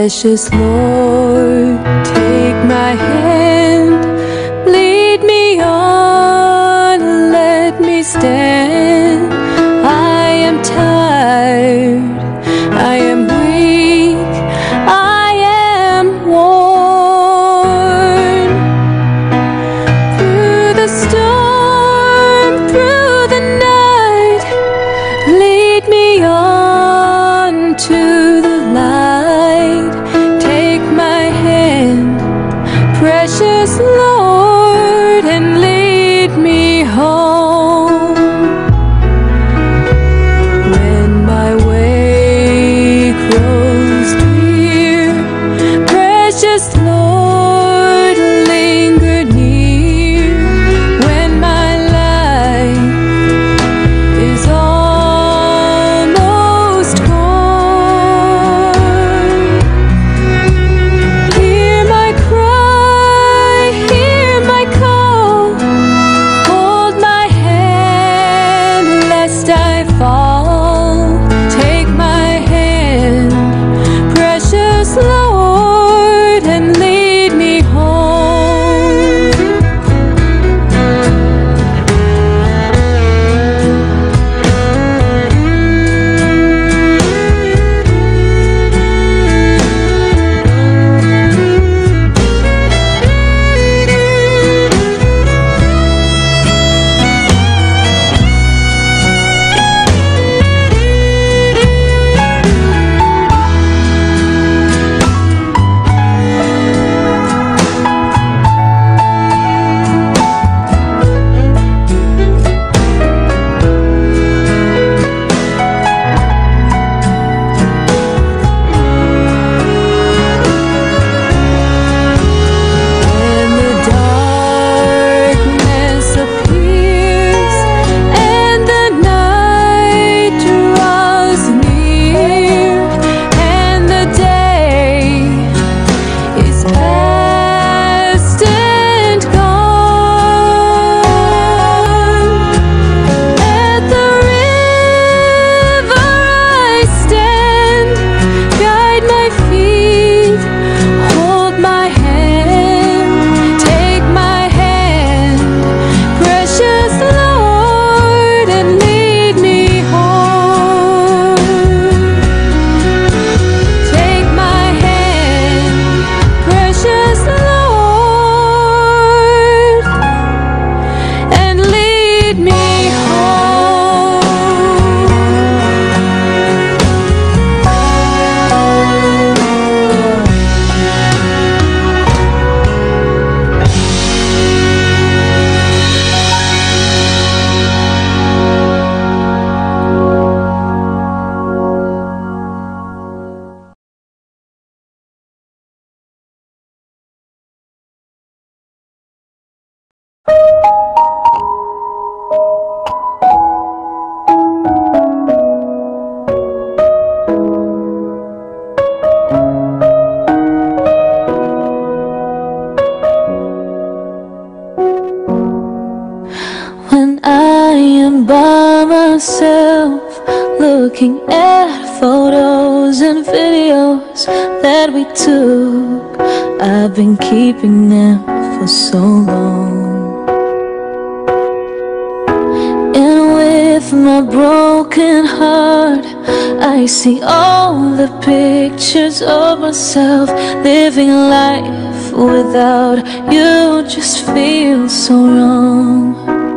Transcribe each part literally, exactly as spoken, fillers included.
Precious Lord, take my hand, lead me on, let me stand. I am tired, I am weak, I am worn. Through the storm, through the night, lead me on to the light. Take my hand, precious Lord, and lead me home. When my way grows drear, precious Lord, linger near. When my life is almost gone, hear my cry, hear my call. Hold my hand lest I fall. Take my hand, precious Lord, and lead me home. When the darkness appears and the night draws near, and the day is past and gone, at the river I stand. Guide my feet, hold my hand. Take my hand, precious Lord, and lead me home. Take my hand, precious Lord, and lead me when I am by myself, looking at photos and videos that we took. I've been keeping them for so long, and with my broken heart, I see all the pictures of myself living life without you. Just feels so wrong.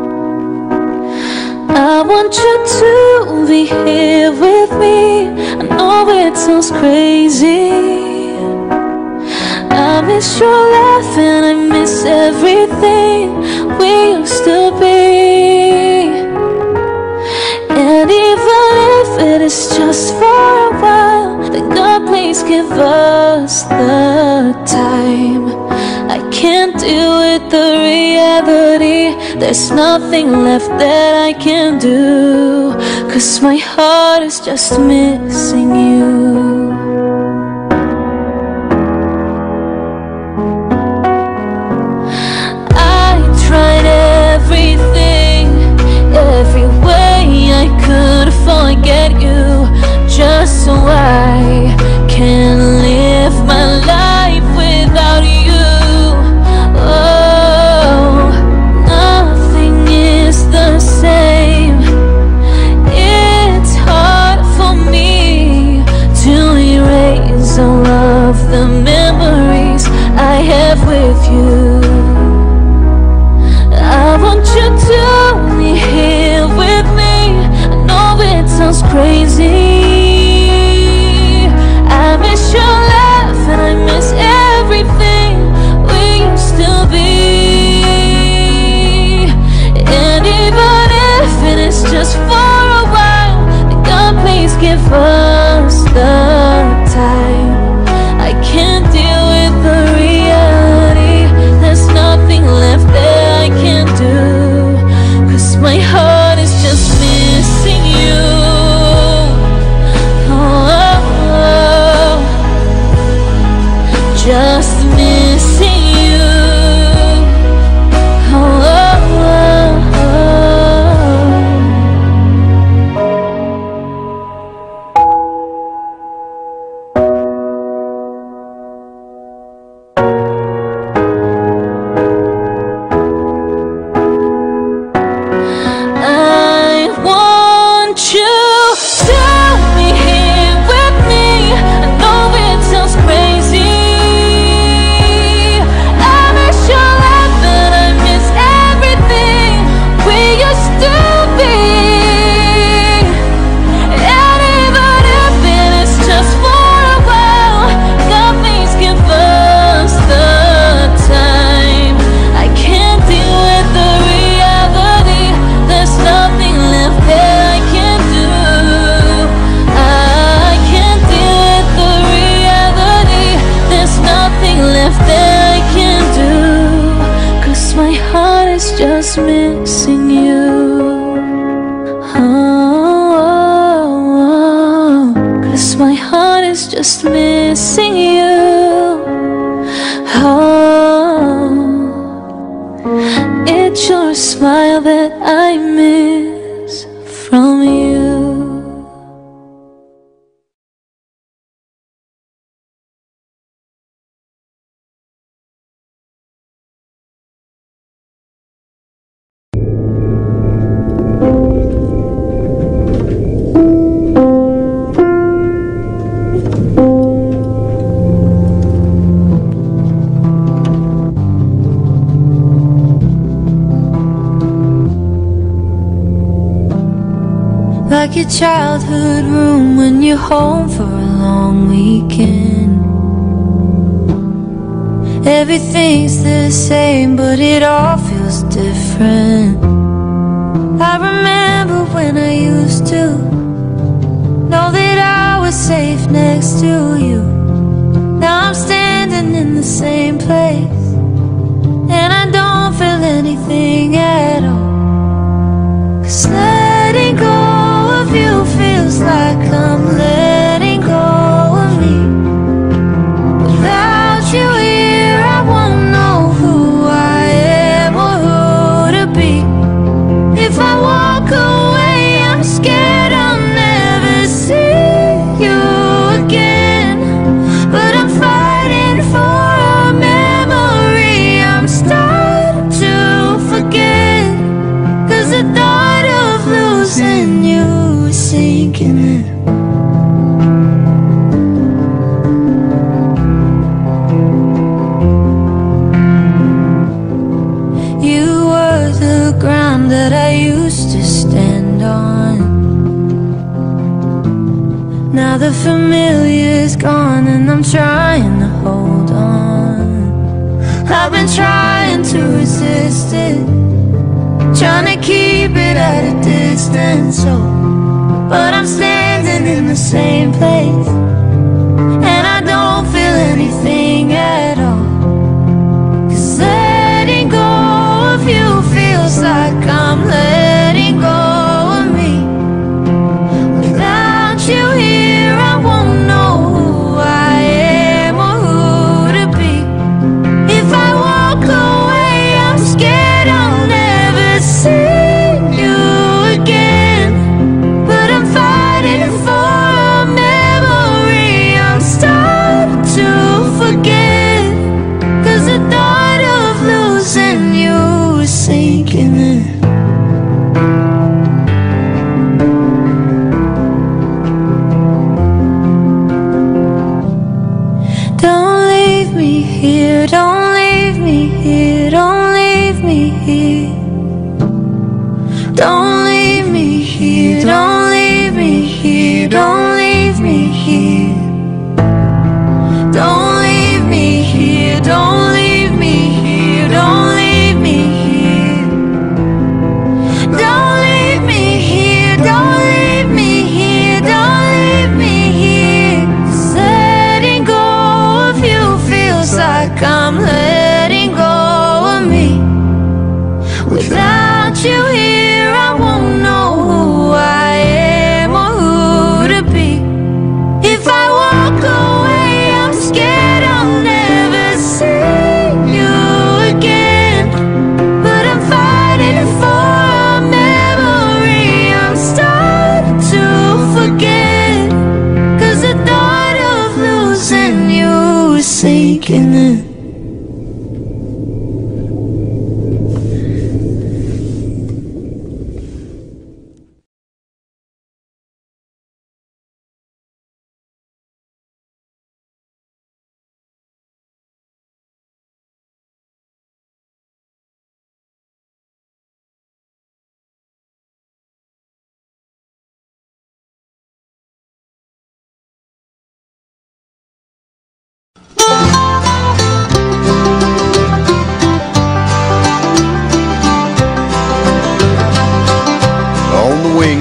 I want you to be here with me. I know it sounds crazy. I miss your laugh and I miss everything we used to be. And even if it is just for a while, then God please give us the time. I can't deal with the reality. There's nothing left that I can do, 'cause my heart is just missing you. I tried everything, every way I could forget you, just so I can live crazy. I miss your laugh and I miss everything we used to be. And even if it is just for a while, then God, please give us the time. I can't deal with the reality. There's nothing left that I can do, 'cause my heart is just missing you. Oh, oh, oh. Just missing you. Oh, oh, oh, I want you to be here with me. I know it sounds crazy. I miss your laugh and I miss everything we used to be. And even if it is just for a while, God, please give us the time. I can't deal with the reality. There's nothing left that I can do. I can't deal with the reality. There's nothing left that I can do, 'cause my heart is just missing you. Oh, 'cause my heart is just missing you. Oh, it's your smile that I miss from you. Like your childhood room when you're home for a long weekend. Everything's the same, but it all feels different. I remember when I used to know that I was safe next to you. Now I'm standing in the same place, and I don't feel anything at all. 'Cause letting go of you feels like I'm letting go of me. Without you here, I won't know who I am or who to be. If I walk away, I'm scared I'll never see you again. But I'm fighting for a memory I'm starting to forget. 'Cause the thought of losing you is sinking in. You were the ground that I used to stand on. Now the familiar's gone and I'm trying to hold on. I've been trying to resist it, trying to keep it at a distance, oh, but I'm standing in the same place, and I don't feel anything at all. 'Cause letting go of you feels like I'm letting go of me. Without you here, I won't know who I am or who to be. If I walk away, I'm scared I'll never see you again. But I'm fighting for a memory I'm starting to forget. 'Cause the thought of losing you is sinking in. Don't leave me here, don't leave me here, don't leave me here. Don't leave me here, don't leave me here.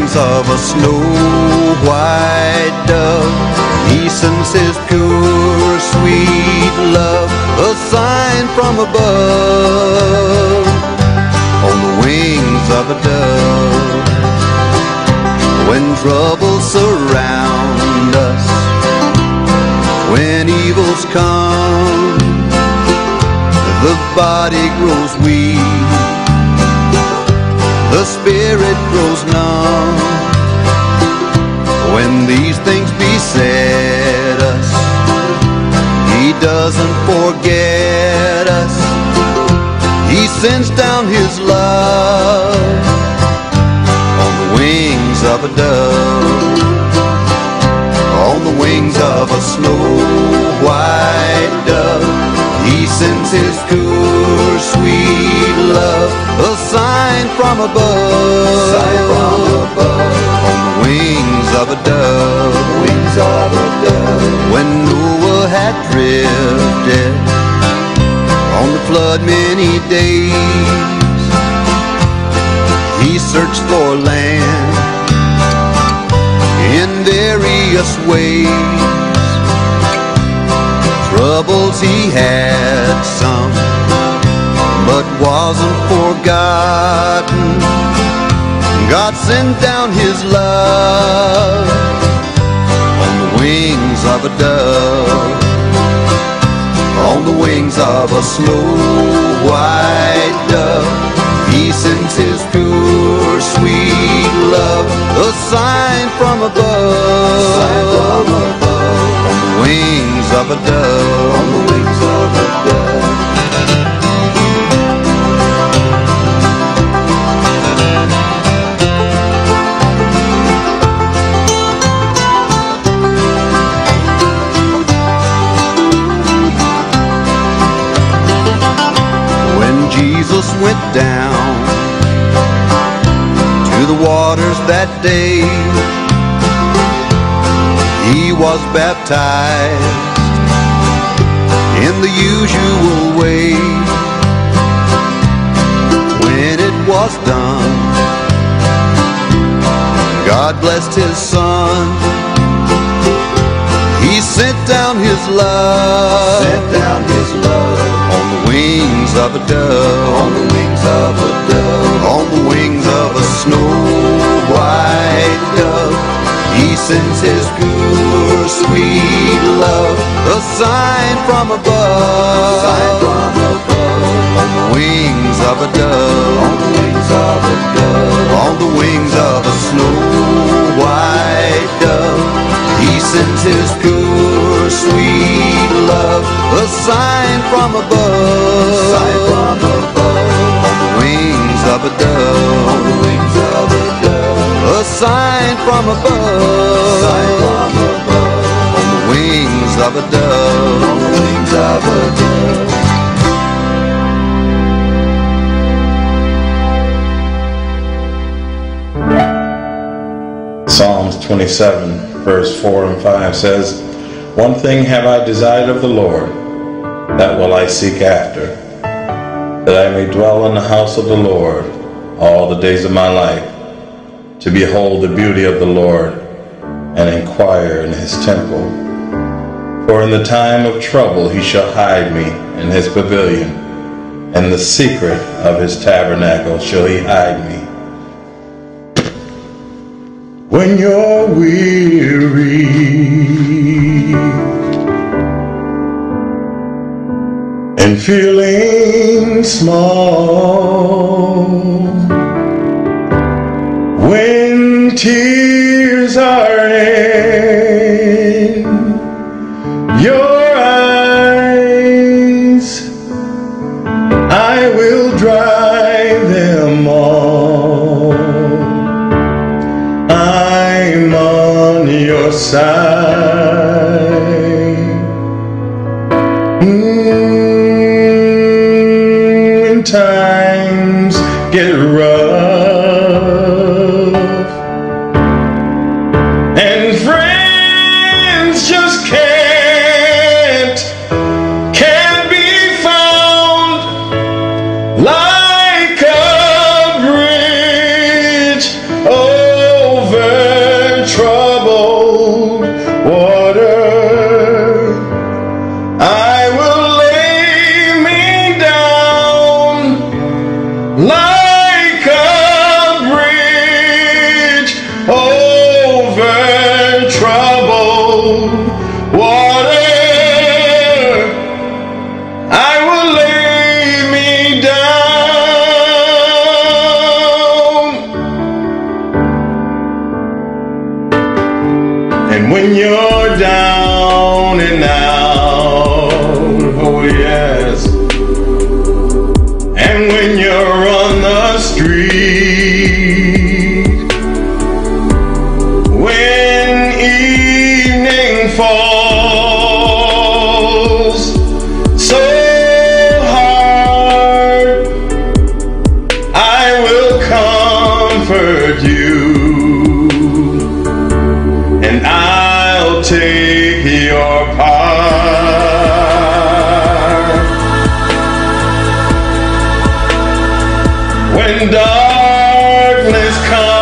wings of a snow white dove, he sends his pure, sweet love, a sign from above, on the wings of a dove. When troubles surround us, when evils come, the body grows weak, the spirit grows numb. When these things beset us, he doesn't forget us. He sends down his love on the wings of a dove, on the wings of a snow white dove. He sends his pure, sweet love, a sign from above, sign from above, on the wings of a dove, wings of a dove. When Noah had drifted on the flood many days, he searched for land in various ways. Troubles he had some, but wasn't forgotten. God sent down his love on the wings of a dove, on the wings of a snow white dove. He sends his pure, sweet love, a sign from above, sign from above, on the wings of a dove, on the wings of a dove. When Jesus went down to the waters that day, he was baptized in the usual way. When it was done, God blessed his son. He sent down his love, sent down his love, on the wings of a dove, on the wings of a dove, on the wings of a snow white dove. He sends his pure, sweet love, a sign from above, sign from above, on the wings of a dove, on the wings of a dove, on the wings of a snow white dove. He sends his pure, sweet love, a sign from above, sign from above, on the wings of a dove, on the wings of a dove, a sign from above, sign from above, on the wings of a dove, on the wings of a dove. Psalms twenty-seven, verse four and five says, "One thing have I desired of the Lord, that will I seek after, that I may dwell in the house of the Lord all the days of my life, to behold the beauty of the Lord, and inquire in his temple. For in the time of trouble he shall hide me in his pavilion, in the secret of his tabernacle shall he hide me." When you're weary and feeling small, when tears are in your eyes, I will dry them all. I'm on your side. Mm, when times get rough and friends just can't can't be found, like a bridge over And when you're down and out, oh yes, and when you're on the street, when evening falls so hard, I will comfort you, and I'll take your part. When darkness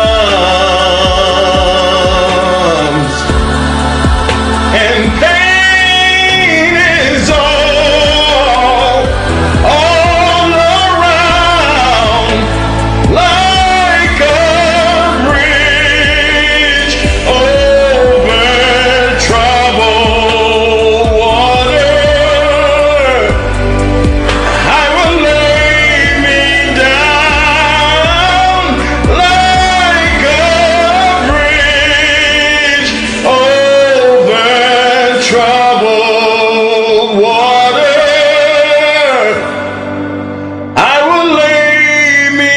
comes and pain is all, all around, like a bridge over troubled water, I will lay me down like a bridge over troubled water. I will lay me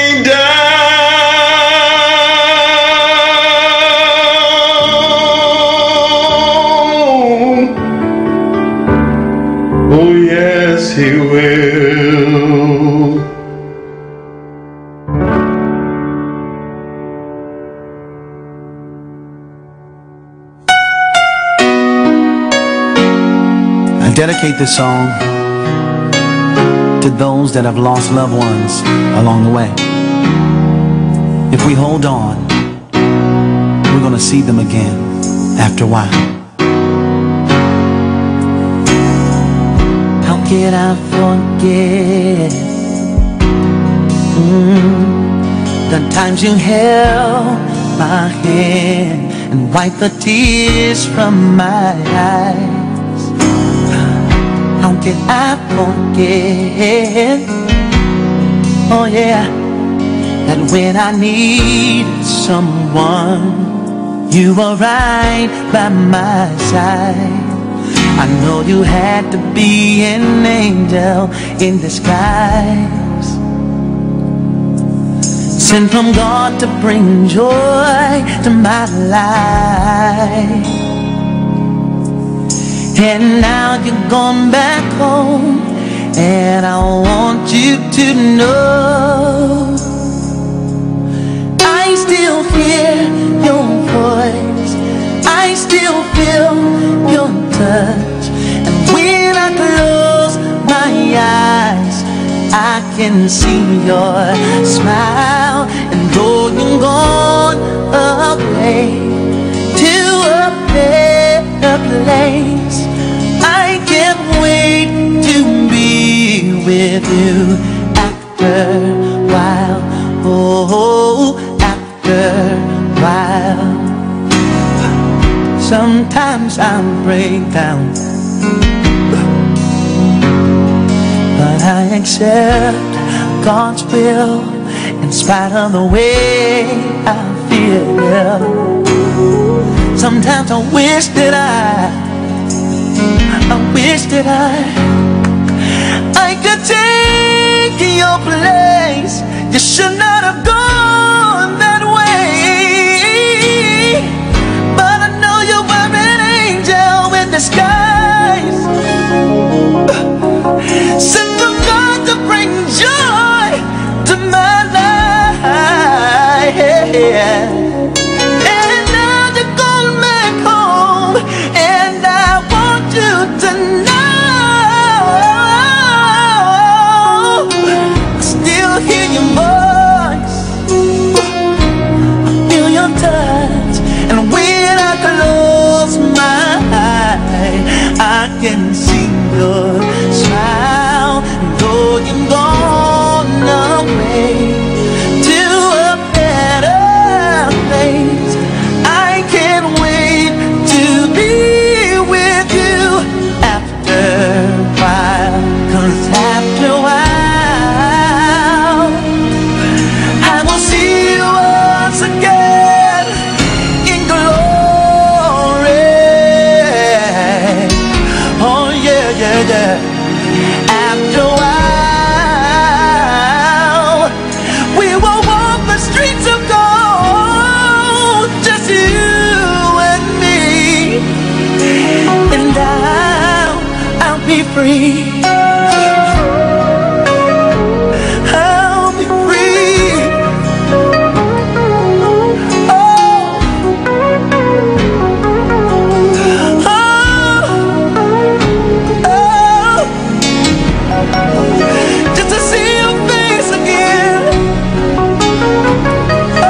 down. Oh yes, he will. I dedicate this song to those that have lost loved ones along the way. If we hold on, we're going to see them again after a while. How can I forget mm, the times you held my hand and wiped the tears from my eyes? How can I forget, oh yeah, that when I needed someone, you were right by my side. I know you had to be an angel in disguise, sent from God to bring joy to my life. And now you're gone back home, and I want you to know I still hear your voice, I still feel your touch, and when I close my eyes, I can see your smile. And though you're gone away to a better place, I can't wait to be with you after a while. Oh, after a while. Sometimes I break down, but I accept God's will in spite of the way I feel. Sometimes I wish that I I wish that I I could take your place. You should not have gone that way, but I know you were an angel in disguise, sent from God to bring joy to my life. And now you're gone back home, and I want you to know I still hear your voice, I feel your touch, and when I close my eyes, I can see your smile. And though you're gone away to a better place, I can't wait to be with you after a while. 'Cause after a while, I will see you once again in glory. free. I'll be free. Oh, oh, oh. Just to see your face again. Oh,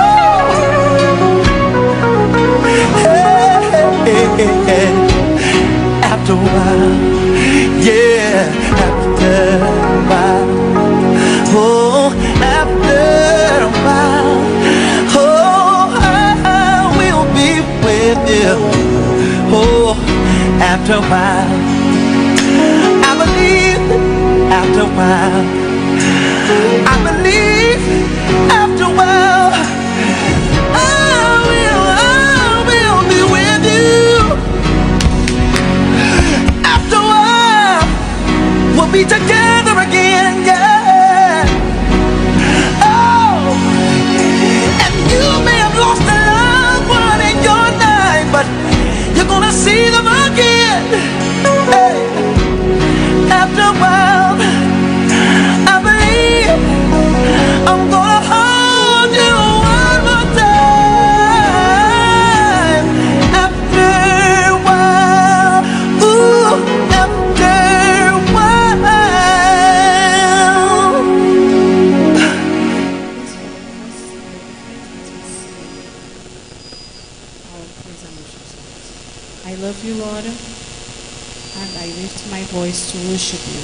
hey, hey, hey, hey. After a while, yeah, after a while, oh, after a while, oh, I will be with you. Oh, after a while, I believe. After a while, I believe. After a while, I will, I will be with you. After a while, we'll be together again, yeah. Oh, and you may have lost a loved one in your life, but you're gonna see them again. Hey, after a while, I believe I'm gonna hold you one more time. After a while, ooh, after a while. I love you, Lord, and I lift my voice to worship you.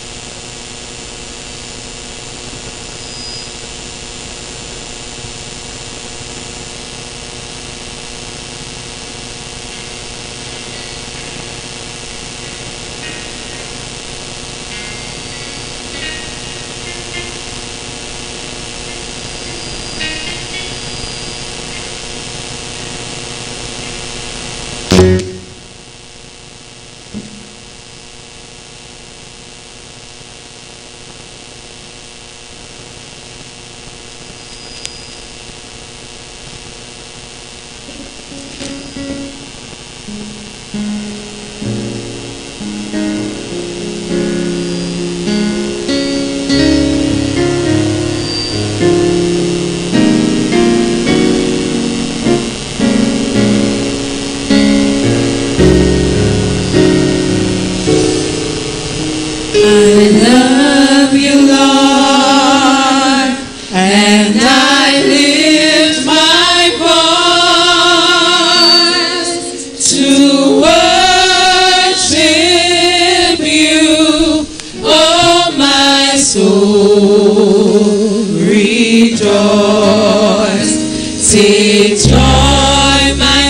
Take joy, my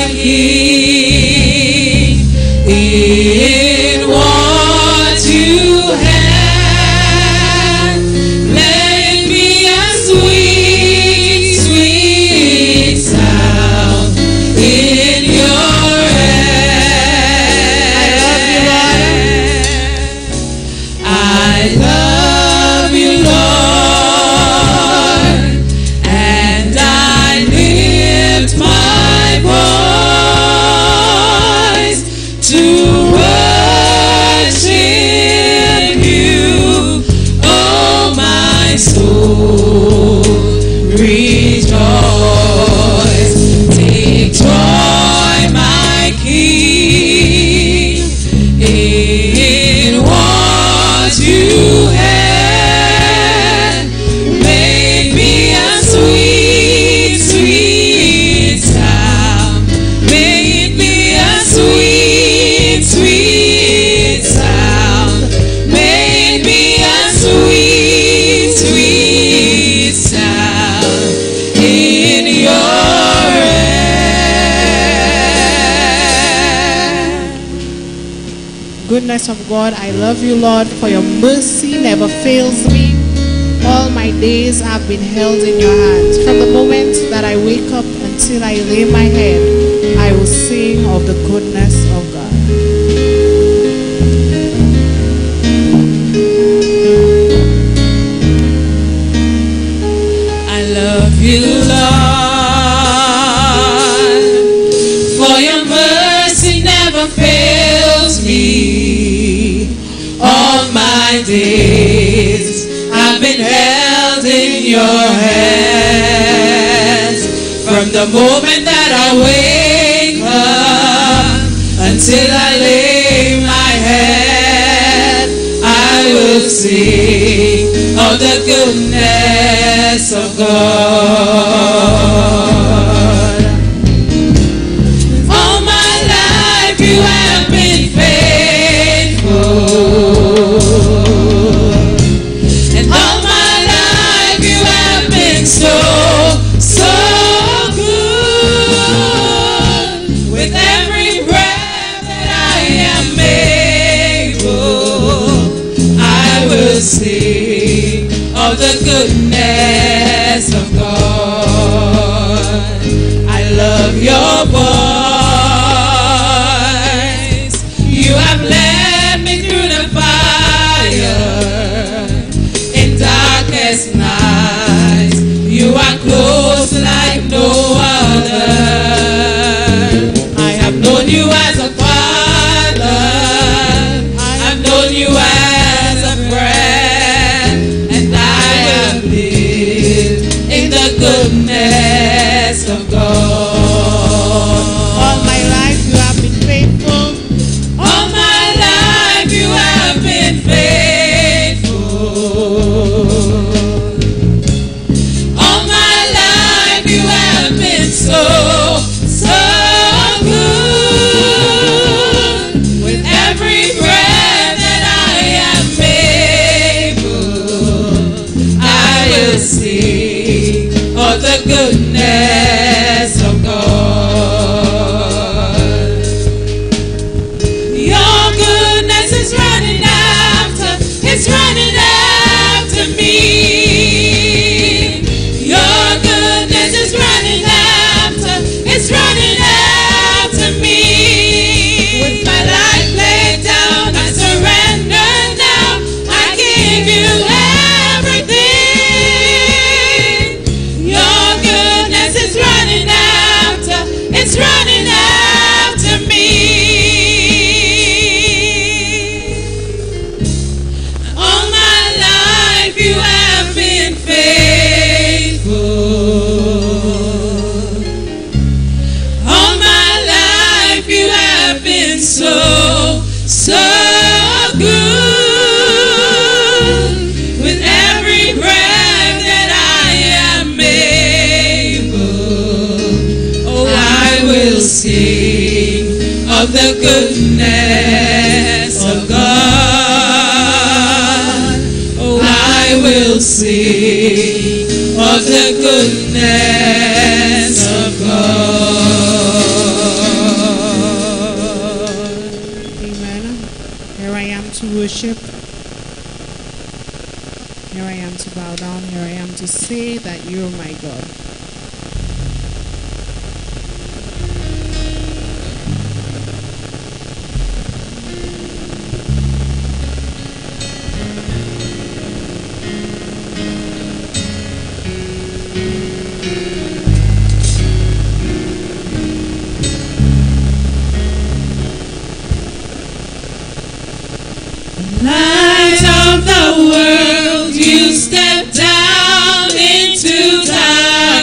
King, in what you have. Let it be a sweet, sweet sound in your hand. I love you, Lord, and I lift my voice to worship you, oh my soul, rejoice. Take joy, my King, in what you have. Make me a sweet, sweet sound. Make me a sweet, sweet sound. Make me a sweet, sweet sound in your hand. Goodness of God, I love you, Lord, for your mercy never fails me. All my days I've been held in your hands. From the moment that I wake up until I lay my head, I will sing of the goodness of God. I love you, Lord, for your mercy never fails me. All my days have been held in your hands. From the moment that I wake up until I lay my head, I will sing of the goodness of God. All my life you have been faithful. And all my life you have been so, so good. With every breath that I am able, I will sing of the goodness of God. I love your voice. You have led me through the fire in darkest nights. You are close like no other. I have known you as a father. I've known you as a friend, and I have lived in the goodness of God. All my life you have been faithful. All my life you have been faithful. All my life you have been so, so good. With every breath that I am able, I will sing of the goodness of God. Your goodness is running after, it's running after me. Your goodness is running after, it's running after me. With my life laid down, I surrender now. I give you everything. Your goodness is running after, it's running after me. All my life you have been faithful. All my life you have been so, so good. With every breath that I am able, oh, I will sing of the goodness of God. Oh, I will sing of the goodness of God. Amen. Here I am to worship. Here I am to bow down. Here I am to say that you're my God. Light of the world, you step down into darkness.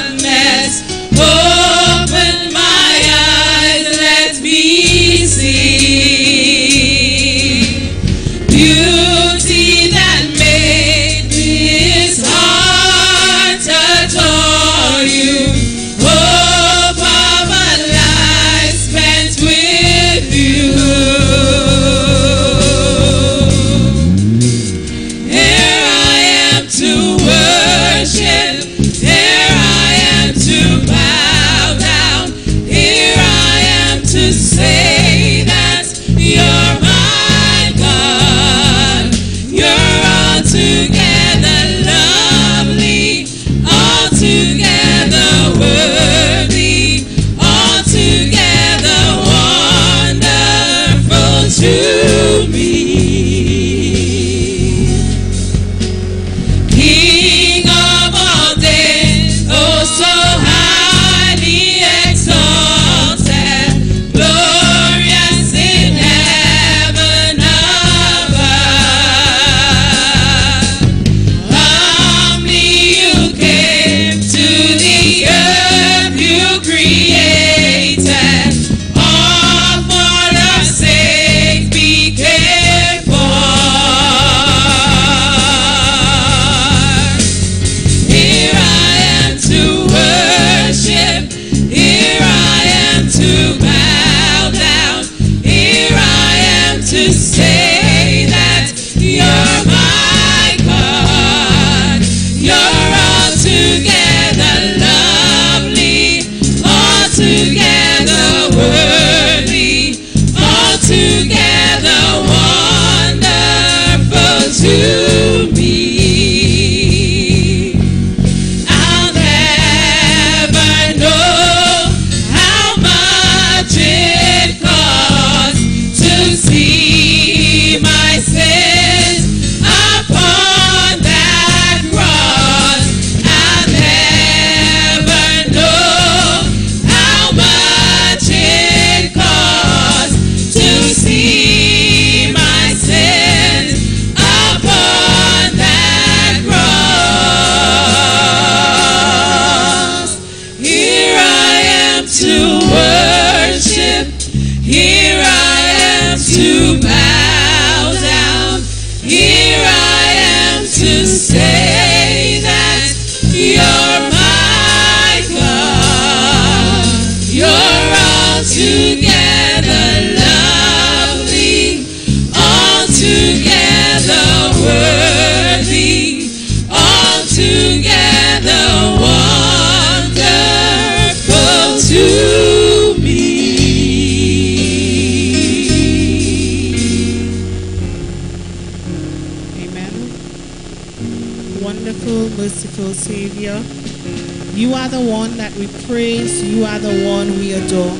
merciful Savior. You are the one that we praise. You are the one we adore.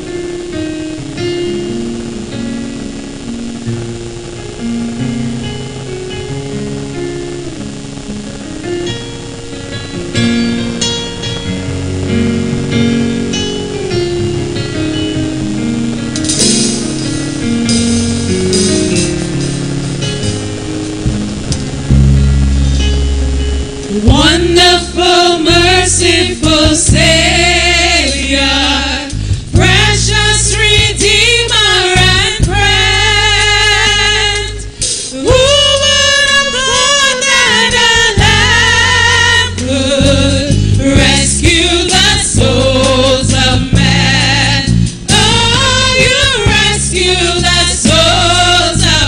Wonderful, merciful Savior, precious Redeemer and friend, who would have thought that a lamb could rescue the souls of men? Oh, you rescue the souls of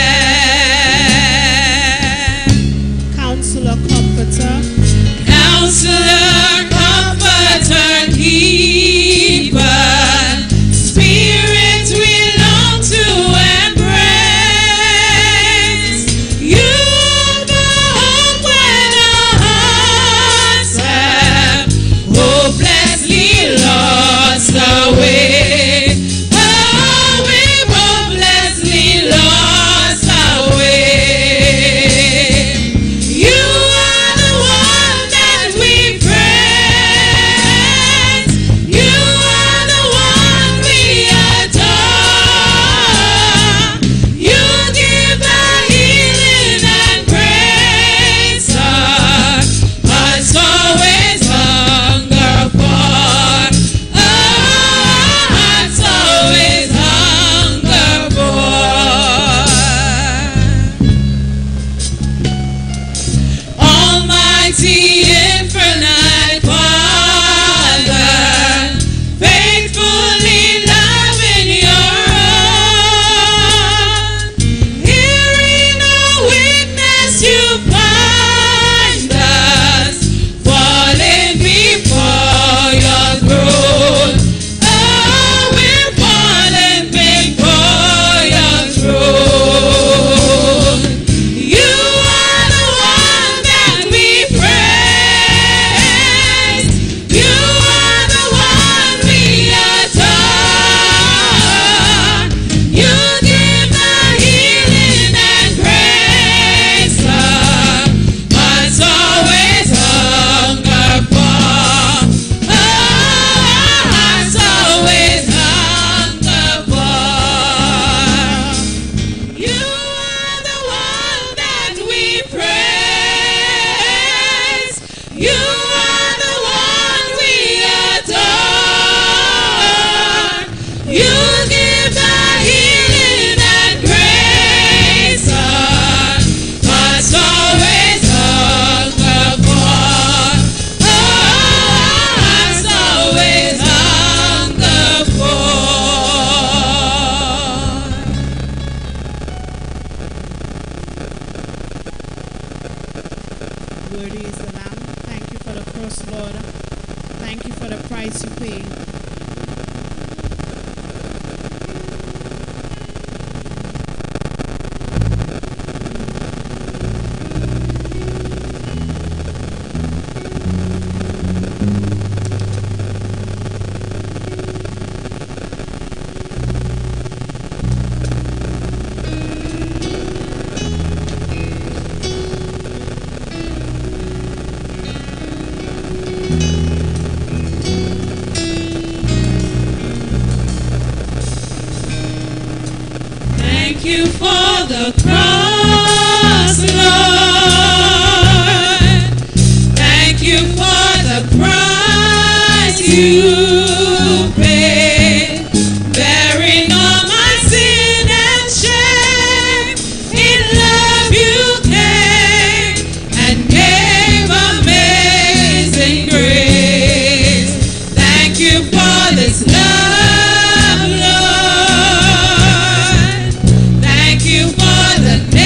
men. Counselor, Comforter, Counselor, Comforter, Keeper, Spirit we long to embrace. You the hope when our hearts have hopelessly lost our way. Oh, we've hopelessly lost our way. You are the one that we praise. You are the one we adore. You give the healing and grace our hearts always hunger for. Oh, our hearts always hunger for. Almighty, infinite Father, faithfully loving your own. Here in our weakness you find us, falling before your throne. Oh, we're falling before your throne. You are the one that we praise. You are the one we adore. You give the healing and grace our hearts always hunger for. Oh, our hearts always hunger for. You are the one that we praise. You are the one we adore. You give the healing and grace our hearts always hunger for. Oh, our hearts always hunger for. worthy is the Lamb. Thank you for the cross, Lord. Thank you for the price you paid. Thank you for the cross, Lord. Thank you for the price you paid, bearing all my sin and shame. In love you came and gave amazing grace. Thank you for this love, Lord. Thank you for the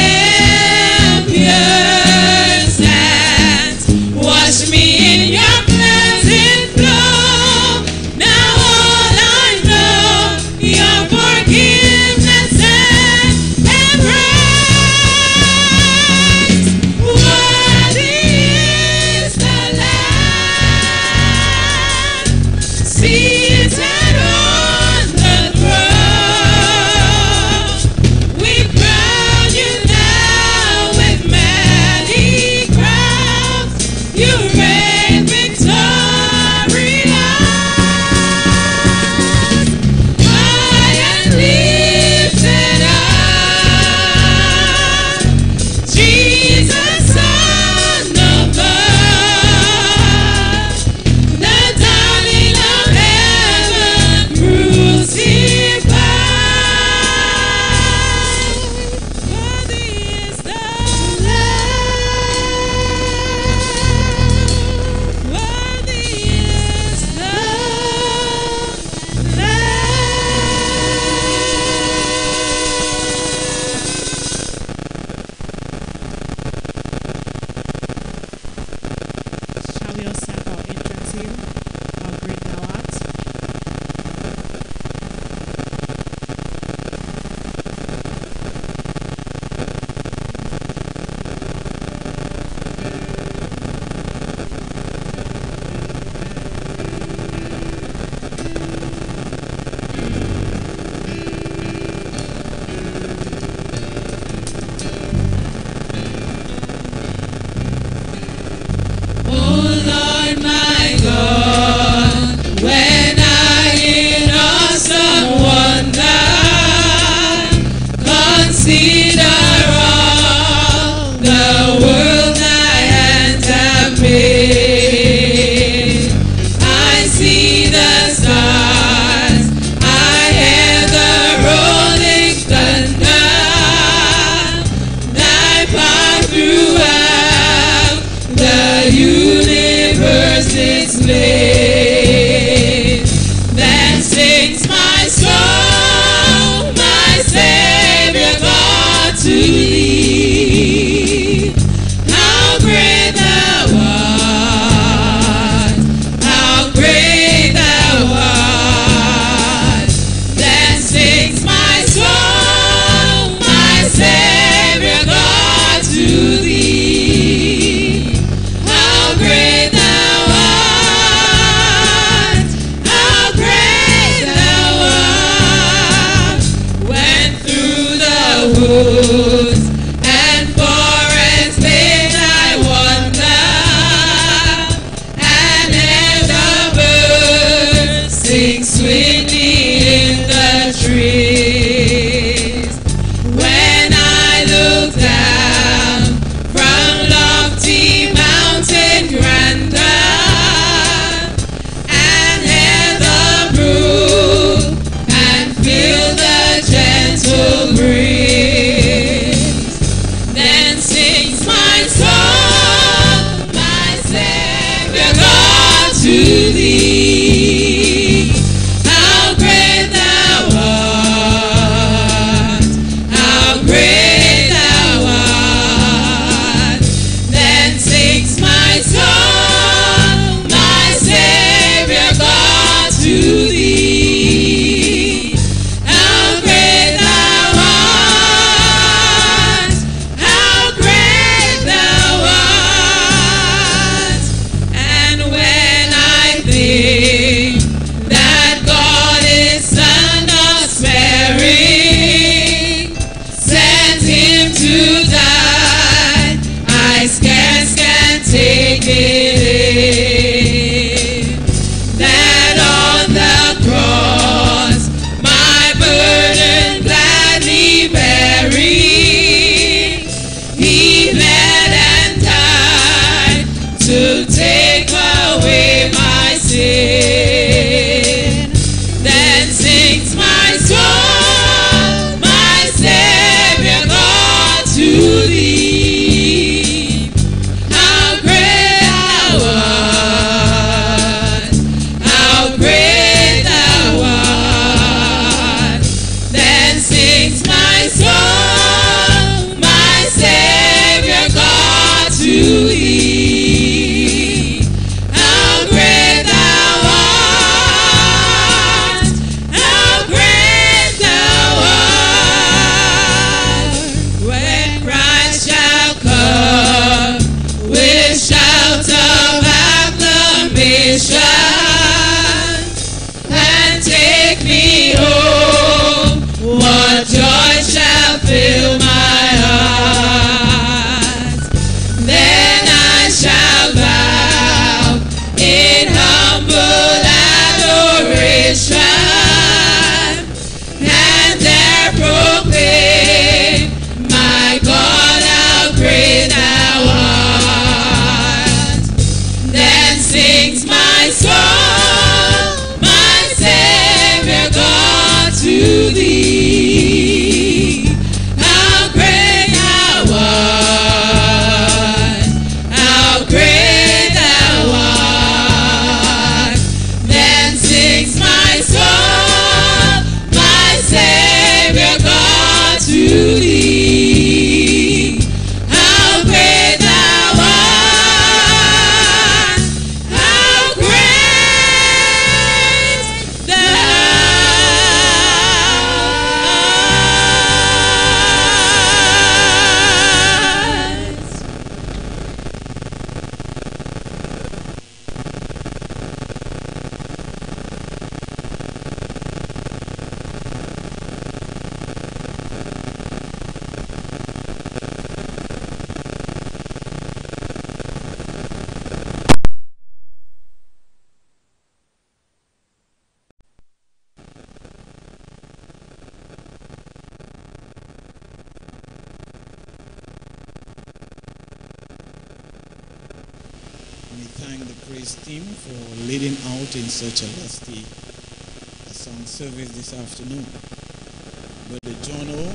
thank the praise team for leading out in such a lusty song service this afternoon. Brother Johno,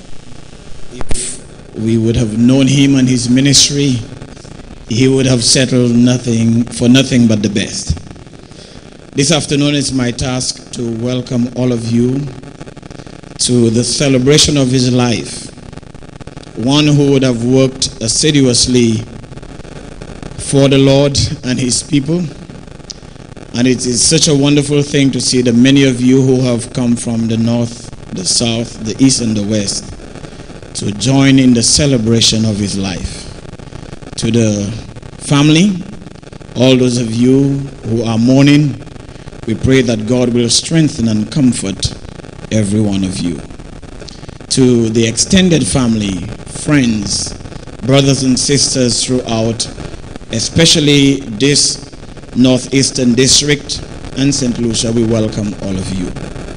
if we would have known him and his ministry, he would have settled nothing for nothing but the best. This afternoon is my task to welcome all of you to the celebration of his life. One who would have worked assiduously for the Lord and his people. And it is such a wonderful thing to see the many of you who have come from the north, the south, the east, and the west to join in the celebration of his life. To the family, all those of you who are mourning, we pray that God will strengthen and comfort every one of you. To the extended family, friends, brothers and sisters throughout, especially this Northeastern District and Saint Lucia, we welcome all of you.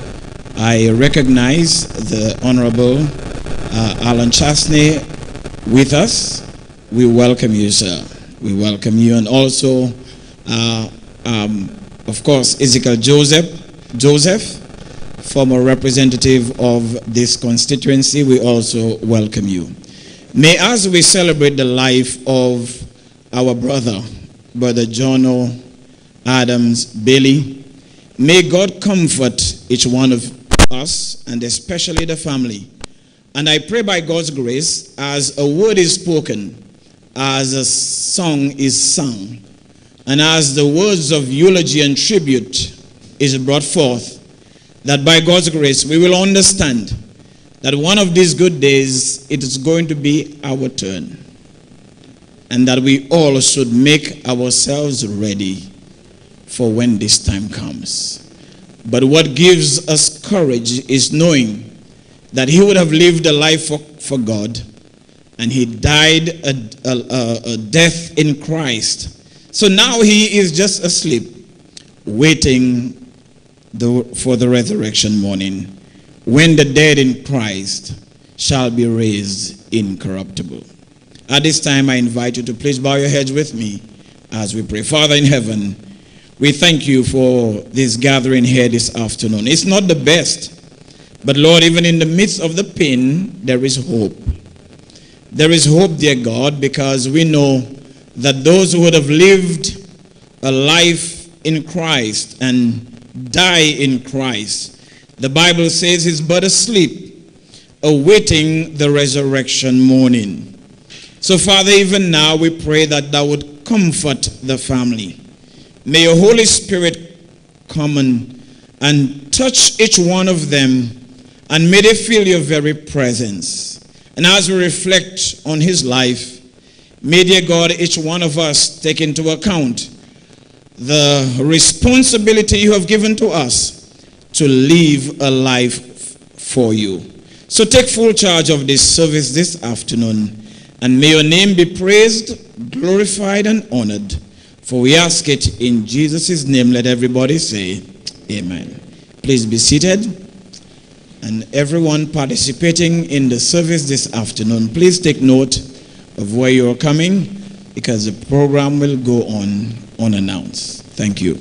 I recognize the Honorable uh, Alan Chasney with us. We welcome you, sir. We welcome you. And also, uh, um, of course, Ezekiel Joseph, Joseph, former representative of this constituency, we also welcome you. May, as we celebrate the life of our brother, Brother Johno Adams Bailey, may God comfort each one of us and especially the family. And I pray by God's grace, as a word is spoken, as a song is sung, and as the words of eulogy and tribute is brought forth, that by God's grace we will understand that one of these good days it is going to be our turn, and that we all should make ourselves ready for when this time comes. But what gives us courage is knowing that he would have lived a life for, for God, and he died a, a, a death in Christ. So now he is just asleep, waiting the, for the resurrection morning, when the dead in Christ shall be raised incorruptible. At this time, I invite you to please bow your heads with me as we pray. Father in heaven, we thank you for this gathering here this afternoon. It's not the best, but Lord, even in the midst of the pain, there is hope. There is hope, dear God, because we know that those who would have lived a life in Christ and die in Christ, the Bible says he's but asleep, awaiting the resurrection morning. So, Father, even now we pray that thou would comfort the family. May your Holy Spirit come and, and touch each one of them, and may they feel your very presence. And as we reflect on his life, may, dear God, each one of us take into account the responsibility you have given to us to live a life for you. So take full charge of this service this afternoon, and may your name be praised, glorified, and honored. For we ask it in Jesus' name. Let everybody say amen. Please be seated. And everyone participating in the service this afternoon, please take note of where you're coming, because the program will go on unannounced. Thank you.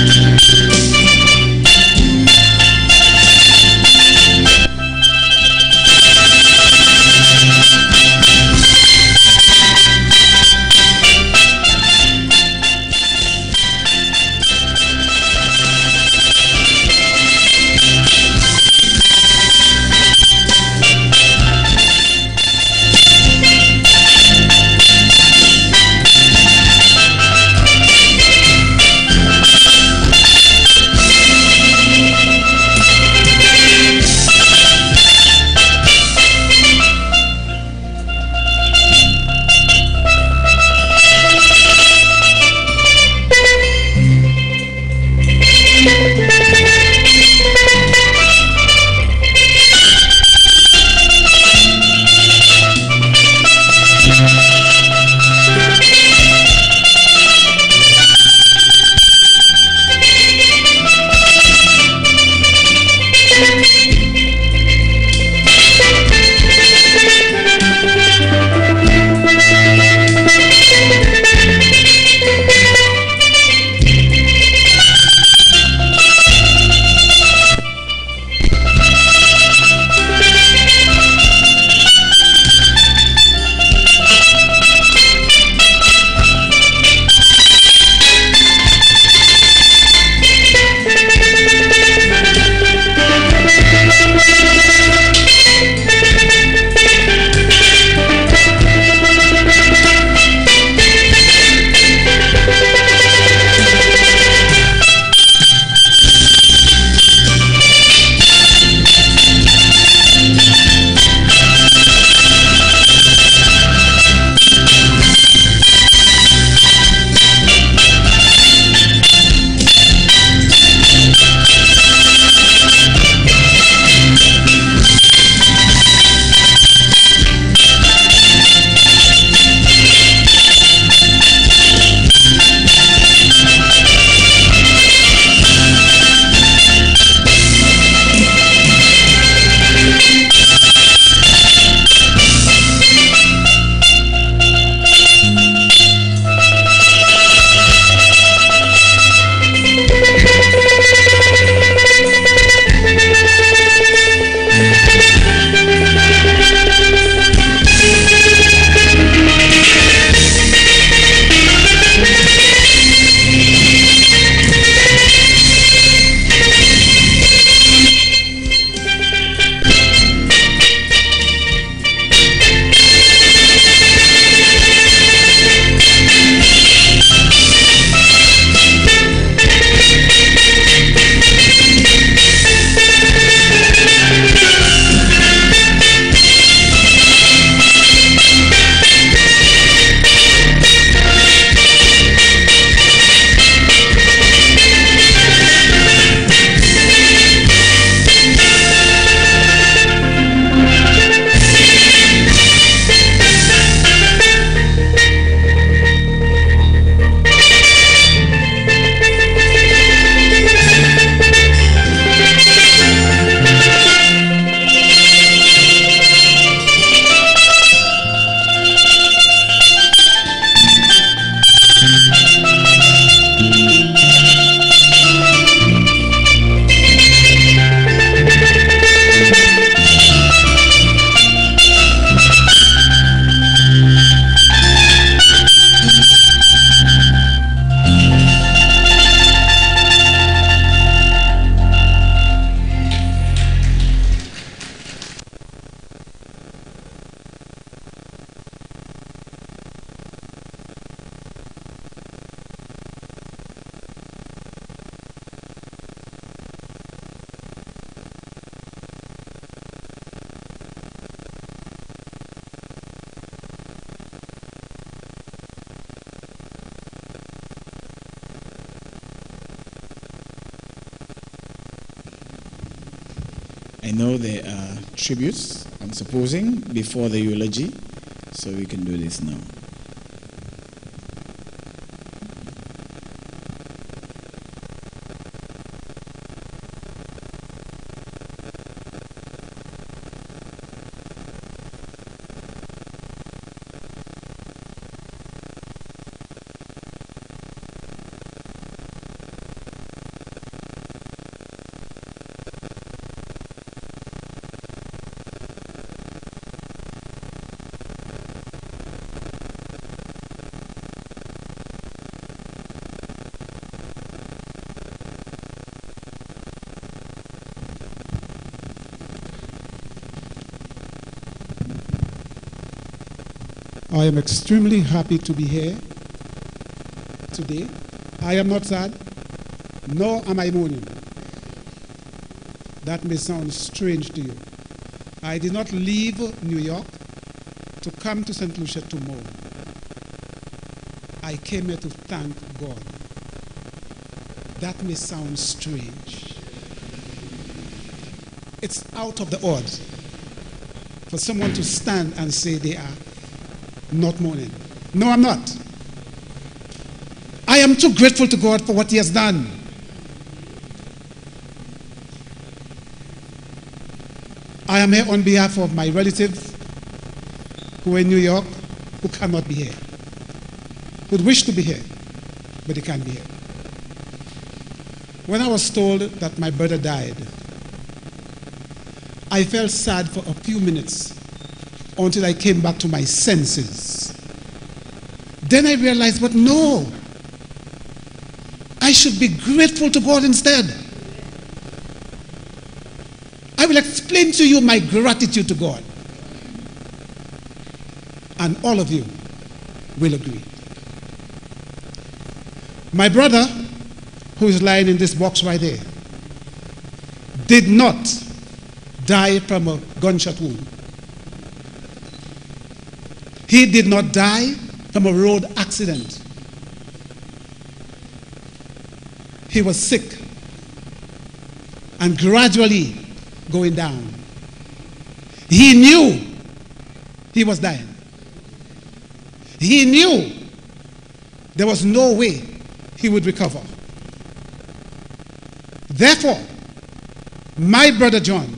I know there are tributes, I'm supposing, before the eulogy, so we can do this now. I am extremely happy to be here today. I am not sad, nor am I mourning. That may sound strange to you. I did not leave New York to come to Saint Lucia to mourn. I came here to thank God. That may sound strange. It's out of the odds for someone to stand and say they are not mourning. No, I'm not. I am too grateful to God for what He has done. I am here on behalf of my relatives who are in New York, who cannot be here, who wish to be here, but they can't be here. When I was told that my brother died, I felt sad for a few minutes until I came back to my senses. Then I realized, but no, I should be grateful to God instead. I will explain to you my gratitude to God. And all of you will agree. My brother, who is lying in this box right there, did not die from a gunshot wound. He did not die from a road accident. He was sick and gradually going down. He knew he was dying. He knew there was no way he would recover. Therefore, my brother John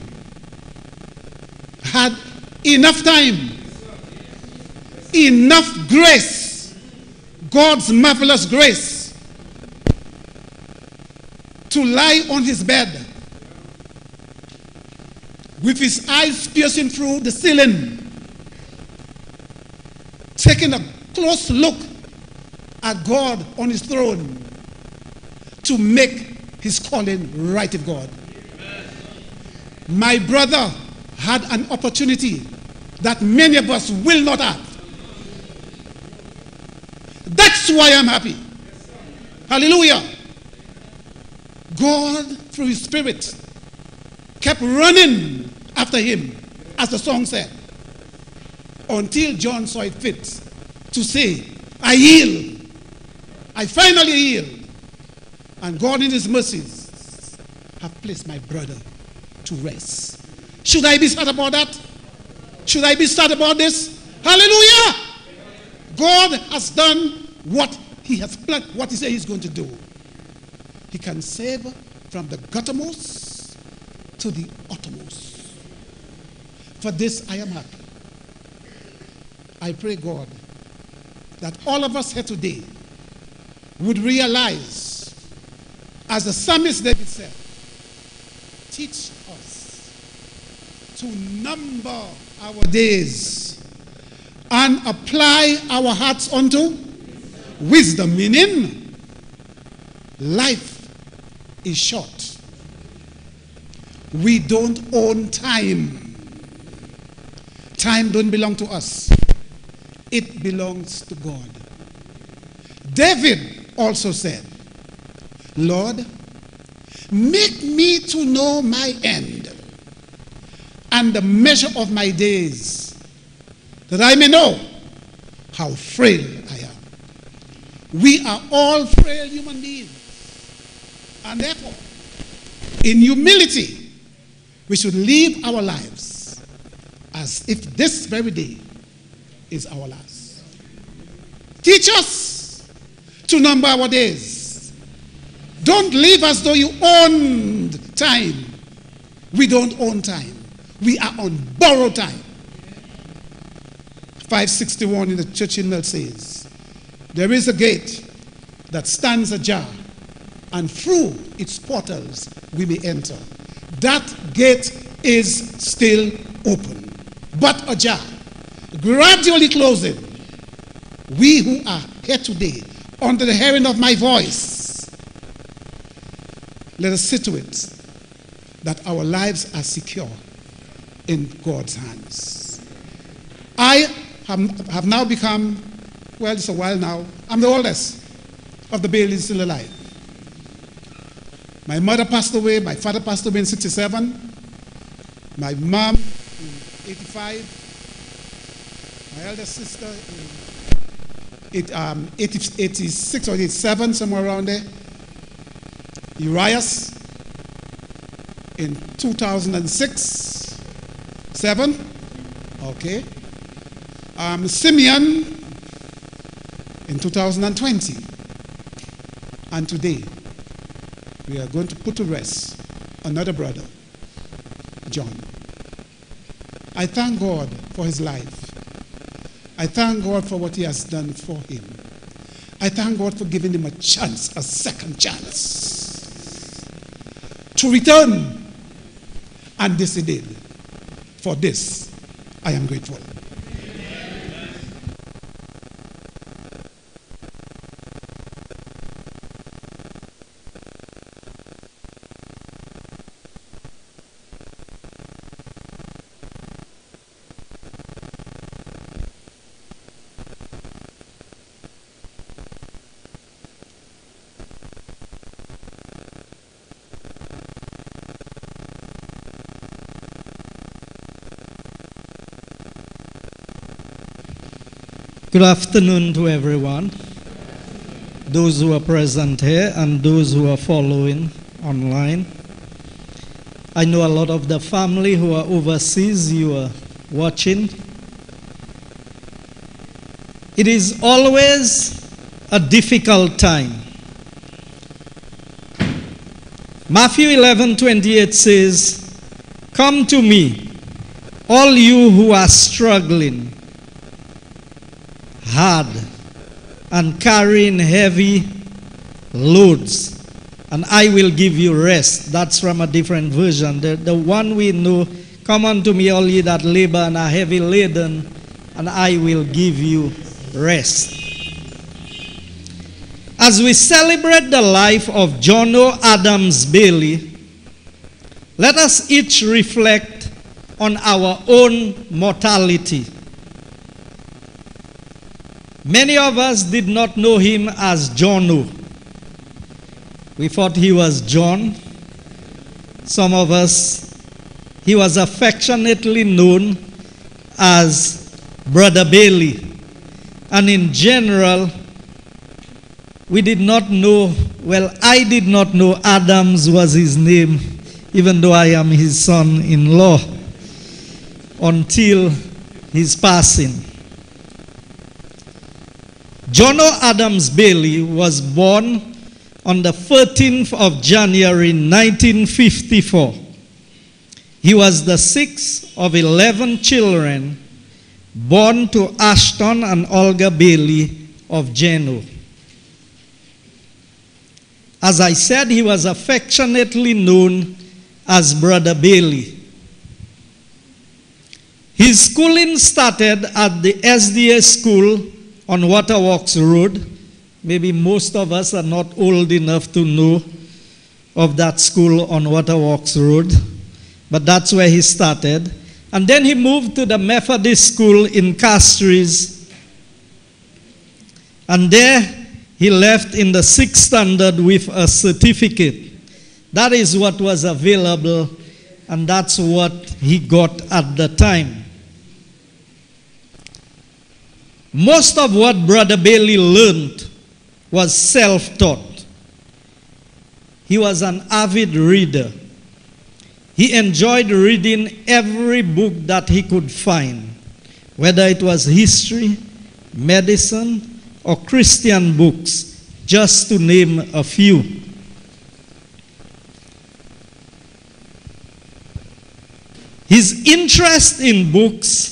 had enough time, enough grace, God's marvelous grace, to lie on his bed with his eyes piercing through the ceiling, taking a close look at God on his throne to make his calling right with God. My brother had an opportunity that many of us will not have. That's why I'm happy. Hallelujah. God, through his Spirit, kept running after him, as the song said, until John saw it fit to say, I yield. I finally yield. And God in his mercies have placed my brother to rest. Should I be sad about that? Should I be sad about this? Hallelujah! God has done what he has planned, what he said he's going to do. He can save from the guttermost to the uttermost. For this I am happy. I pray, God, that all of us here today would realize, as the psalmist David said, teach us to number our days and apply our hearts unto wisdom, meaning life is short. We don't own time. Time don't belong to us. It belongs to God. David also said, Lord, make me to know my end and the measure of my days, that I may know how frail I am. We are all frail human beings. And therefore, in humility, we should live our lives as if this very day is our last. Teach us to number our days. Don't live as though you owned time. We don't own time. We are on borrowed time. five sixty-one in the church hymnal says, there is a gate that stands ajar, and through its portals we may enter. That gate is still open, but ajar, gradually closing. We who are here today, under the hearing of my voice, let us see to it that our lives are secure in God's hands. I have, have now become, well, it's a while now, I'm the oldest of the Baileys still alive. My mother passed away, my father passed away in sixty-seven, my mom in eighty-five, my elder sister in eight, um, eighty, eighty-six or eighty-seven, somewhere around there, Urias in two thousand six, seven, okay, um, Simeon in two thousand twenty, and today we are going to put to rest another brother, John. I thank God for his life. I thank God for what he has done for him. I thank God for giving him a chance, a second chance to return. And this he did. For this, I am grateful. Good afternoon to everyone, those who are present here and those who are following online. I know a lot of the family who are overseas, you are watching. It is always a difficult time. Matthew eleven twenty-eight says, "Come to me, all you who are struggling hard and carrying heavy loads, and I will give you rest." That's from a different version. The, the one we know, "Come unto me, all ye that labor and are heavy laden, and I will give you rest." As we celebrate the life of Johno Adams Bailey, let us each reflect on our own mortality. Many of us did not know him as Johno. We thought he was John. Some of us, he was affectionately known as Brother Bailey. And in general, we did not know, well, I did not know Adams was his name, even though I am his son-in-law, until his passing. Johno Adams Bailey was born on the thirteenth of January nineteen fifty-four. He was the sixth of eleven children born to Ashton and Olga Bailey of Johno. As I said, he was affectionately known as Brother Bailey. His schooling started at the S D A school on Waterworks Road. Maybe most of us are not old enough to know of that school on Waterworks Road, but that's where he started. And then he moved to the Methodist school in Castries, and there he left in the sixth standard with a certificate. That is what was available, and that's what he got at the time. Most of what Brother Bailey learned was self-taught. He was an avid reader. He enjoyed reading every book that he could find, whether it was history, medicine, or Christian books, just to name a few. His interest in books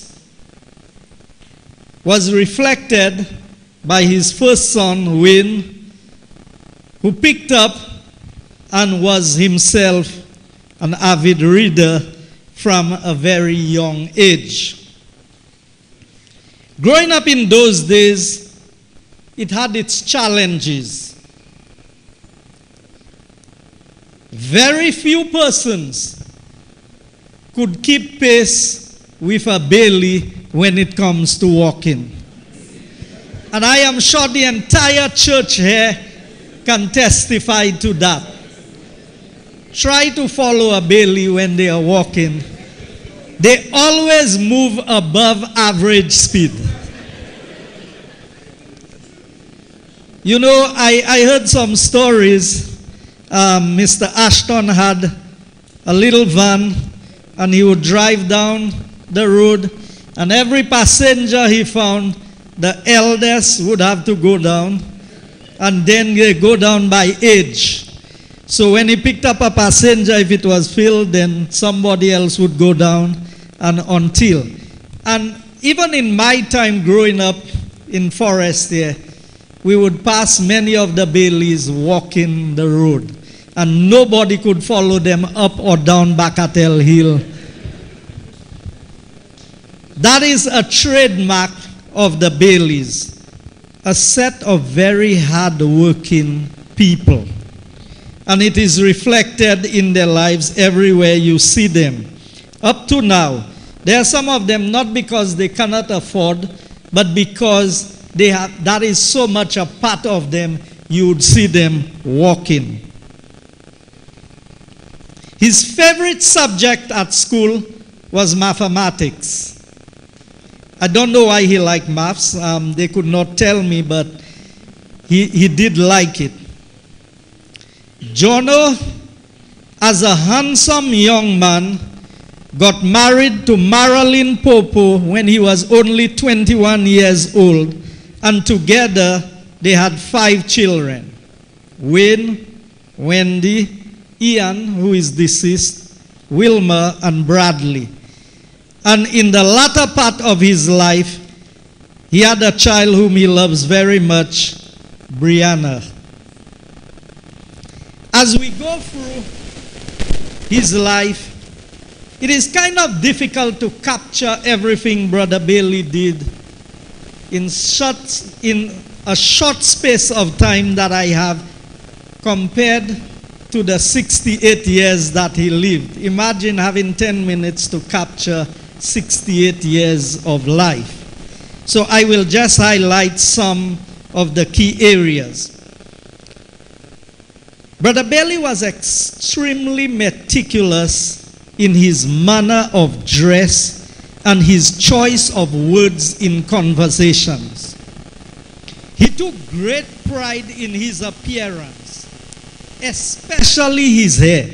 was reflected by his first son, Wayne, who picked up and was himself an avid reader from a very young age. Growing up in those days, it had its challenges. Very few persons could keep pace with a Bailey when it comes to walking. And I am sure the entire church here can testify to that. Try to follow a Bailey when they are walking. They always move above average speed. You know, I, I heard some stories. Um, Mister Ashton had a little van, and he would drive down the road, and every passenger he found, the eldest would have to go down, and then they go down by age. So when he picked up a passenger, if it was filled, then somebody else would go down, and until. And even in my time growing up in Forest here, we would pass many of the Baileys walking the road, and nobody could follow them up or down Bacatel Hill. That is a trademark of the Baileys, a set of very hard-working people. And it is reflected in their lives everywhere you see them. Up to now, there are some of them not because they cannot afford, but because they have, that is so much a part of them, you would see them walking. His favorite subject at school was mathematics. I don't know why he liked maths. Um, they could not tell me, but he, he did like it. Johno, as a handsome young man, got married to Marilyn Popo when he was only twenty-one years old, and together they had five children: Wayne, Wendy, Ian, who is deceased, Wilma, and Bradley. And in the latter part of his life, he had a child whom he loves very much, Brianna. As we go through his life, it is kind of difficult to capture everything Brother Bailey did in, short, in a short space of time that I have compared to the sixty-eight years that he lived. Imagine having ten minutes to capture sixty-eight years of life. So I will just highlight some of the key areas. Brother Bailey was extremely meticulous in his manner of dress and his choice of words in conversations. He took great pride in his appearance, especially his hair.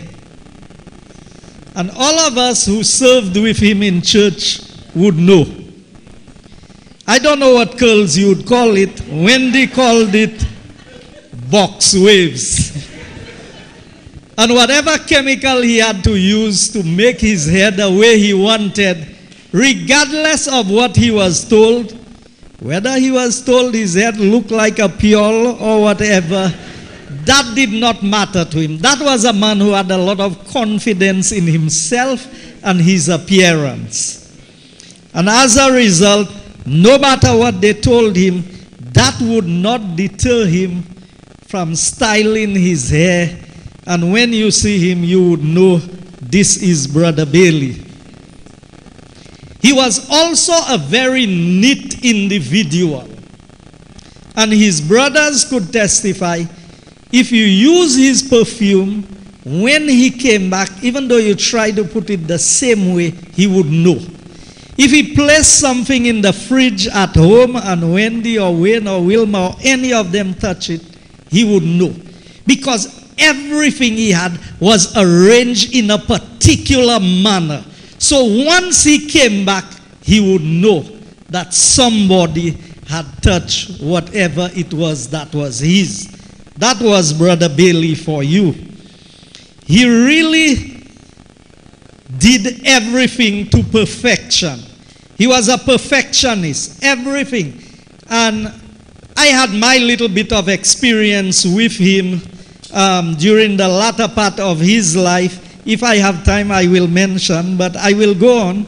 And all of us who served with him in church would know. I don't know what curls you would call it. Wendy called it box waves. And whatever chemical he had to use to make his hair the way he wanted, regardless of what he was told, whether he was told his head looked like a piol or whatever, that did not matter to him. That was a man who had a lot of confidence in himself and his appearance. And as a result, no matter what they told him, that would not deter him from styling his hair. And when you see him, you would know this is Brother Bailey. He was also a very neat individual. And his brothers could testify, if you use his perfume, when he came back, even though you try to put it the same way, he would know. If he placed something in the fridge at home and Wendy or Wayne or Wilma or any of them touch it, he would know. Because everything he had was arranged in a particular manner. So once he came back, he would know that somebody had touched whatever it was that was his. That was Brother Bailey for you. He really did everything to perfection. He was a perfectionist, everything. And I had my little bit of experience with him um, during the latter part of his life. If I have time, I will mention, but I will go on.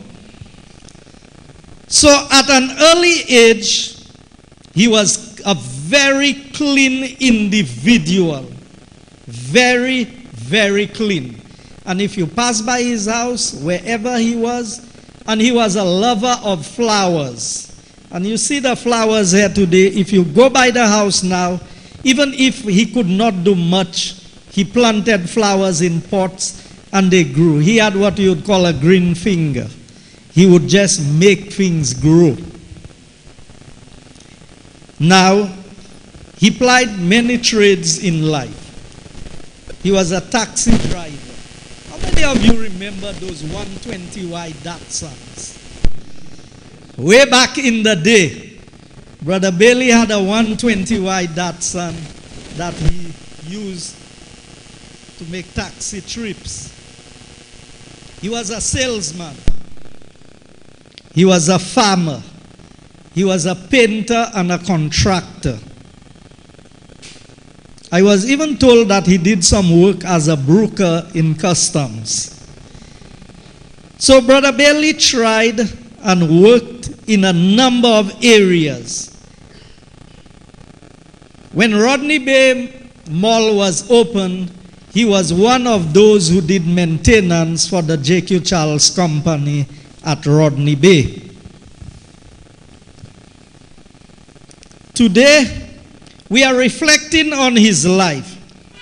So at an early age, he was a very clean individual. Very, very clean. And if you pass by his house, wherever he was, and he was a lover of flowers. And you see the flowers here today. If you go by the house now, even if he could not do much, he planted flowers in pots and they grew. He had what you would call a green finger. He would just make things grow. Now, he plied many trades in life. He was a taxi driver. How many of you remember those one twenty Y Datsuns? Way back in the day, Brother Bailey had a one twenty Y Datsun that he used to make taxi trips. He was a salesman. He was a farmer. He was a painter and a contractor. I was even told that he did some work as a broker in customs. So Brother Bailey tried and worked in a number of areas. When Rodney Bay Mall was open, he was one of those who did maintenance for the J Q Charles Company at Rodney Bay. Today, we are reflecting on his life.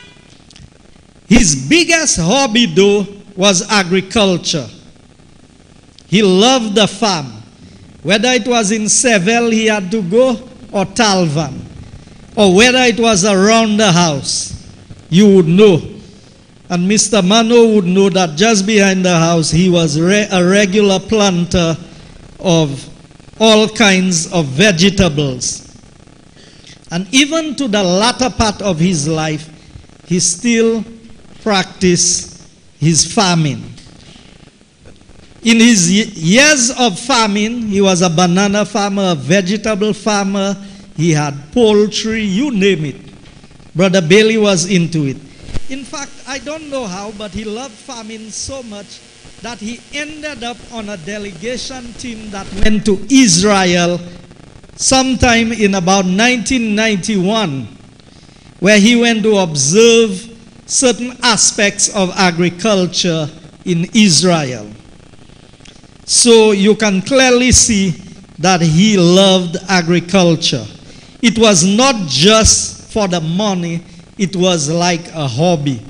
His biggest hobby, though, was agriculture. He loved the farm. Whether it was in Seville he had to go, or Talvan, or whether it was around the house, you would know. And Mister Mano would know that just behind the house he was re a regular planter of all kinds of vegetables. And even to the latter part of his life, he still practiced his farming. In his years of farming, he was a banana farmer, a vegetable farmer, he had poultry, you name it. Brother Bailey was into it. In fact, I don't know how, but he loved farming so much that he ended up on a delegation team that went to Israel sometime in about nineteen ninety-one, where he went to observe certain aspects of agriculture in Israel. So you can clearly see that he loved agriculture. It was not just for the money, it was like a hobby.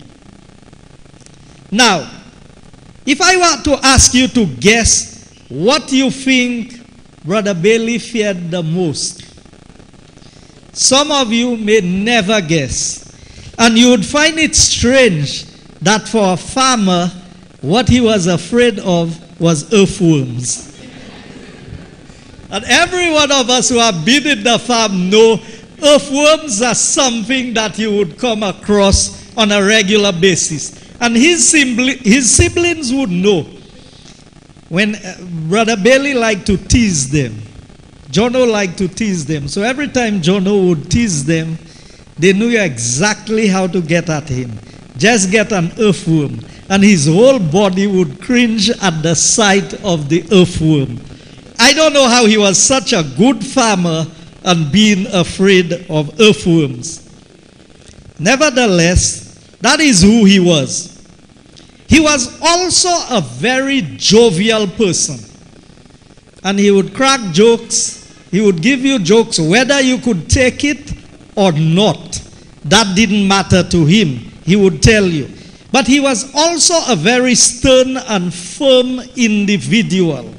Now, if I were to ask you to guess what you think Brother Bailey feared the most, some of you may never guess. And you would find it strange that for a farmer, what he was afraid of was earthworms. And every one of us who have been in the farm know earthworms are something that you would come across on a regular basis. And his, his siblings would know. When uh, Brother Bailey liked to tease them, Johno liked to tease them. So every time Johno would tease them, they knew exactly how to get at him. Just get an earthworm, and his whole body would cringe at the sight of the earthworm. I don't know how he was such a good farmer and being afraid of earthworms. Nevertheless, that is who he was. He was also a very jovial person. And he would crack jokes. He would give you jokes whether you could take it or not. That didn't matter to him. He would tell you. But he was also a very stern and firm individual.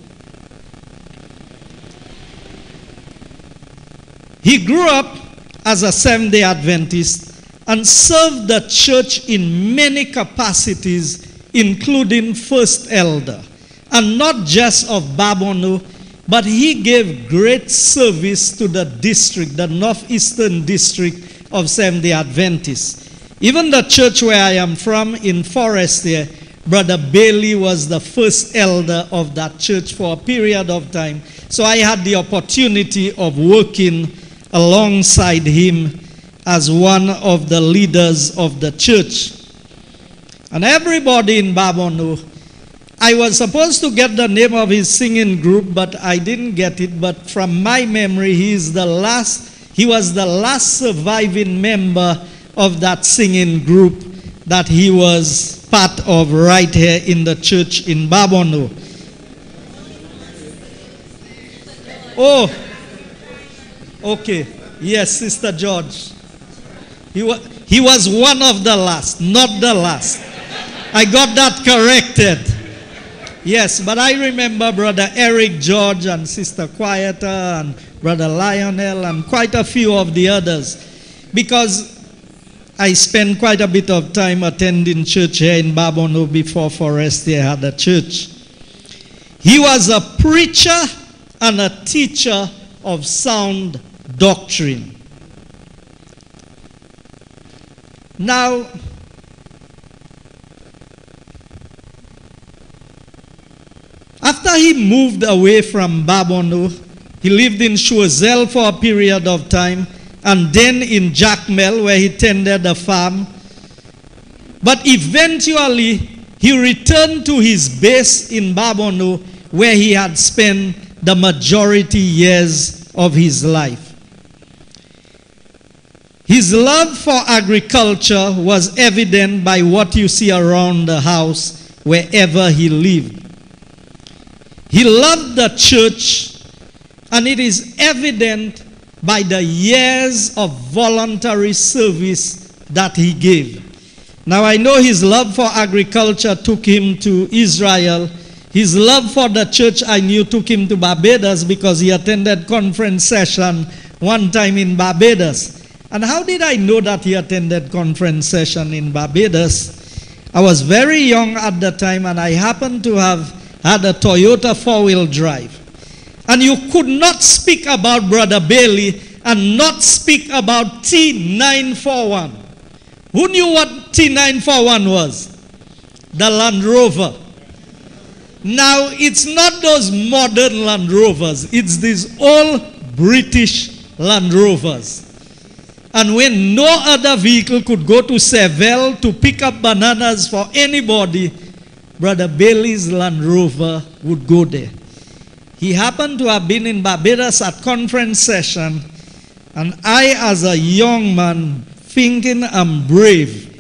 He grew up as a Seventh-day Adventist and served the church in many capacities, including first elder. And not just of Babonneau, but he gave great service to the district, the northeastern district of Seventh-day Adventists. Even the church where I am from in Forest here, Brother Bailey was the first elder of that church for a period of time. So I had the opportunity of working alongside him as one of the leaders of the church. And everybody in Babonneau, I was supposed to get the name of his singing group, but I didn't get it. But from my memory, he is the last, he was the last surviving member of that singing group that he was part of right here in the church in Babonneau. Oh, okay. Yes, Sister George. He, wa he was one of the last, not the last. I got that corrected. Yes, but I remember Brother Eric George and Sister Quieta and Brother Lionel and quite a few of the others, because I spent quite a bit of time attending church here in Babono before Forestier had a church. He was a preacher and a teacher of sound doctrine. Now, after he moved away from Babono, he lived in Choiseul for a period of time, and then in Jacmel, where he tended a farm. But eventually, he returned to his base in Babono, where he had spent the majority years of his life. His love for agriculture was evident by what you see around the house wherever he lived. He loved the church, and it is evident by the years of voluntary service that he gave. Now, I know his love for agriculture took him to Israel. His love for the church, I knew, took him to Barbados because he attended conference session one time in Barbados. And how did I know that he attended conference session in Barbados? I was very young at the time, and I happened to have had a Toyota four-wheel drive. And you could not speak about Brother Bailey and not speak about T nine forty-one. Who knew what T nine forty-one was? The Land Rover. Now, it's not those modern Land Rovers. It's these old British Land Rovers. And when no other vehicle could go to Seville to pick up bananas for anybody, Brother Bailey's Land Rover would go there. He happened to have been in Barbados at conference session, and I, as a young man, thinking I'm brave,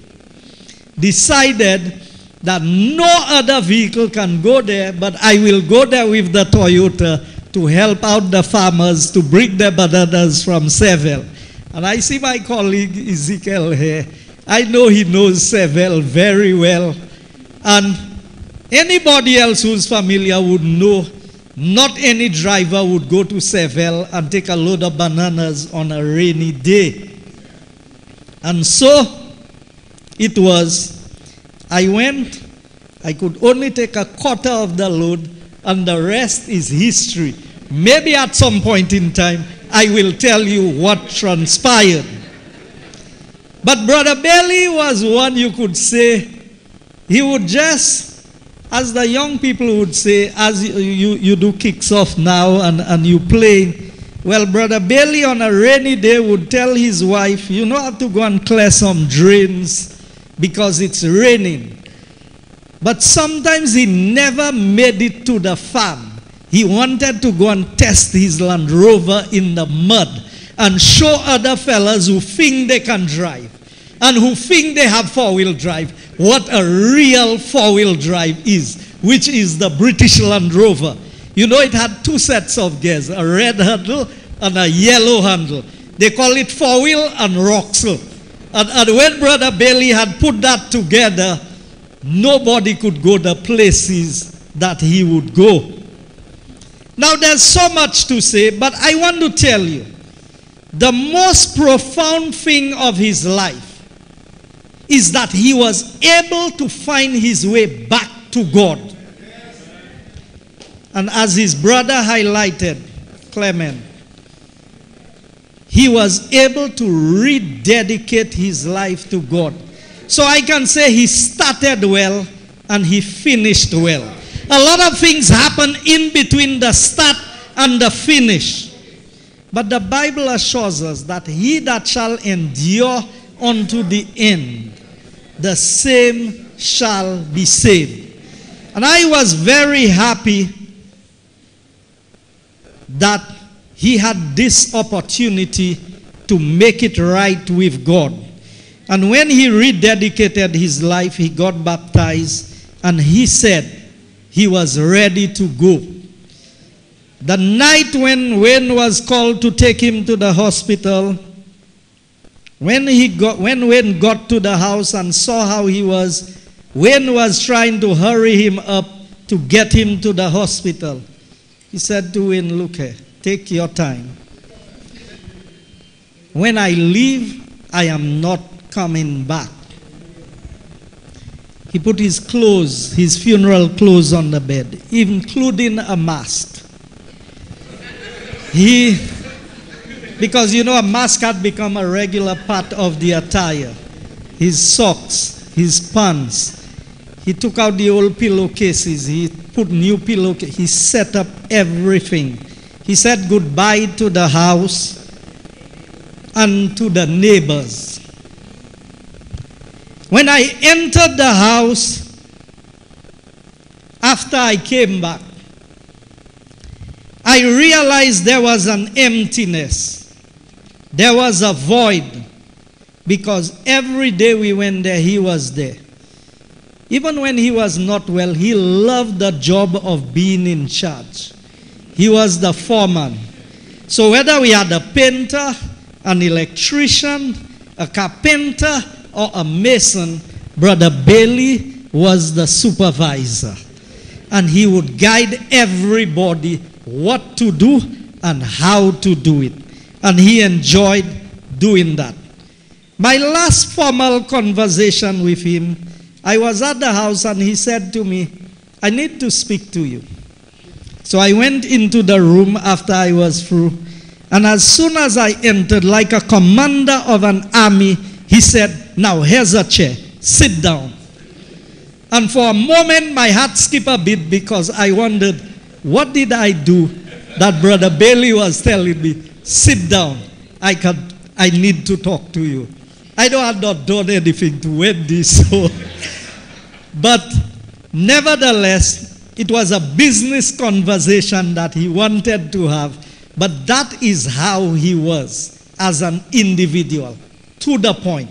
decided that no other vehicle can go there, but I will go there with the Toyota to help out the farmers to bring their bananas from Seville. And I see my colleague Ezekiel here. I know he knows Seville very well. And anybody else who's familiar would know not any driver would go to Seville and take a load of bananas on a rainy day. And so it was. I went, I could only take a quarter of the load, and the rest is history. Maybe at some point in time, I will tell you what transpired. But Brother Bailey was one you could say, he would just, as the young people would say, as you, you, you do kicks off now and, and you play, well, Brother Bailey on a rainy day would tell his wife, you know, I have to go and clear some drains because it's raining. But sometimes he never made it to the farm. He wanted to go and test his Land Rover in the mud and show other fellas who think they can drive and who think they have four-wheel drive what a real four-wheel drive is, which is the British Land Rover. You know, it had two sets of gears, a red handle and a yellow handle. They call it four-wheel and roxel. And, and when Brother Bailey had put that together, nobody could go the places that he would go. Now, there's so much to say, but I want to tell you, the most profound thing of his life is that he was able to find his way back to God. And as his brother highlighted, Clement, he was able to rededicate his life to God. So I can say he started well and he finished well. A lot of things happen in between the start and the finish. But the Bible assures us that he that shall endure unto the end, the same shall be saved. And I was very happy that he had this opportunity to make it right with God. And when he rededicated his life, he got baptized, and he said he was ready to go. The night when Wayne was called to take him to the hospital, when, he got, when Wayne got to the house and saw how he was, Wayne was trying to hurry him up to get him to the hospital. He said to Wayne, look here, take your time. When I leave, I am not coming back. He put his clothes, his funeral clothes on the bed, including a mask. He, because you know a mask had become a regular part of the attire. His socks, his pants. He took out the old pillowcases. He put new pillowcases. He set up everything. He said goodbye to the house and to the neighbors. When I entered the house, after I came back, I realized there was an emptiness. There was a void. Because every day we went there, he was there. Even when he was not well, he loved the job of being in charge. He was the foreman. So whether we had a painter, an electrician, a carpenter, or a mason, Brother Bailey was the supervisor. And he would guide everybody what to do and how to do it. And he enjoyed doing that. My last formal conversation with him, I was at the house and he said to me, I need to speak to you. So I went into the room after I was through. And as soon as I entered, like a commander of an army, he said, now here's a chair, sit down. And for a moment, my heart skipped a bit because I wondered, what did I do that Brother Bailey was telling me, sit down, I, can, I need to talk to you. I know I've not done anything to win this, so. But nevertheless, it was a business conversation that he wanted to have. But that is how he was as an individual, to the point.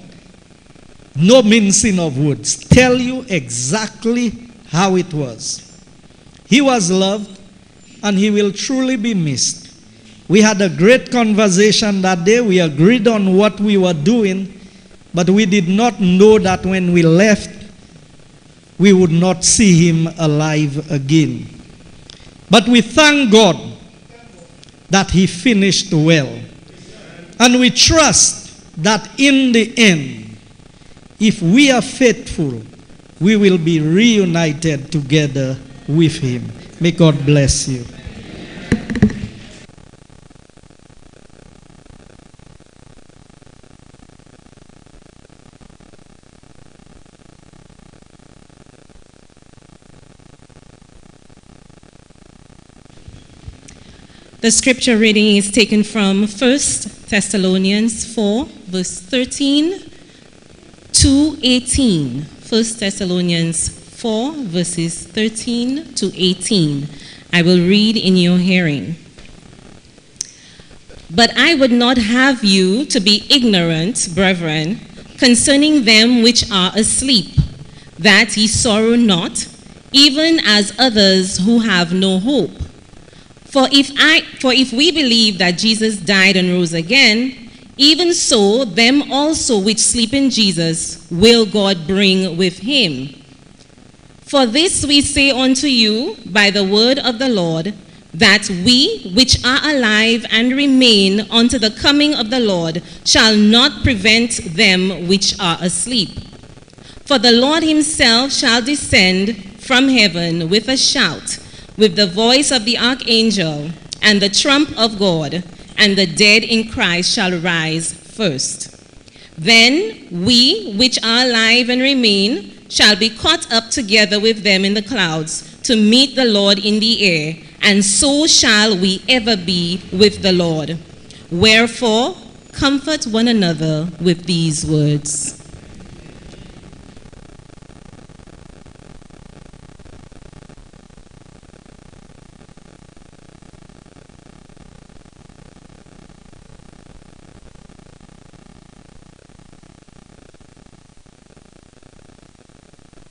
No mincing of words. Tell you exactly how it was. He was loved, and he will truly be missed. We had a great conversation that day. We agreed on what we were doing, but we did not know that when we left, we would not see him alive again. But we thank God that he finished well. And we trust that in the end, if we are faithful, we will be reunited together with him. May God bless you. The scripture reading is taken from First Thessalonians four, verse thirteen to eighteen. First Thessalonians four, verses thirteen to eighteen. I will read in your hearing. But I would not have you to be ignorant, brethren, concerning them which are asleep, that ye sorrow not, even as others who have no hope. For if I, for if we believe that Jesus died and rose again, even so them also which sleep in Jesus will God bring with him. For this we say unto you by the word of the Lord, that we which are alive and remain unto the coming of the Lord shall not prevent them which are asleep. For the Lord himself shall descend from heaven with a shout, with the voice of the archangel, and the trump of God, and the dead in Christ shall rise first. Then we which are alive and remain shall be caught up together with them in the clouds to meet the Lord in the air, and so shall we ever be with the Lord. Wherefore, comfort one another with these words.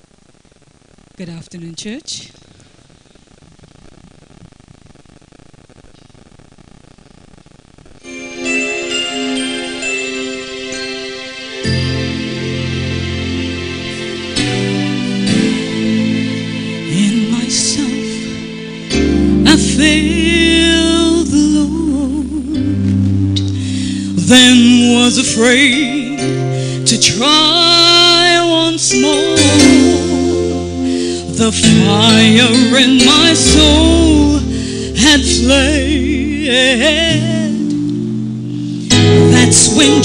Good afternoon, church. failed the Lord, then was afraid to try once more. The fire in my soul had flared. That's when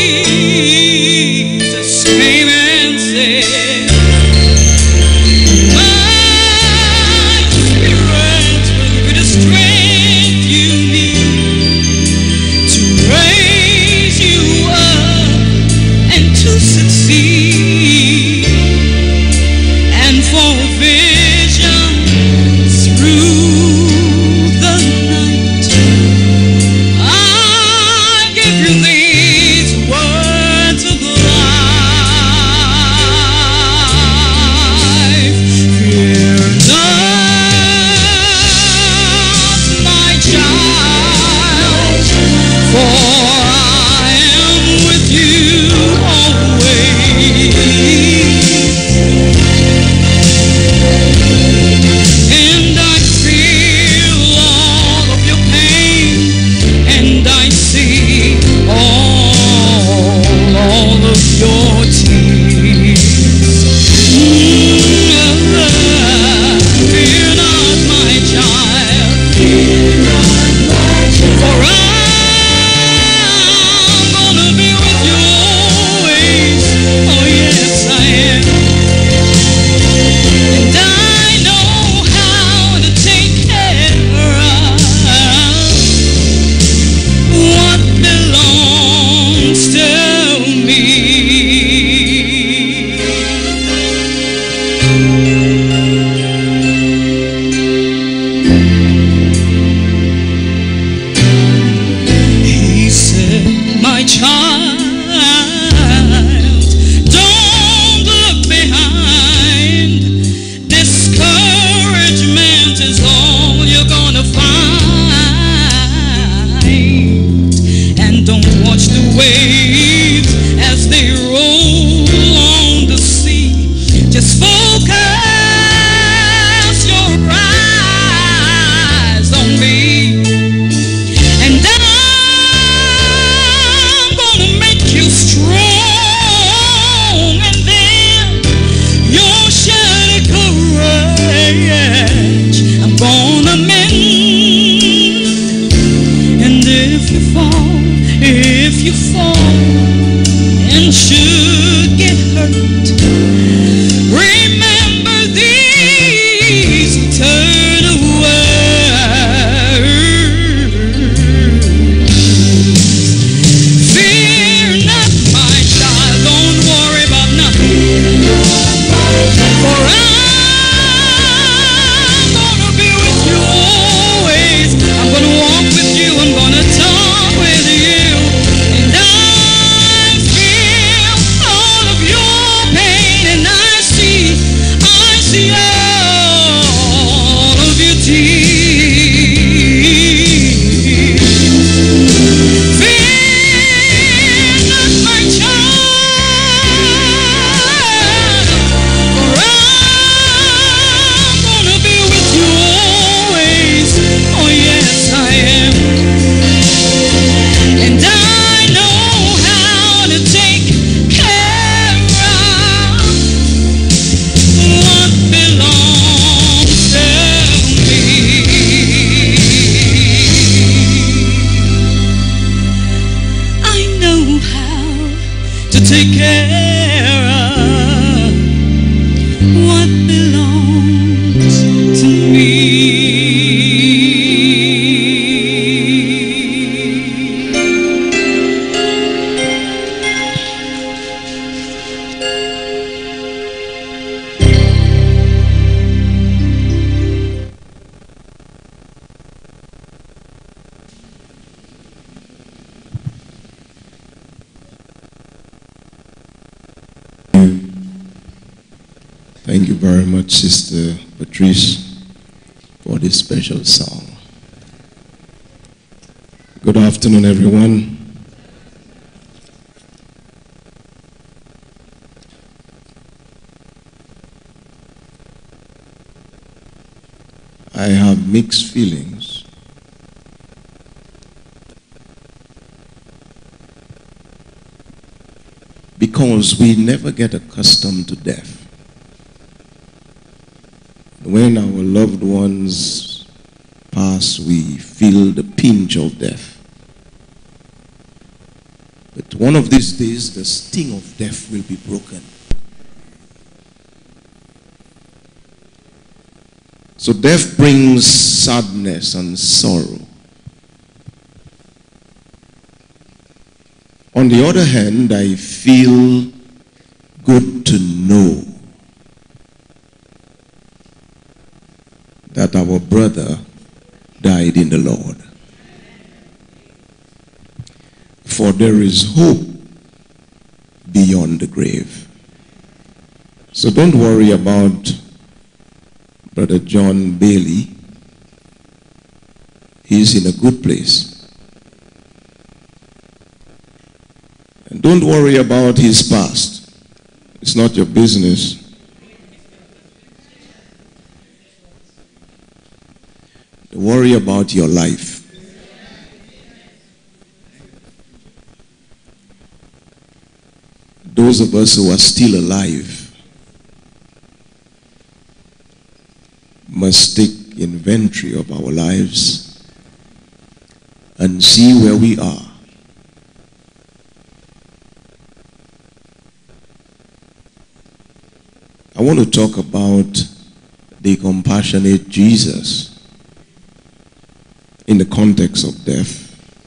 Jesus came and said, my spirit will give you the strength you need to raise you up and to succeed, and for vision through the night. I give you these words of life. Fear not, my child, for I am with you always. And I feel all of your pain, and I see all, all of your tears. Mm, fear not, my child, for I'm gonna be with you always. Oh yes, I am. And I know how to take care of what belongs to me. He said, my child, don't look behind. Discouragement is all you're gonna find. And don't watch the waves as they roll on the sea. Just focus your eyes on me, and I'm gonna make you strong, and then you'll shed courage. I'm gonna mend, and if you fall, if you fall and should get hurt, remember these eternal words. Fear not, my child, don't worry about nothing, for I'm gonna be with you always. I'm gonna walk with you, I'm gonna talk with you, and I feel all of your pain, and I see, I see all of your tears. Fear not, my child, for I'm gonna be with you always. Oh yes, I am. And I know how to take care of what belongs to me. I know how to take care of what belongs to me. Thank you very much, Sister Patrice, for this special song. Good afternoon, everyone. I have mixed feelings because we never get accustomed to death. When our loved ones pass, we feel the pinch of death. But one of these days, the sting of death will be broken. So death brings sadness and sorrow. On the other hand, I feel good to know that our brother died in the Lord. For there is hope beyond the grave. So don't worry about Brother John Bailey. He's in a good place. And don't worry about his past. It's not your business. Worry about your life. Those of us who are still alive must take inventory of our lives and see where we are. I want to talk about the compassionate Jesus in the context of death.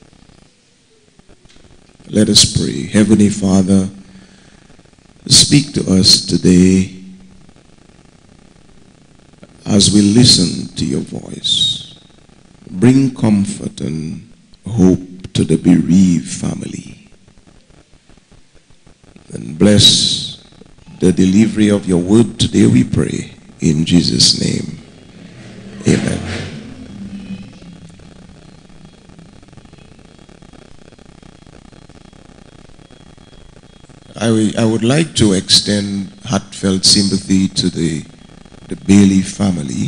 Let us pray. Heavenly Father, speak to us today as we listen to your voice. Bring comfort and hope to the bereaved family. And bless the delivery of your word today, we pray. In Jesus' name, amen. I, I would like to extend heartfelt sympathy to the, the Bailey family,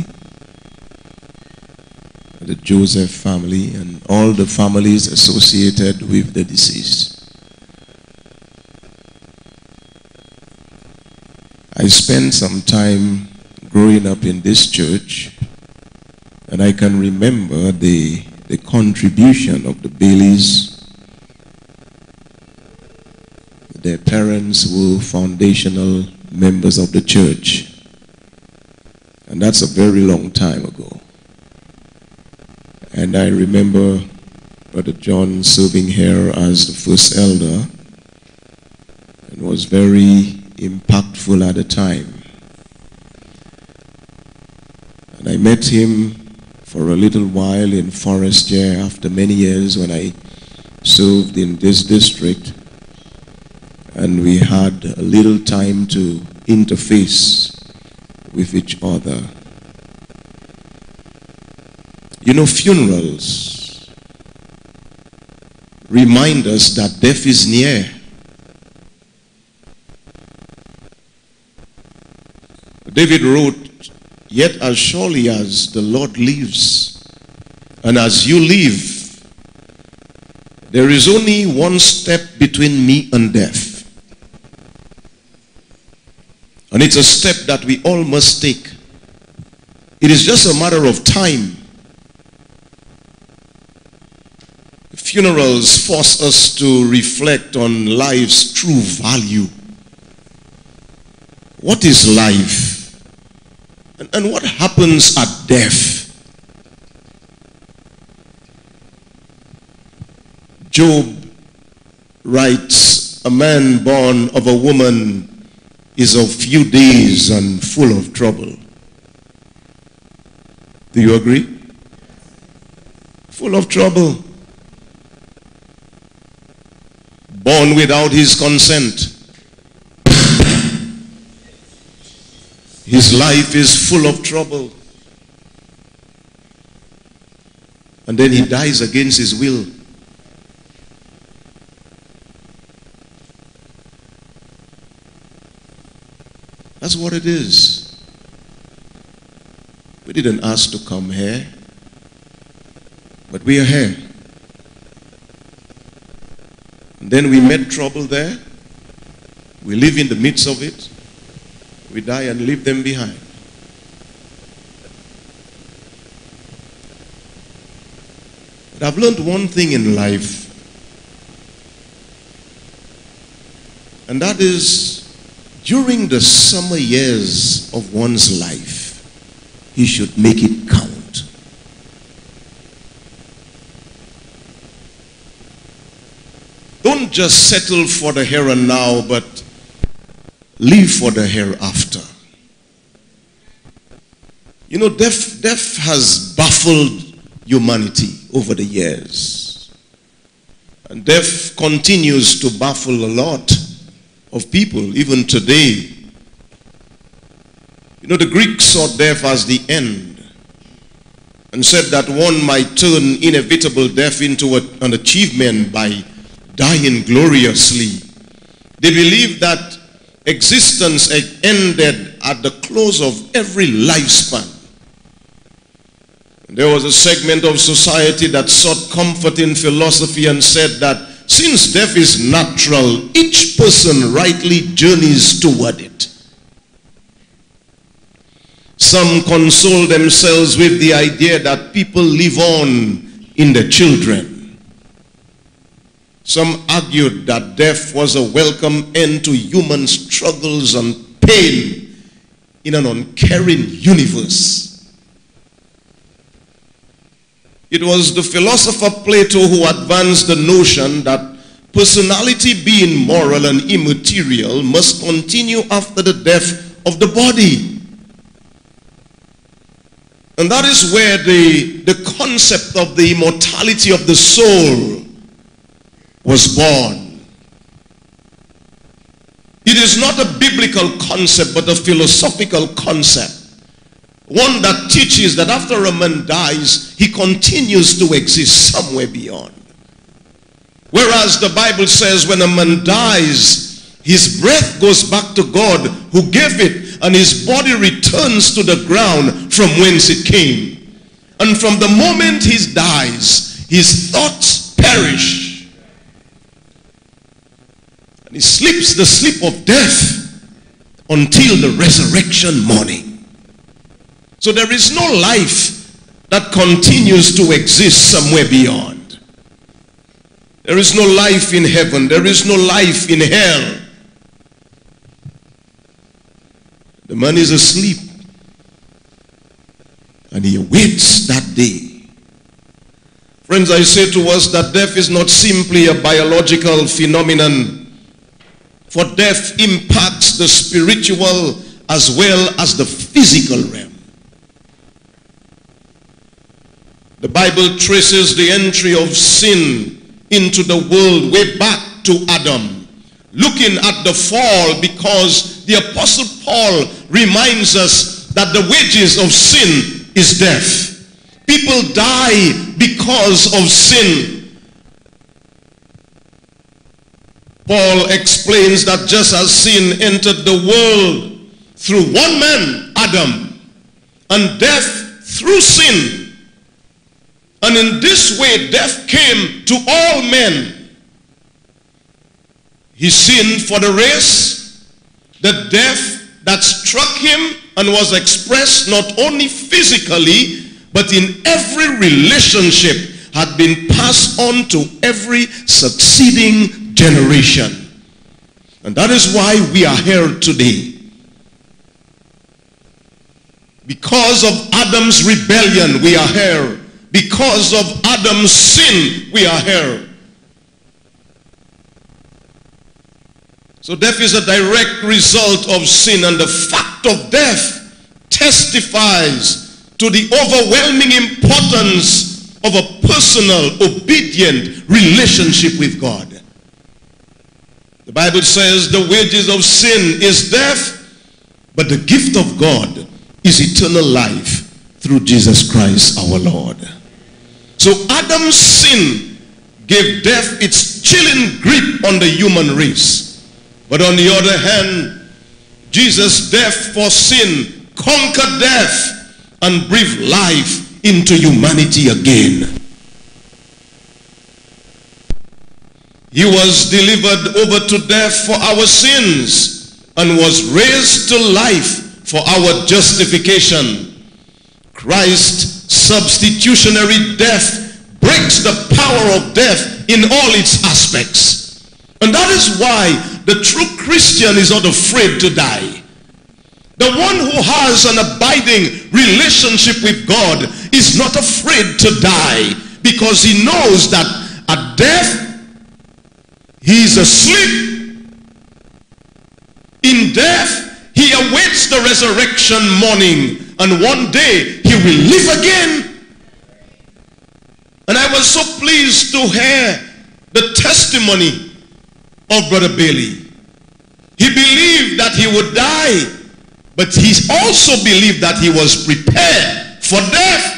the Joseph family, and all the families associated with the deceased. I spent some time growing up in this church, and I can remember the, the contribution of the Baileys. Their parents were foundational members of the church. And that's a very long time ago. And I remember Brother John serving here as the first elder and was very impactful at the time. And I met him for a little while in Forest Year after many years when I served in this district. And we had a little time to interface with each other. You know, funerals remind us that death is near. David wrote, "Yet as surely as the Lord lives, and as you live, there is only one step between me and death. And it's a step that we all must take. It is just a matter of time." Funerals force us to reflect on life's true value. What is life? And, and what happens at death? Job writes, "A man born of a woman is of few days and full of trouble." Do you agree? Full of trouble. Born without his consent. His life is full of trouble. And then he dies against his will. That's what it is. We didn't ask to come here, but we are here. And then we met trouble there. We live in the midst of it. We die and leave them behind. But I've learned one thing in life, and that is during the summer years of one's life, he should make it count. Don't just settle for the here and now, but live for the hereafter. You know, death, death has baffled humanity over the years. And death continues to baffle a lot of people, even today. You know, the Greeks saw death as the end and said that one might turn inevitable death into a, an achievement by dying gloriously. They believed that existence ended at the close of every lifespan. There was a segment of society that sought comfort in philosophy and said that since death is natural, each person rightly journeys toward it. Some console themselves with the idea that people live on in their children. Some argued that death was a welcome end to human struggles and pain in an uncaring universe. It was the philosopher Plato who advanced the notion that personality, being moral and immaterial, must continue after the death of the body. And that is where the, the concept of the immortality of the soul was born. It is not a biblical concept, but a philosophical concept. One that teaches that after a man dies, he continues to exist somewhere beyond. Whereas the Bible says when a man dies, his breath goes back to God who gave it, and his body returns to the ground from whence it came. And from the moment he dies, his thoughts perish. And he sleeps the sleep of death until the resurrection morning. So there is no life that continues to exist somewhere beyond. There is no life in heaven. There is no life in hell. The man is asleep, and he awaits that day. Friends, I say to us that death is not simply a biological phenomenon, for death impacts the spiritual as well as the physical realm. The Bible traces the entry of sin into the world way back to Adam, looking at the fall, because the Apostle Paul reminds us that the wages of sin is death. People die because of sin. Paul explains that just as sin entered the world through one man, Adam, and death through sin, and in this way death came to all men. He sinned for the race. The death that struck him and was expressed not only physically, but in every relationship, had been passed on to every succeeding generation. And that is why we are here today. Because of Adam's rebellion, we are here. Because of Adam's sin, we are here. So death is a direct result of sin, and the fact of death testifies to the overwhelming importance of a personal, obedient relationship with God. The Bible says the wages of sin is death, but the gift of God is eternal life through Jesus Christ our Lord. So Adam's sin gave death its chilling grip on the human race. But on the other hand, Jesus' death for sin conquered death and breathed life into humanity again. He was delivered over to death for our sins and was raised to life for our justification. Christ's substitutionary death breaks the power of death in all its aspects. And that is why the true Christian is not afraid to die. The one who has an abiding relationship with God is not afraid to die, because he knows that at death he is asleep. In death he awaits the resurrection morning, and one day he will live again. And I was so pleased to hear the testimony of Brother Bailey. He believed that he would die, but he also believed that he was prepared for death.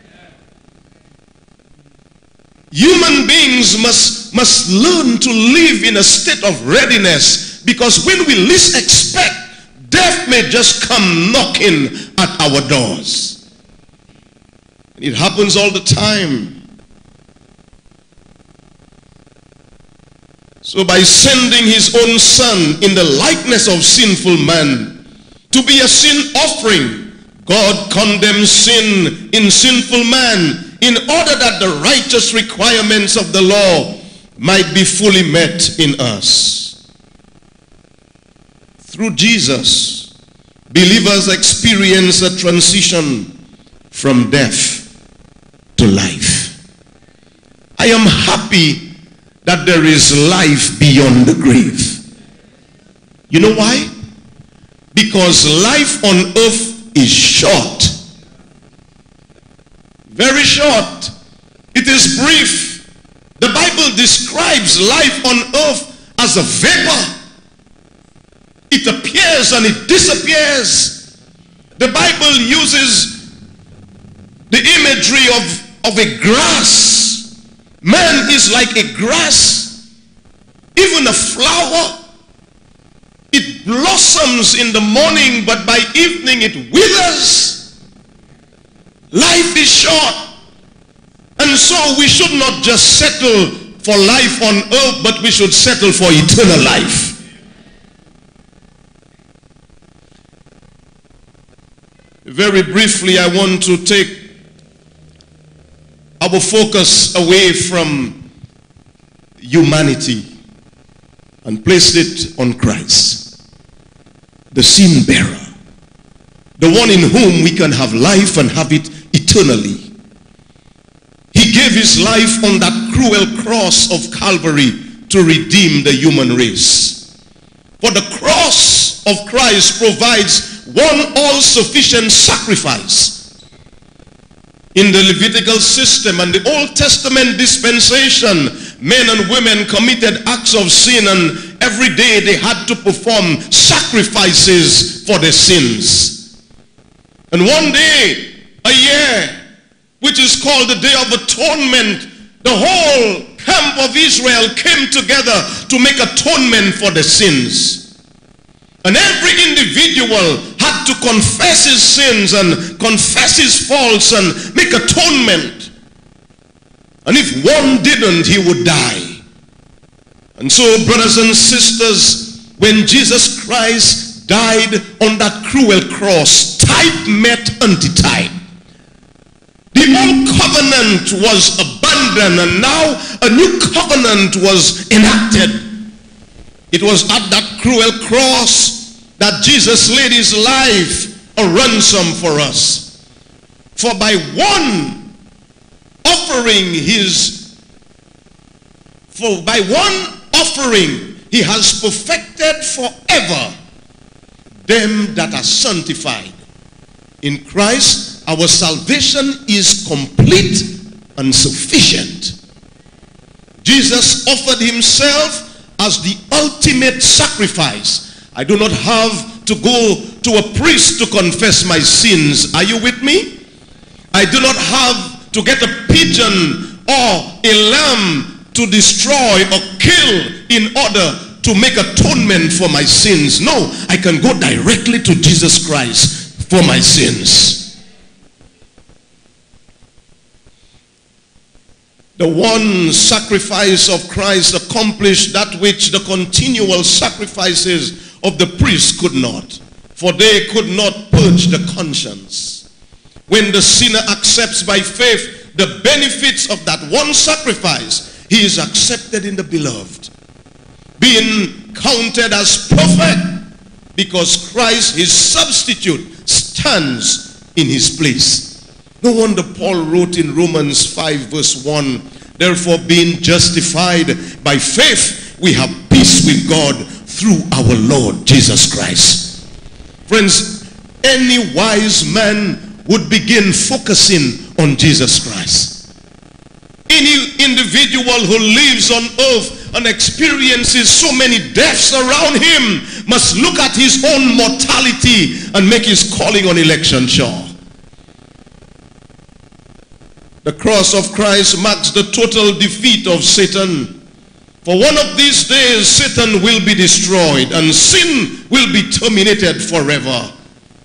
Human beings must, must learn to live in a state of readiness, because when we least expect, death may just come knocking at our doors. It happens all the time. So by sending his own son in the likeness of sinful man to be a sin offering, God condemns sin in sinful man in order that the righteous requirements of the law might be fully met in us. Through Jesus, believers experience a transition from death to life. I am happy that there is life beyond the grave. You know why? Because life on earth is short. Very short. It is brief. The Bible describes life on earth as a vapor. It appears and it disappears. The Bible uses the imagery of, of a grass. Man is like a grass, even a flower. It blossoms in the morning, but by evening it withers. Life is short. And so we should not just settle for life on earth, but we should settle for eternal life. Very briefly, I want to take our focus away from humanity and place it on Christ, the sin bearer, the one in whom we can have life and have it eternally. He gave his life on that cruel cross of Calvary to redeem the human race. For the cross of Christ provides one all-sufficient sacrifice. In the Levitical system and the Old Testament dispensation, men and women committed acts of sin, and every day they had to perform sacrifices for their sins. And one day, a year, which is called the Day of Atonement, the whole camp of Israel came together to make atonement for their sins. And every individual had to confess his sins and confess his faults and make atonement. And if one didn't, he would die. And so, brothers and sisters, when Jesus Christ died on that cruel cross, type met antitype. The old covenant was abandoned, and now a new covenant was enacted. It was at that cruel cross that Jesus laid his life a ransom for us. For by one offering his, for by one offering he has perfected forever them that are sanctified. In Christ, our salvation is complete and sufficient. Jesus offered himself as the ultimate sacrifice. I do not have to go to a priest to confess my sins. Are you with me? I do not have to get a pigeon or a lamb to destroy or kill in order to make atonement for my sins. No, I can go directly to Jesus Christ for my sins. The The one sacrifice of Christ accomplished that which the continual sacrifices of the priests could not, for they could not purge the conscience. When the sinner accepts by faith the benefits of that one sacrifice, he is accepted in the beloved, being counted as perfect because Christ, his substitute, stands in his place. No wonder Paul wrote in Romans five verse one, therefore being justified by faith, we have peace with God through our Lord Jesus Christ. Friends, any wise man would begin focusing on Jesus Christ. Any individual who lives on earth and experiences so many deaths around him must look at his own mortality and make his calling on election sure. The cross of Christ marks the total defeat of Satan. For one of these days, Satan will be destroyed and sin will be terminated forever.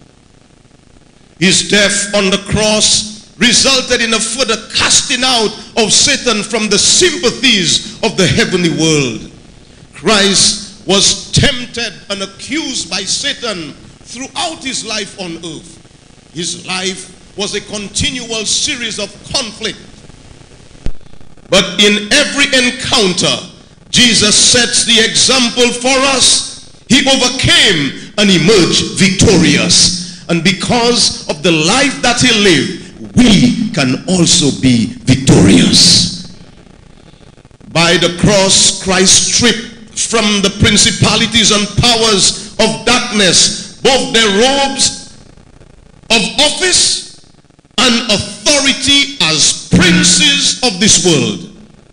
His death on the cross resulted in a further casting out of Satan from the sympathies of the heavenly world. Christ was tempted and accused by Satan throughout his life on earth. His life was a continual series of conflict. But in every encounter, Jesus sets the example for us. He overcame and emerged victorious. And because of the life that he lived, we can also be victorious. By the cross, Christ stripped from the principalities and powers of darkness both their robes of office and authority as princes of this world,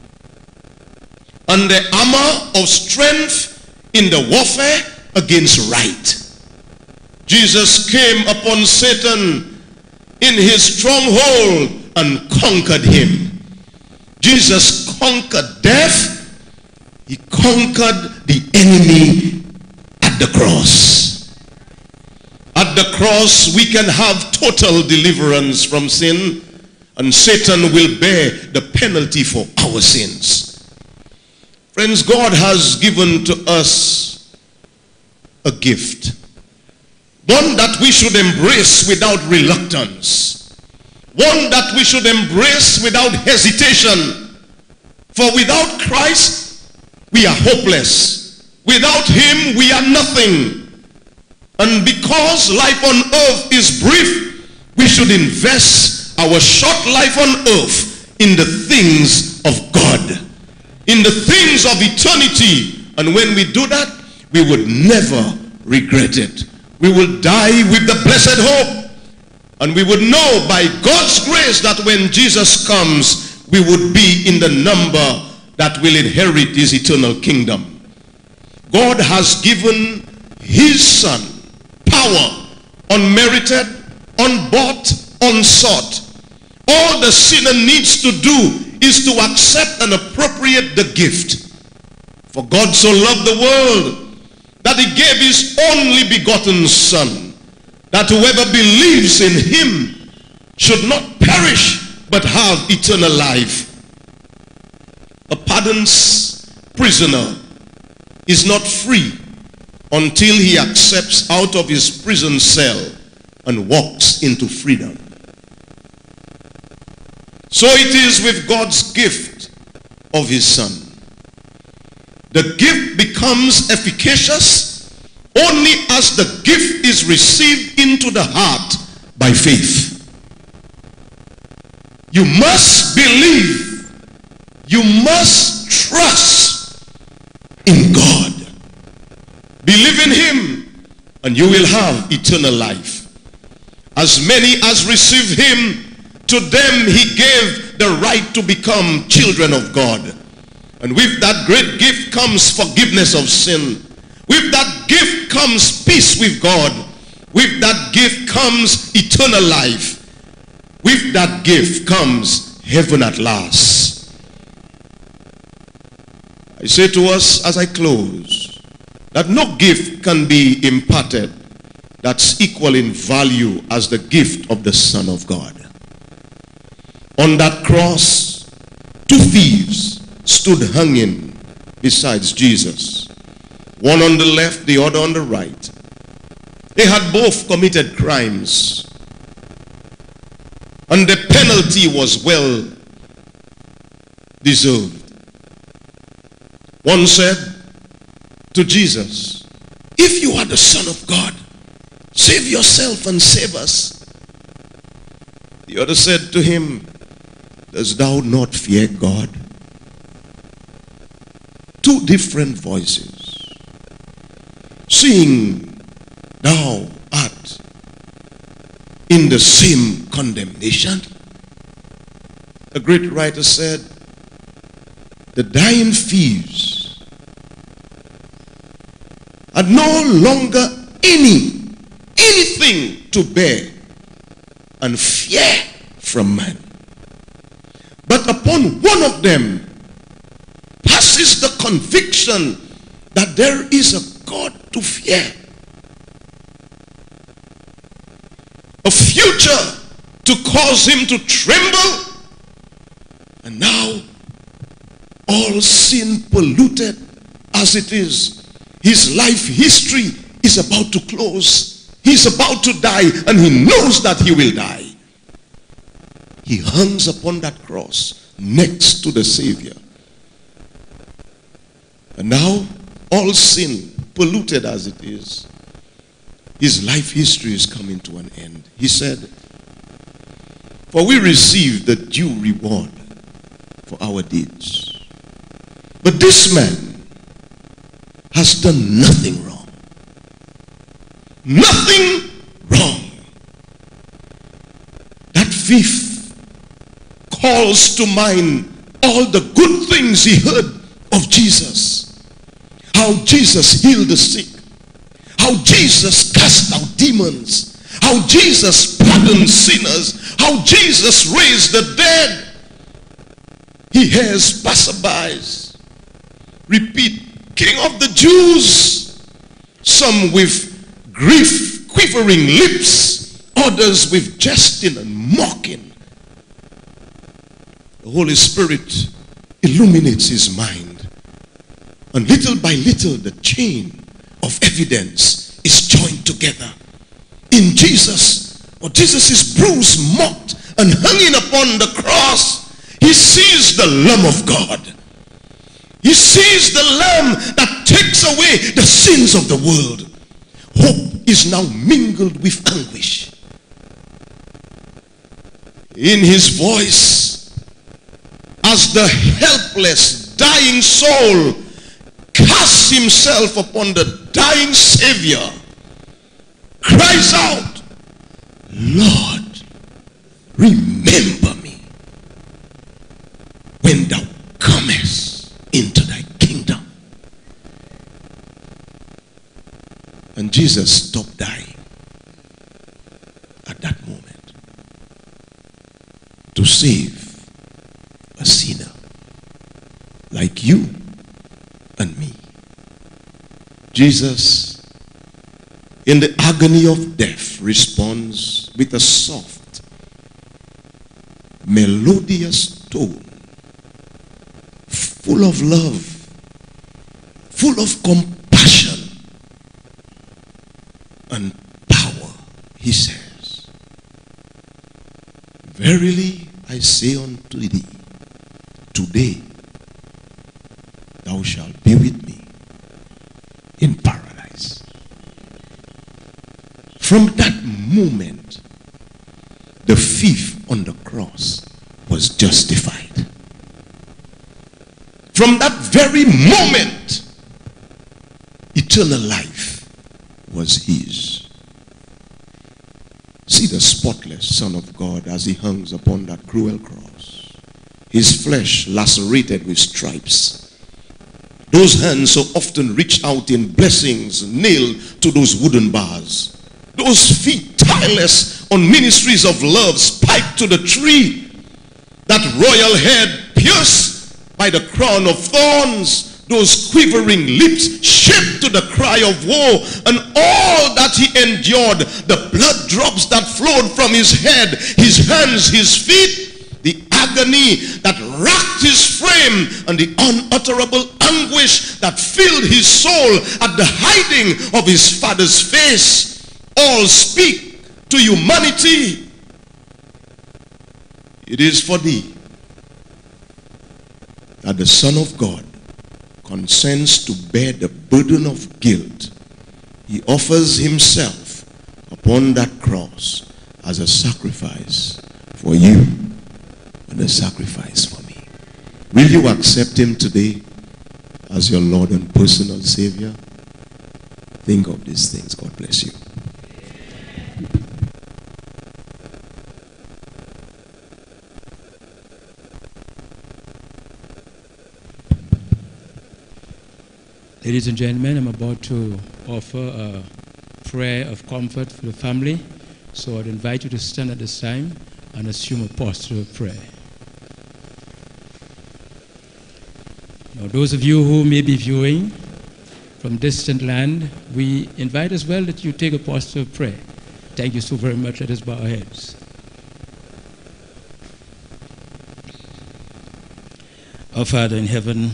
and the armor of strength in the warfare against right. Jesus came upon Satan in his stronghold and conquered him. Jesus conquered death. He conquered the enemy at the cross. At the cross, we can have total deliverance from sin, and Satan will bear the penalty for our sins. Friends, God has given to us a gift, one that we should embrace without reluctance, one that we should embrace without hesitation. For without Christ, we are hopeless. Without him, we are nothing. And because life on earth is brief, we should invest our short life on earth in the things of God, in the things of eternity. And when we do that, we would never regret it. We will die with the blessed hope. And we would know by God's grace that when Jesus comes, we would be in the number that will inherit his eternal kingdom. God has given his Son power, unmerited, unbought, unsought. All the sinner needs to do is to accept and appropriate the gift. For God so loved the world that he gave his only begotten Son, that whoever believes in him should not perish but have eternal life. A pardoned prisoner is not free until he accepts out of his prison cell and walks into freedom. So it is with God's gift of his Son. The gift becomes efficacious only as the gift is received into the heart by faith. You must believe. You must trust in God. Believe in him and you will have eternal life. As many as receive him, to them he gave the right to become children of God. And with that great gift comes forgiveness of sin. With that gift comes peace with God. With that gift comes eternal life. With that gift comes heaven at last. I say to us as I close, that no gift can be imparted that's equal in value as the gift of the Son of God. On that cross, two thieves stood hanging besides Jesus, one on the left, the other on the right. They had both committed crimes, and the penalty was well deserved. One said to Jesus, "If you are the Son of God, save yourself and save us." The other said to him, "Dost thou not fear God?" Two different voices. "Seeing thou art in the same condemnation," a great writer said, the dying thieves had no longer any, anything to bear and fear from man. But upon one of them passes the conviction that there is a God to fear, a future to cause him to tremble, and now all sin polluted as it is, his life history is about to close. He's about to die, and he knows that he will die. He hangs upon that cross next to the Savior. And now, all sin, polluted as it is, his life history is coming to an end. He said, "For we receive the due reward for our deeds. But this man has done nothing wrong." Nothing wrong. That thief calls to mind all the good things he heard of Jesus. How Jesus healed the sick. How Jesus cast out demons. How Jesus pardoned sinners. How Jesus raised the dead. He hears passerbys repeat, "King of the Jews," some with grief quivering lips, others with jesting and mocking. The Holy Spirit illuminates his mind, and little by little the chain of evidence is joined together. In Jesus, or Jesus is bruised, mocked, and hanging upon the cross, he sees the Lamb of God. He sees the Lamb that takes away the sins of the world. Hope is now mingled with anguish. In his voice, as the helpless, dying soul casts himself upon the dying Savior, cries out, "Lord, remember me when thou comest into thy kingdom." And Jesus stopped dying at that moment to save a sinner like you and me. Jesus, in the agony of death, responds with a soft, melodious tone, full of love, full of compassion and power. He says, "Verily I say unto thee, today thou shalt be with me in paradise." From that moment, the thief on the cross was justified. From that very moment, eternal life was his. See the spotless Son of God as he hangs upon that cruel cross. His flesh lacerated with stripes. Those hands so often reached out in blessings nailed to those wooden bars. Those feet tireless on ministries of love spiked to the tree. That royal head pierced by the crown of thorns. Those quivering lips shaped to the cry of woe, and all that he endured, the blood drops that flowed from his head, his hands, his feet, the agony that racked his frame and the unutterable anguish that filled his soul at the hiding of his Father's face, all speak to humanity. It is for thee that the Son of God consents to bear the burden of guilt. He offers himself upon that cross as a sacrifice for you and a sacrifice for me. Will you accept him today as your Lord and personal Savior? Think of these things. God bless you. Ladies and gentlemen, I'm about to offer a prayer of comfort for the family. So I'd invite you to stand at this time and assume a posture of prayer. Now, those of you who may be viewing from distant land, we invite as well that you take a posture of prayer. Thank you so very much. Let us bow our heads. Our Father in heaven,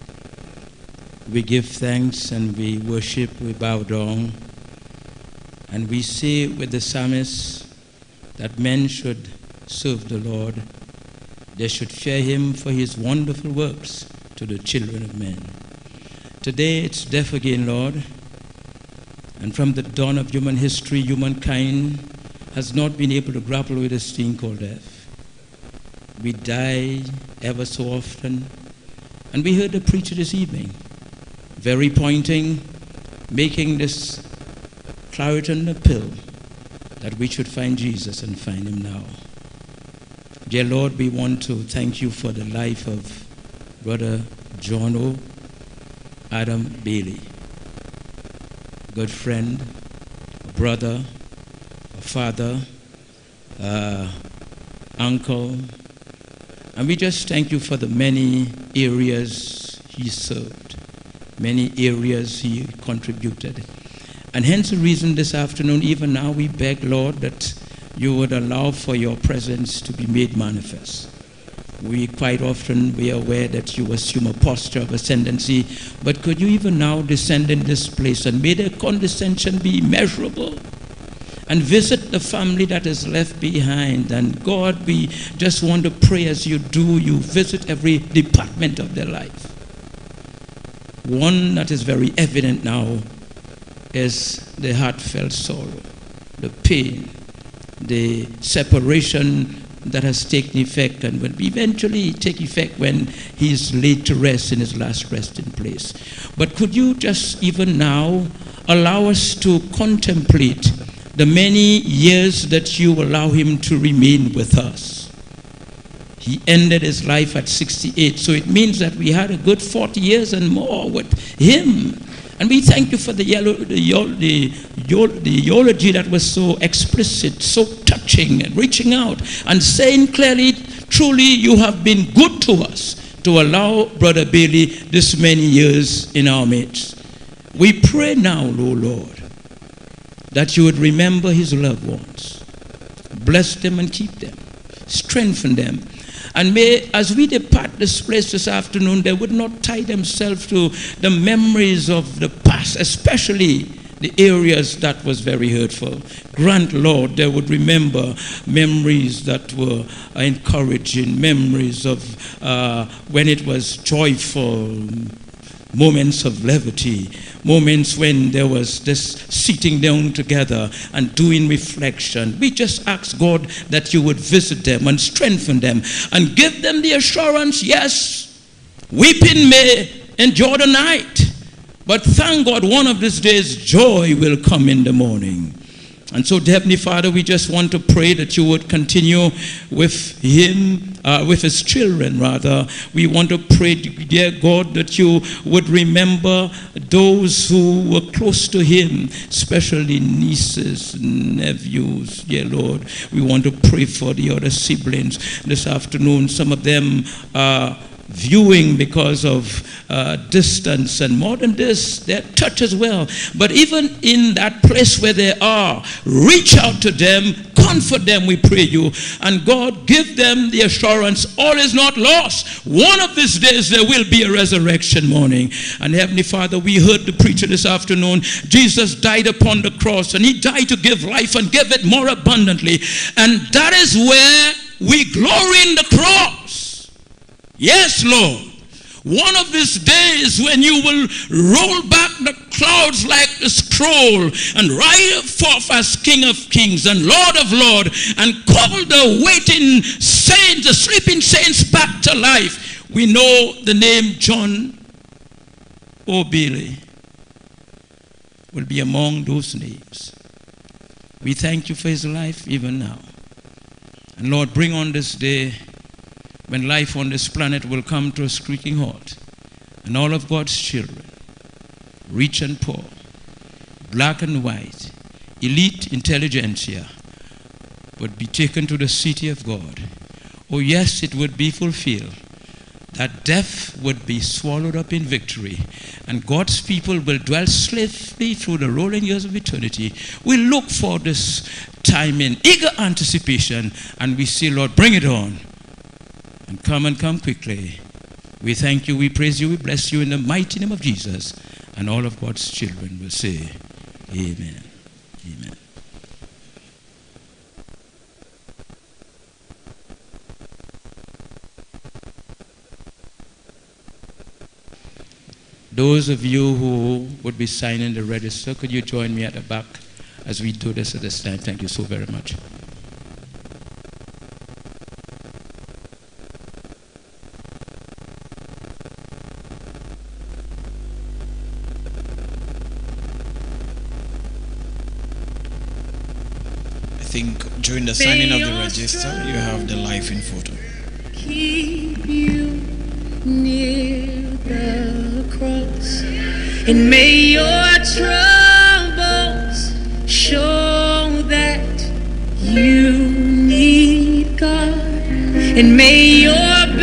we give thanks and we worship, we bow down, and we say with the psalmist that men should serve the Lord. They should fear him for his wonderful works to the children of men. Today it's death again, Lord, and from the dawn of human history, humankind has not been able to grapple with this thing called death. We die ever so often, and we heard the preacher this evening, very pointing, making this Claritin appeal that we should find Jesus and find him now. Dear Lord, we want to thank you for the life of Brother Johno Adam Bailey, good friend, a brother, a father, uh, uncle, and we just thank you for the many areas he served, many areas he contributed. And hence the reason this afternoon, even now, we beg, Lord, that you would allow for your presence to be made manifest. We quite often, we are aware that you assume a posture of ascendancy, but could you even now descend in this place and may the condescension be immeasurable and visit the family that is left behind. And God, we just want to pray as you do, you visit every department of their life. One that is very evident now is the heartfelt sorrow, the pain, the separation that has taken effect and will eventually take effect when he is laid to rest in his last resting place. But could you just even now allow us to contemplate the many years that you allow him to remain with us? He ended his life at sixty-eight, so it means that we had a good forty years and more with him. And we thank you for the, yellow, the, the, the eulogy that was so explicit, so touching, and reaching out and saying clearly, truly you have been good to us to allow Brother Bailey this many years in our midst. We pray now, O Lord, that you would remember his loved ones, bless them and keep them, strengthen them. And may, as we depart this place this afternoon, they would not tie themselves to the memories of the past, especially the areas that was very hurtful. Grant, Lord, they would remember memories that were encouraging, memories of uh, when it was joyful, moments of levity, moments when there was this sitting down together and doing reflection. We just ask God that you would visit them and strengthen them and give them the assurance, yes, weeping may endure the night, but thank God one of these days joy will come in the morning. And so, Heavenly Father, we just want to pray that you would continue with him, uh, with his children, rather. We want to pray, dear God, that you would remember those who were close to him, especially nieces, nephews, dear Lord. We want to pray for the other siblings this afternoon. Some of them are viewing because of uh, distance, and more than this, their touch as well. But even in that place where they are, reach out to them, comfort them, we pray you, and God, give them the assurance all is not lost. One of these days there will be a resurrection morning. And Heavenly Father, we heard the preacher this afternoon. Jesus died upon the cross, and he died to give life and give it more abundantly. And that is where we glory in the cross. Yes, Lord. One of these days when you will roll back the clouds like a scroll and ride forth as King of Kings and Lord of Lords and call the waiting saints, the sleeping saints back to life. We know the name John O'Bailey will be among those names. We thank you for his life even now. And Lord, bring on this day when life on this planet will come to a screeching halt, and all of God's children, rich and poor, black and white, elite intelligentsia, would be taken to the city of God. Oh yes, it would be fulfilled, that death would be swallowed up in victory, and God's people will dwell safely through the rolling years of eternity. We look for this time in eager anticipation, and we say, Lord, bring it on. And come and come quickly. We thank you, we praise you, we bless you in the mighty name of Jesus. And all of God's children will say, amen. Amen. Those of you who would be signing the register, could you join me at the back as we do this at this time? Thank you so very much. I think during the signing of the register, you have the life in photo. Keep you near the cross, and may your troubles show that you need God, and may your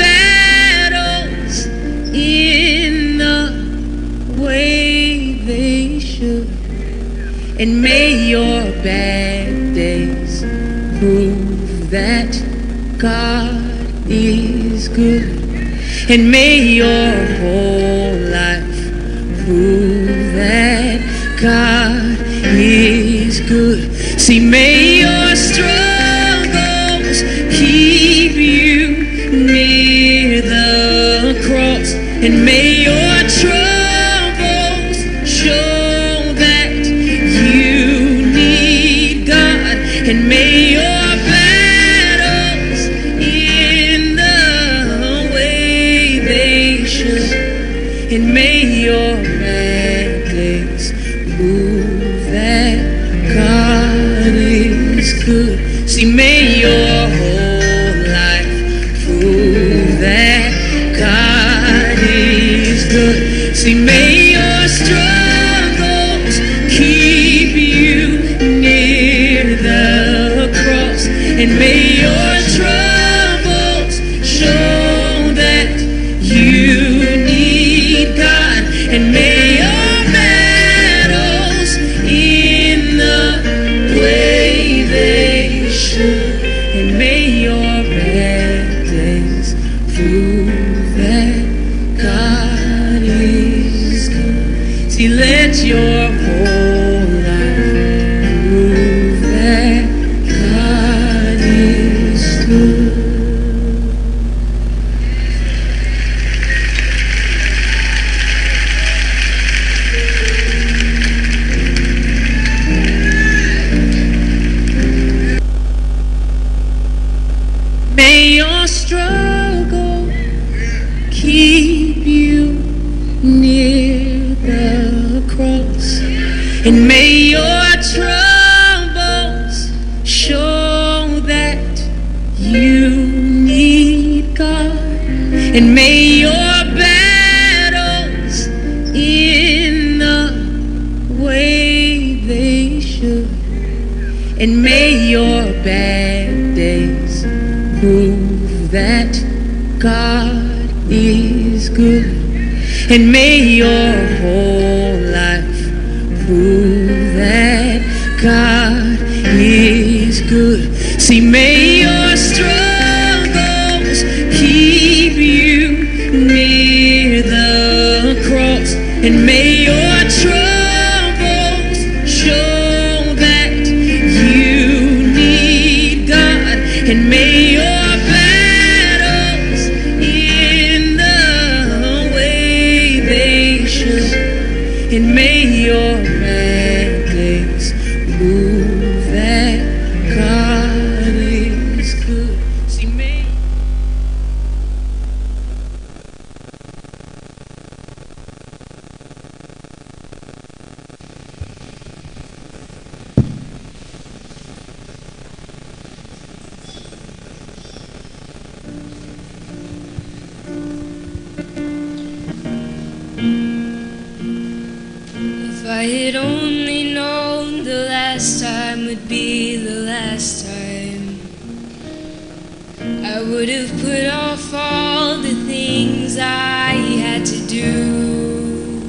battles in the way they should, and may your bad days prove that God is good, and may your whole life prove that God is good. See, may your struggles keep you near the cross, and may your troubles show that you need God, and may your battles in the way they should, and may your bad days prove that God is good. See, may your whole life prove that God is good. See, may your struggles keep you near the cross, and may your troubles show that you need God, and may your battles in the way they should, and may your bad days prove that God is good. See, let your whole life prove that God is good. May your struggle keep you near the cross, and may your troubles show that you need God, and may your battles in the way they should, and may your bad days prove that God is good, and may your whole life prove that God is good. See, may your struggles keep you near the cross, and may your troubles show that you need God, and may your battles in the way they should, and may your bad days prove that God is good. See, may if I had only known the last time would be the last time, I would have put off all the things I had to do.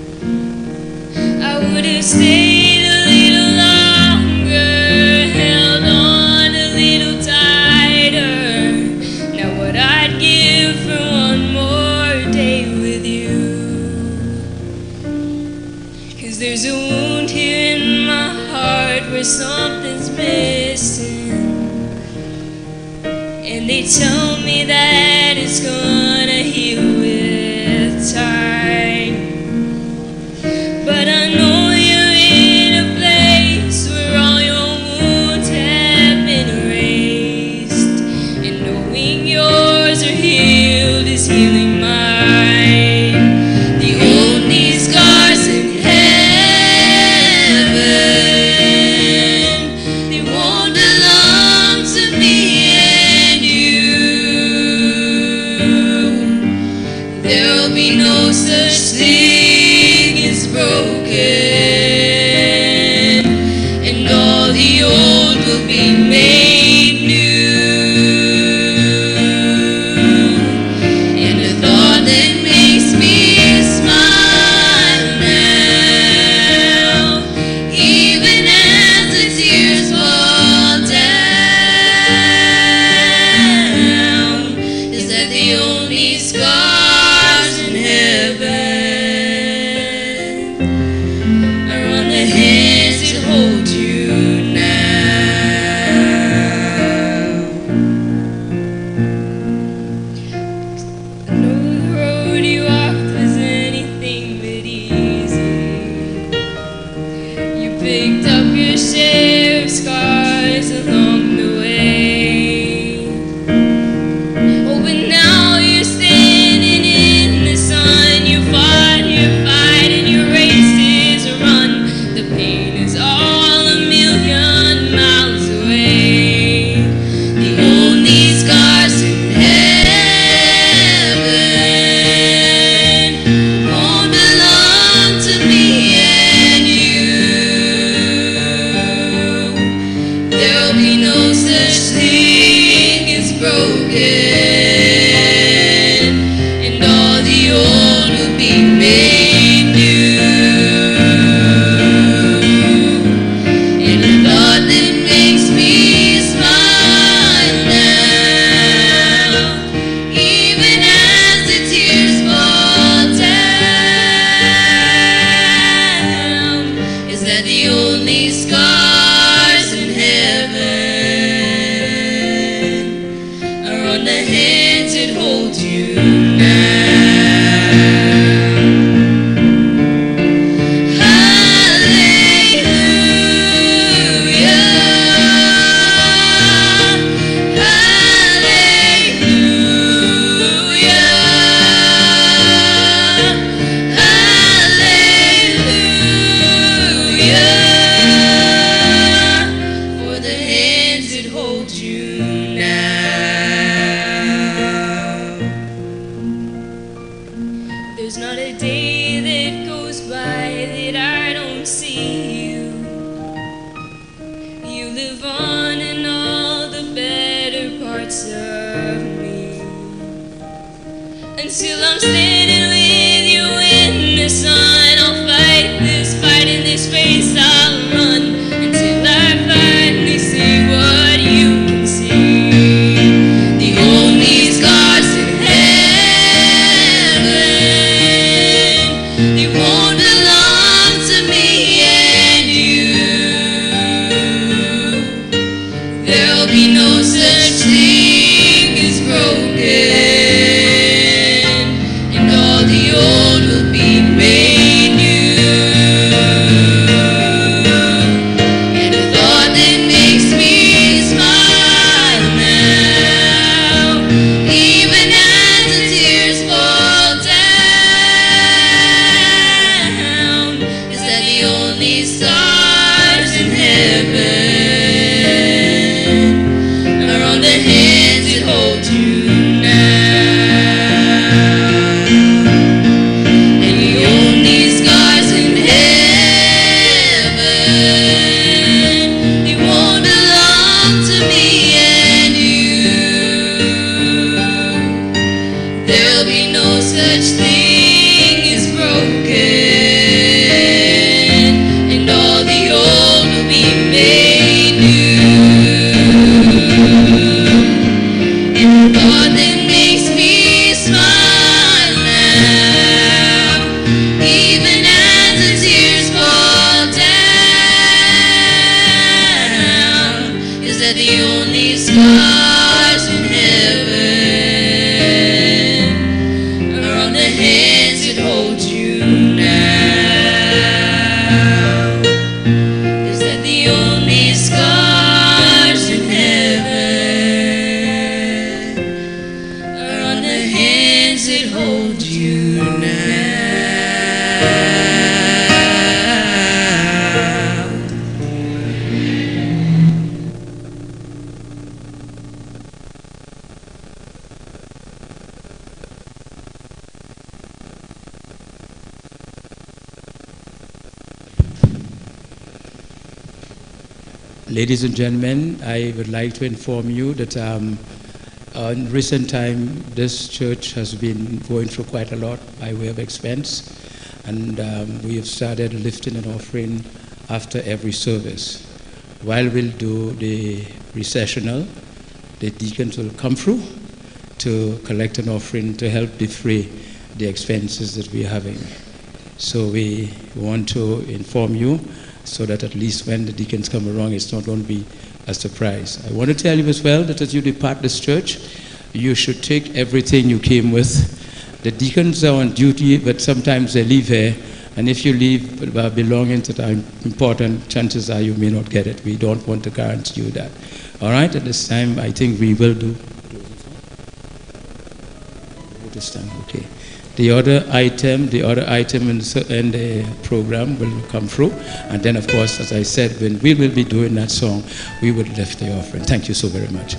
I would have stayed a little longer, held on a little tighter. Now what I'd give for one more day with you. 'Cause there's a wound here in my heart where something's missing, and they tell me that it's gonna heal with time. But I know you're in a place where all your wounds have been erased, and knowing yours are healed is healing mine. The only scars in no such thing is broken, and all the old will be made new. And a thought that makes me smile now, even as the tears fall down, is that the only scar hold you now. I know the road you walked was anything but easy. You picked up your share of scars along the way. Oh, but now you're standing in the sun. You fought your fight and your race is run. The pain is all a million miles away. The only scars in heaven won't belong to me and you. There'll be no such thing as broken, and all the old will be made new. The only scars in heaven are on the hands that hold you now. There's not a day that goes by that I don't see you. You live on in all the better parts of me. until I'm standing with you in the sun. I'll fight this fight in this race. I'll run until I finally see what you can see. The only scars in heaven, they won't belong to me and you. There'll be no such thing as broken. The old will be made new, and the thought that makes me smile now, even as the tears fall down, is that the only stars in heaven are on the hands that hold you now. Ladies and gentlemen, I would like to inform you that um, uh, in recent time, this church has been going through quite a lot by way of expense, and um, we have started lifting an offering after every service. While we'll do the recessional, the deacons will come through to collect an offering to help defray the expenses that we're having. So we want to inform you so that at least when the deacons come along, it's not going to be a surprise. I want to tell you as well that as you depart this church, you should take everything you came with. The deacons are on duty, but sometimes they leave here, and if you leave uh, belongings that are important, chances are you may not get it. We don't want to guarantee you that. All right, at this time, I think we will do. This time, okay. The other item, the other item in the, in the program will come through. And then, of course, as I said, when we will be doing that song, we will lift the offering. Thank you so very much.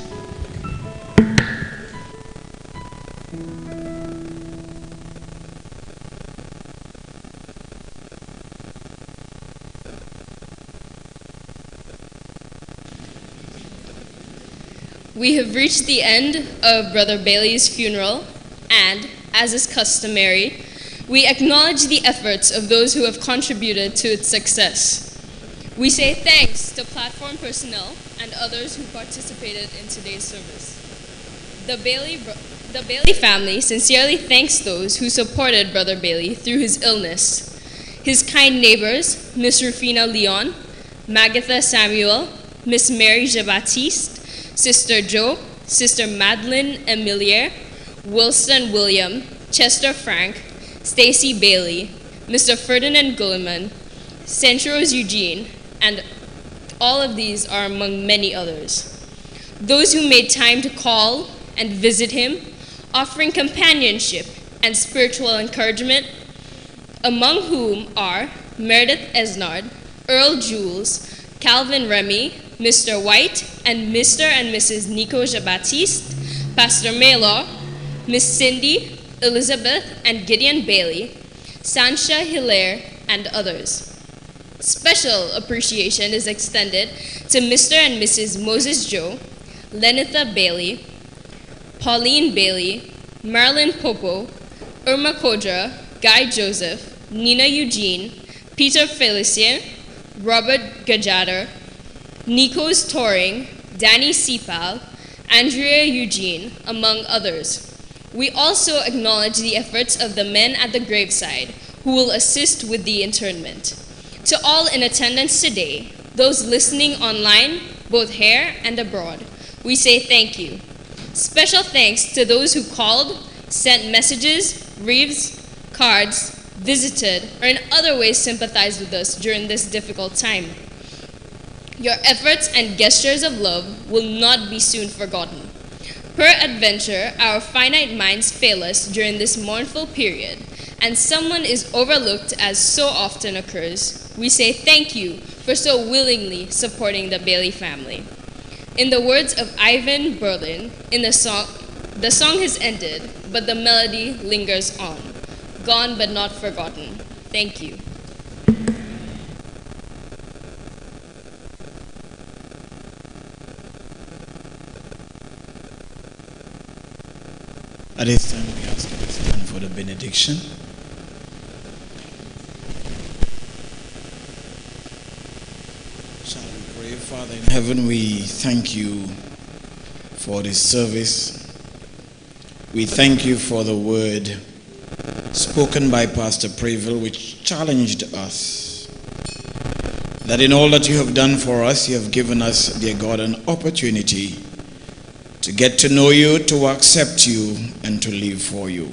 We have reached the end of Brother Bailey's funeral, and as is customary, we acknowledge the efforts of those who have contributed to its success. We say thanks to platform personnel and others who participated in today's service. The Bailey, the Bailey family sincerely thanks those who supported Brother Bailey through his illness. His kind neighbors, Miss Rufina Leon, Magatha Samuel, Miss Mary Jean-Baptiste, Sister Jo, Sister Madeline Emilier, Wilson William, Chester Frank, Stacy Bailey, Mister Ferdinand Gulliman, Centros Eugene, and all of these are among many others. Those who made time to call and visit him, offering companionship and spiritual encouragement, among whom are Meredith Esnard, Earl Jules, Calvin Remy, Mister White, and Mister and Missus Nico Jean-Baptiste, Pastor Maylor, Miss Cindy, Elizabeth, and Gideon Bailey, Sancha Hilaire, and others. Special appreciation is extended to Mister and Missus Moses Joe, Lenitha Bailey, Pauline Bailey, Marilyn Popo, Irma Kodra, Guy Joseph, Nina Eugene, Peter Felicien, Robert Gajader, Nikos Touring, Danny Sipal, Andrea Eugene, among others. We also acknowledge the efforts of the men at the graveside who will assist with the interment. To all in attendance today, those listening online, both here and abroad, we say thank you. Special thanks to those who called, sent messages, wreaths, cards, visited, or in other ways sympathized with us during this difficult time. Your efforts and gestures of love will not be soon forgotten. Peradventure, our finite minds fail us during this mournful period, and someone is overlooked as so often occurs. We say thank you for so willingly supporting the Bailey family. In the words of Ivan Berlin, in the song, the song has ended, but the melody lingers on. Gone but not forgotten. Thank you. At this time, we ask you to stand for the benediction. Shall we pray? Father in heaven, we thank you for this service. We thank you for the word spoken by Pastor Preville, which challenged us. That in all that you have done for us, you have given us, dear God, an opportunity to get to know you, to accept you, and to live for you.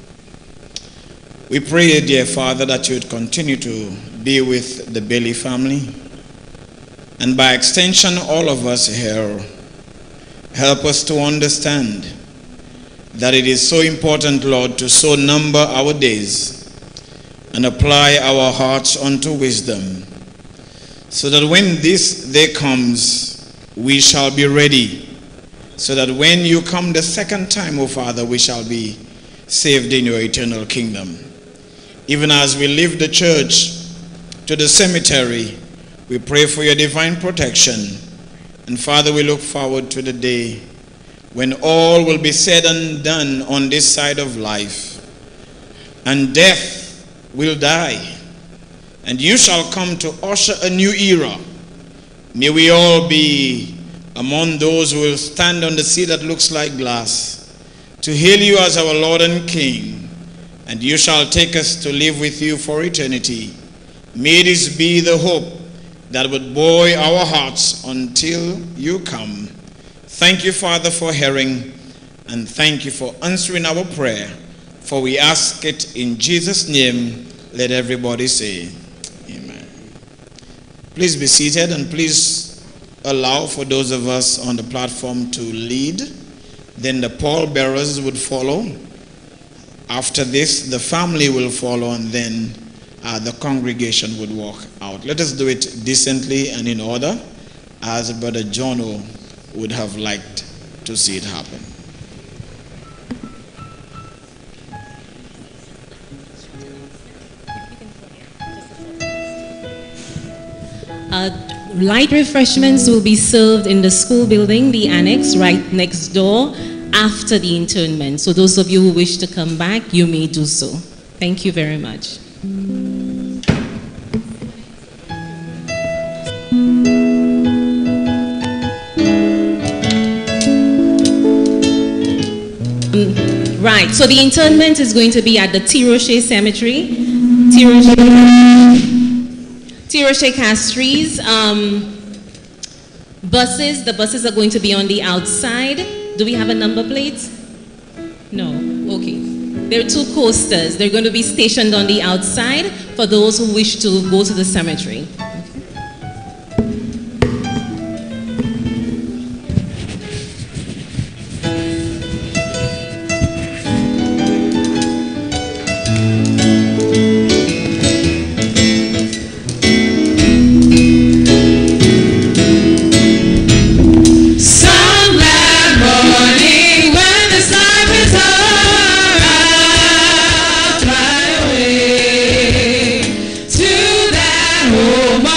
We pray, dear Father, that you would continue to be with the Bailey family, and by extension, all of us here. Help us to understand that it is so important, Lord, to so number our days and apply our hearts unto wisdom, so that when this day comes, we shall be ready, so that when you come the second time, O Father, we shall be saved in your eternal kingdom. Even as we leave the church to the cemetery, we pray for your divine protection. And Father, we look forward to the day when all will be said and done on this side of life, and death will die, and you shall come to usher a new era. May we all be among those who will stand on the sea that looks like glass, to hail you as our Lord and King, and you shall take us to live with you for eternity. May this be the hope that would buoy our hearts until you come. Thank you, Father, for hearing, and thank you for answering our prayer, for we ask it in Jesus' name. Let everybody say amen. Please be seated, and please allow for those of us on the platform to lead. Then the pallbearers would follow. After this, the family will follow, and then uh, the congregation would walk out. Let us do it decently and in order, as Brother Johno would have liked to see it happen. Uh, light refreshments will be served in the school building, the annex, right next door, after the internment. So those of you who wish to come back, you may do so. Thank you very much. Right, so the internment is going to be at the Tiroche Cemetery. Tiroche, Tiroche Castries. Um, buses, the buses are going to be on the outside. Do we have a number plate? No, okay. There are two coasters. They're going to be stationed on the outside for those who wish to go to the cemetery. Home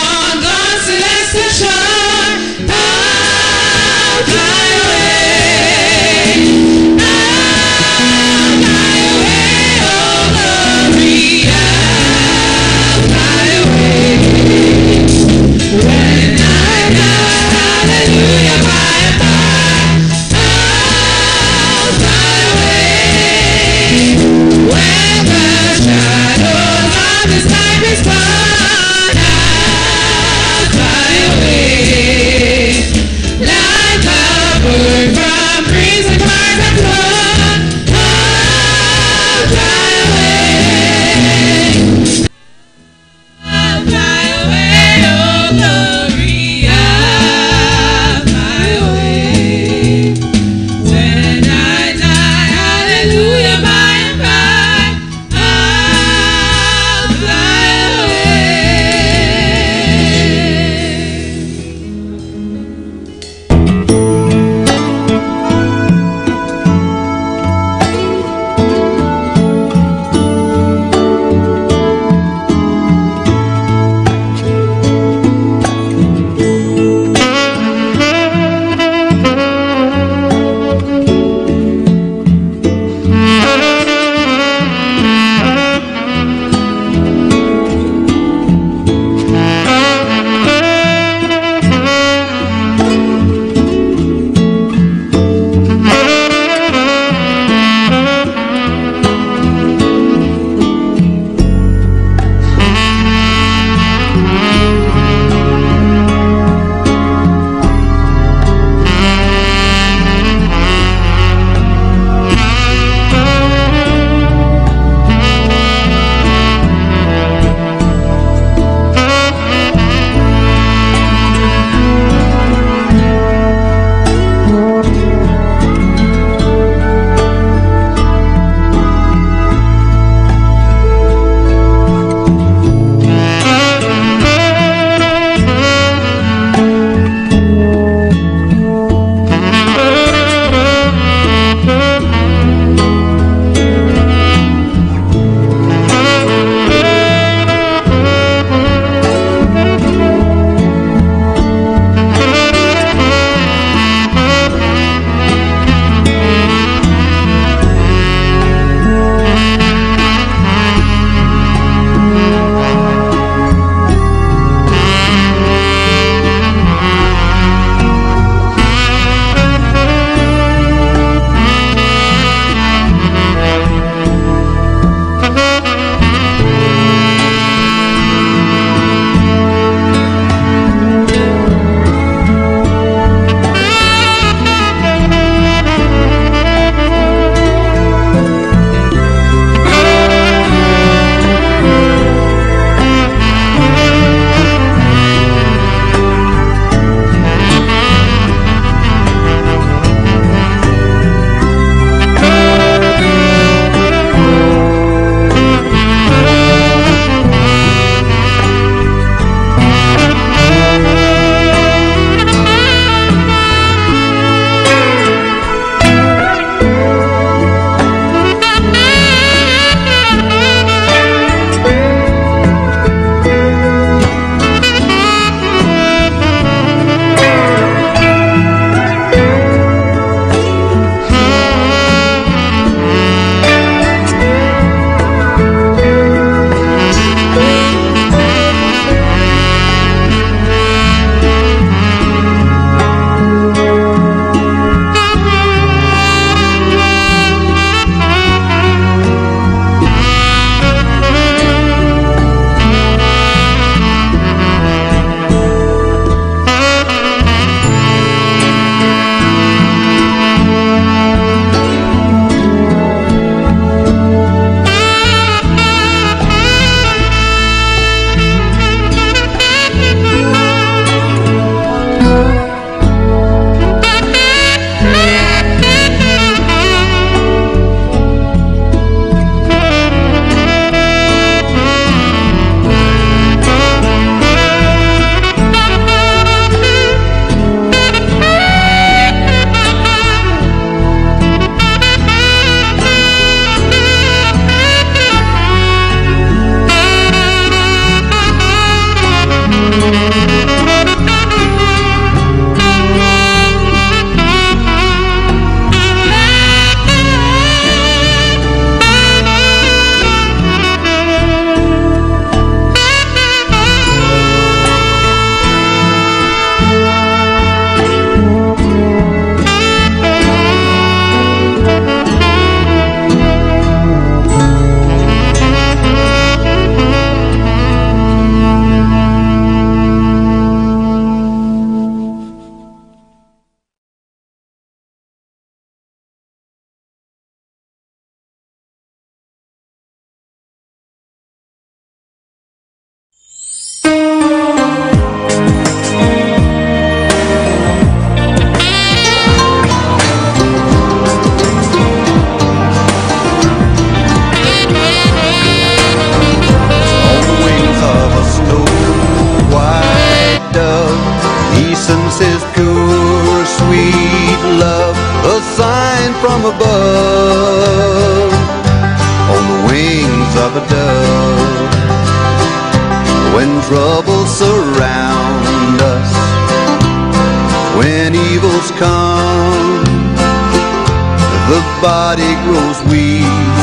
from above, on the wings of a dove. When troubles surround us, when evils come, the body grows weak,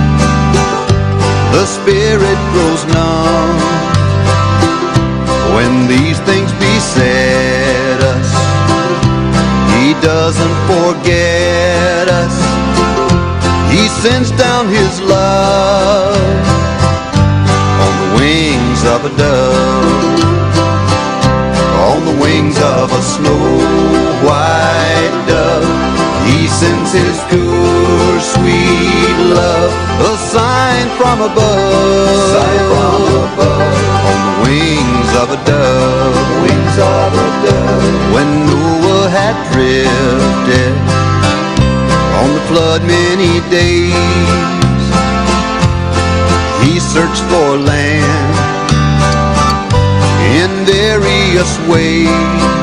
the spirit grows numb. When these things beset us, He doesn't forget us. He sends down His love on the wings of a dove, on the wings of a snow white dove. He sends His pure, sweet love, a sign from above, sign from above, on the wings of a dove, wings of a dove. When Noah had drifted on the flood many days, he searched for land in various ways.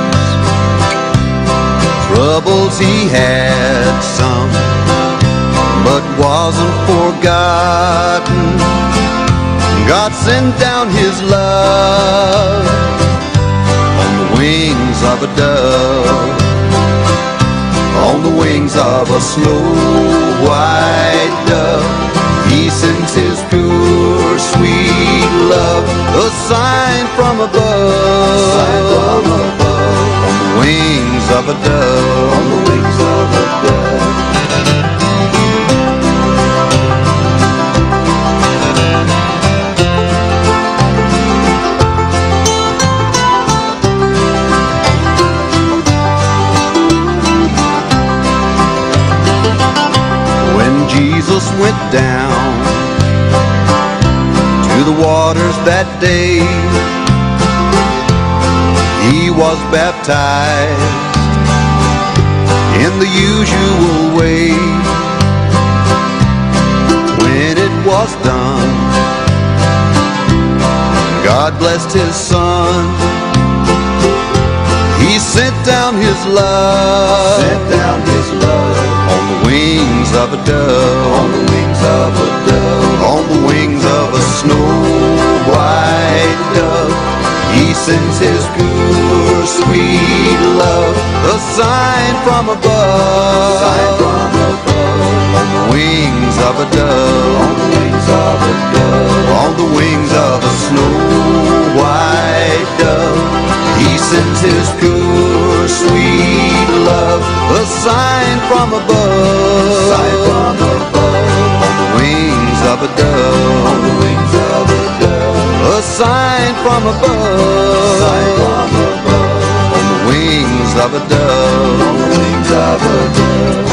Troubles he had some, but wasn't forgotten. God sent down His love on the wings of a dove, on the wings of a snow white dove. He sends His pure, sweet love, a sign from above, sign from above, on the wings of a dove, on the wings of a dove. When Jesus went down to the waters that day, He was baptized in the usual way. When it was done, God blessed His Son. He sent down His love, sent down His love on the wings of a dove, on the wings of a dove, on the wings of a snow white dove. He sends His pure, sweet love, a sign from above, sign from above, on the wings of a dove, on the wings of a dove, on the wings of a snow white dove. He sends His pure, sweet love, a sign from above, sign from above, on the wings of a dove, on the wings of a dove, a sign from above, sign from above, on the wings of a dove, on the wings of a dove.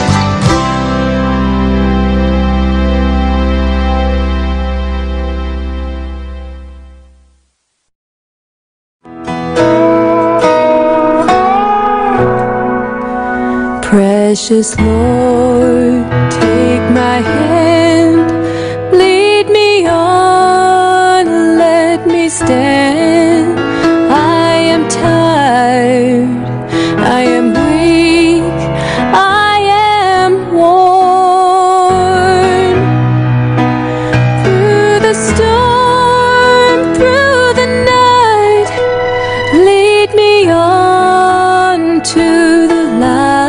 Precious Lord, take my hand, lead me on, let me stand. I am tired, I am weak, I am worn. Through the storm, through the night, lead me on to the light.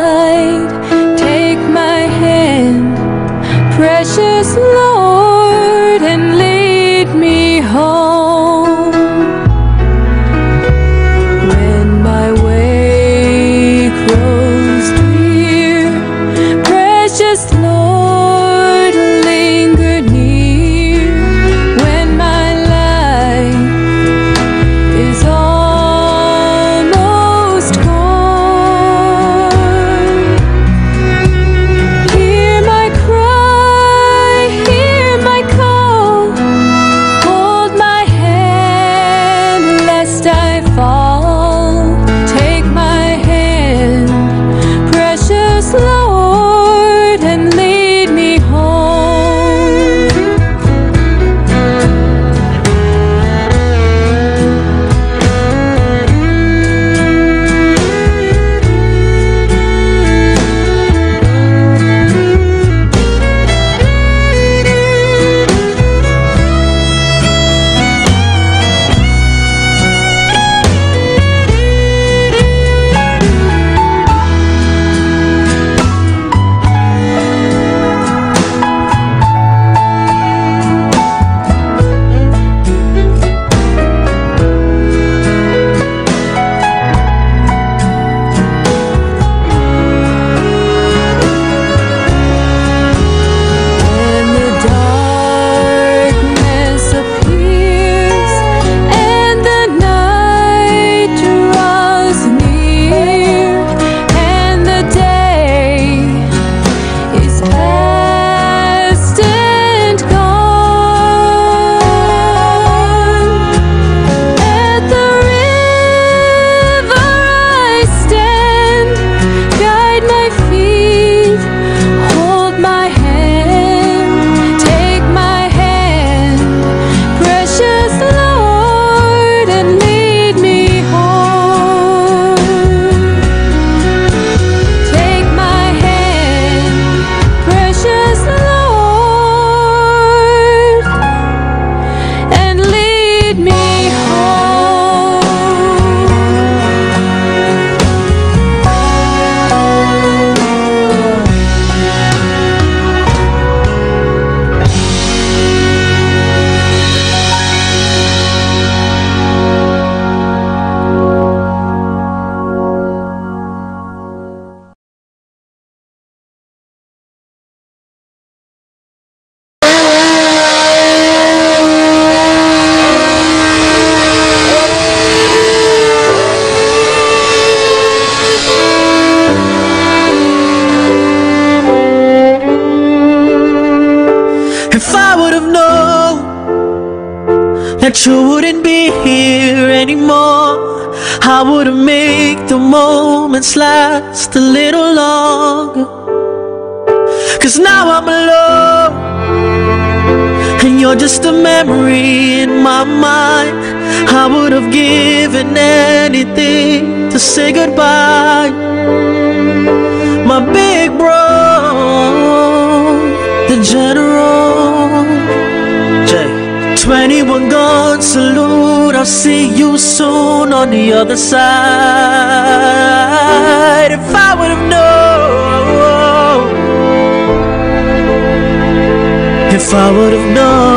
Precious Lord, and lead me home. When my way grows drear, precious Lord, linger near. When my life is almost gone, hear my cry, hear have known that you wouldn't be here anymore, I would have made the moments last a little longer. Cause now I'm alone, and you're just a memory in my mind. I would have given anything to say goodbye. My big bro, the general. J. twenty-one gun salute, I'll see you soon on the other side. If I would have known, if I would have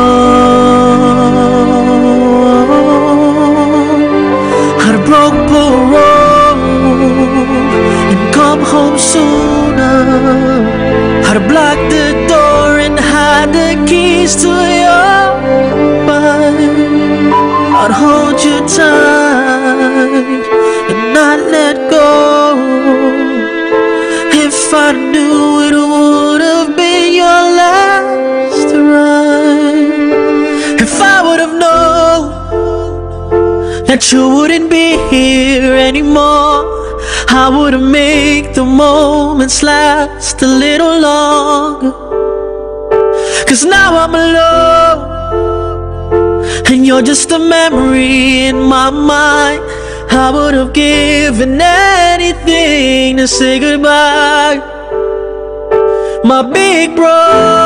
known, I'd have broke parole and come home sooner. I'd have blocked the door and had the keys to your mind. I'd hold you tight and not let go. If I knew it would have been your last ride. If I would have known that you wouldn't be here anymore, I would have made the moments last a little longer. Cause now I'm alone, and you're just a memory in my mind. I would have given anything to say goodbye. My big bro.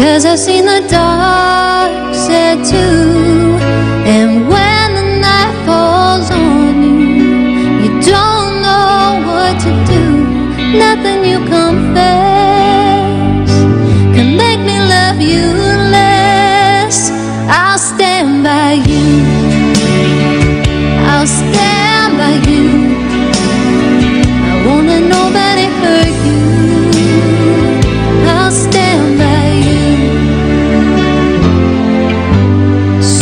'cause I've seen the dark side too. And when the night falls on you, you don't know what to do. Nothing you confess can make me love you less. I'll stand by you, I'll stand by you. I won't let nobody hurt you. I'll stand by you.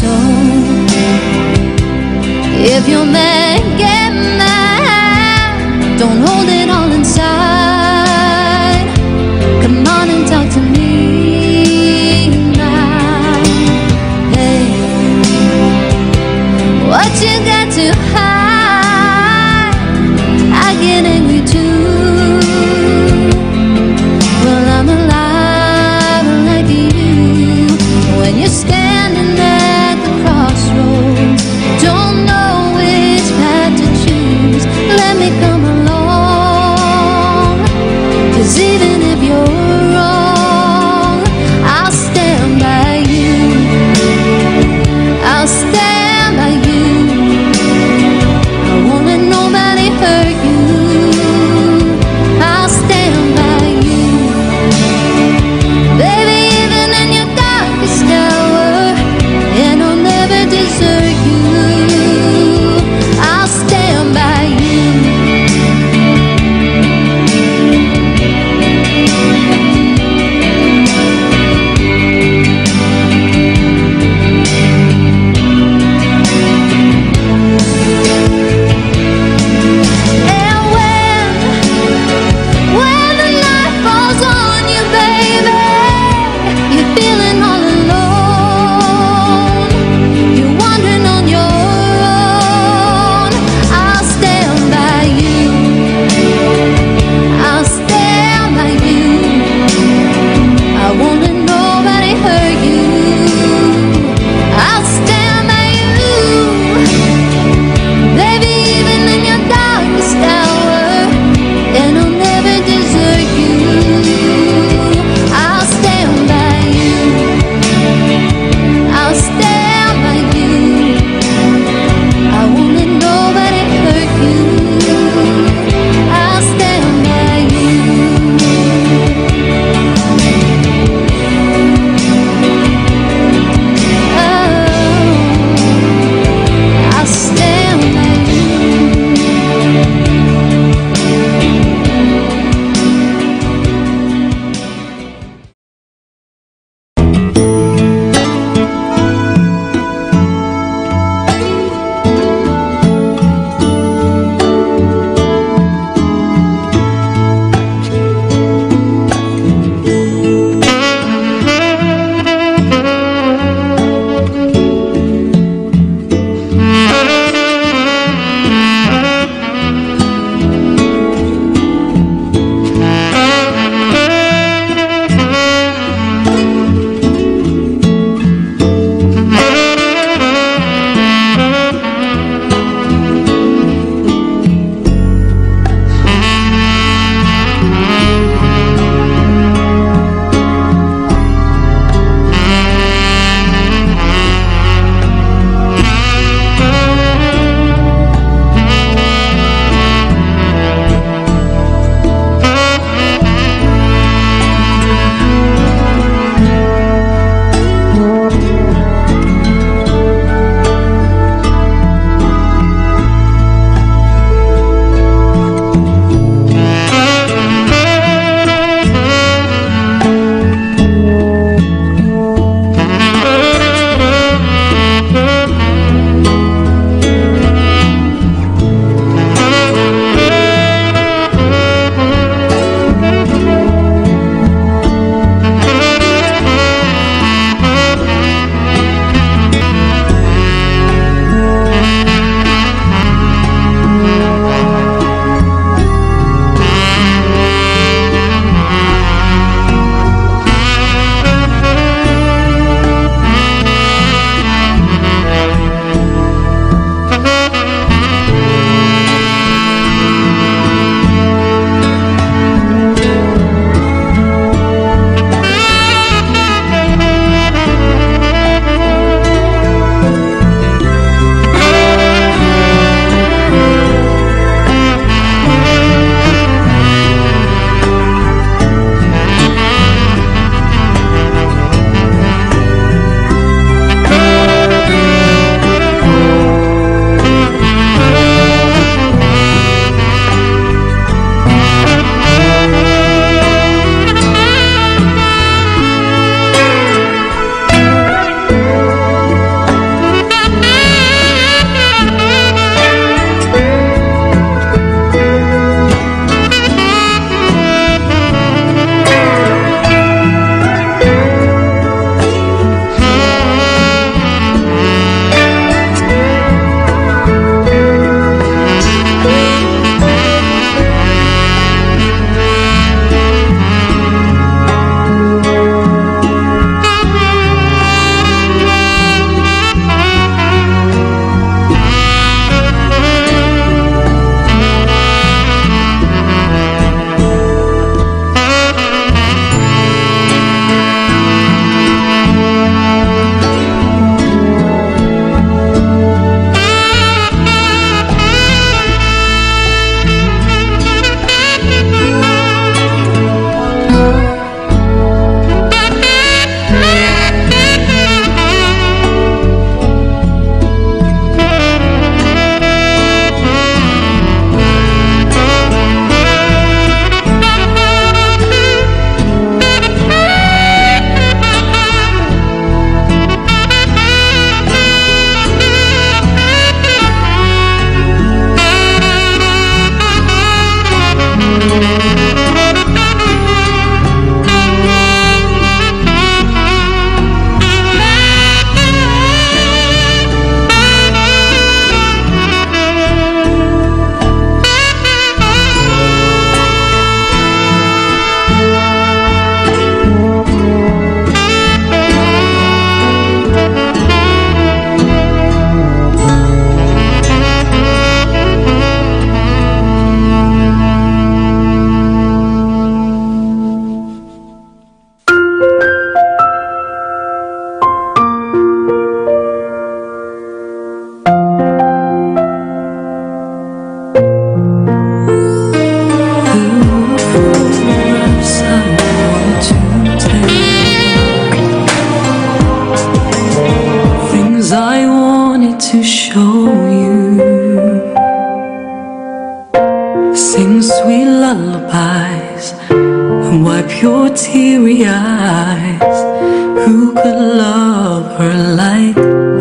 teary eyes. Who could love her like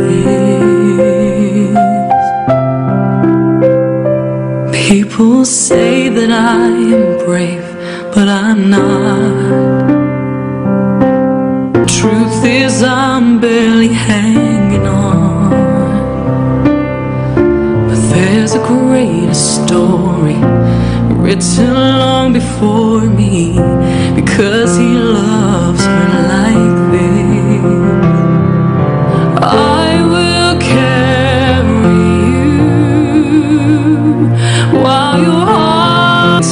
this? People say that I am brave, but I'm not. Truth is I'm barely hanging on. But there's a greater story written long before me, because he loves her like this. I will carry you while your heart's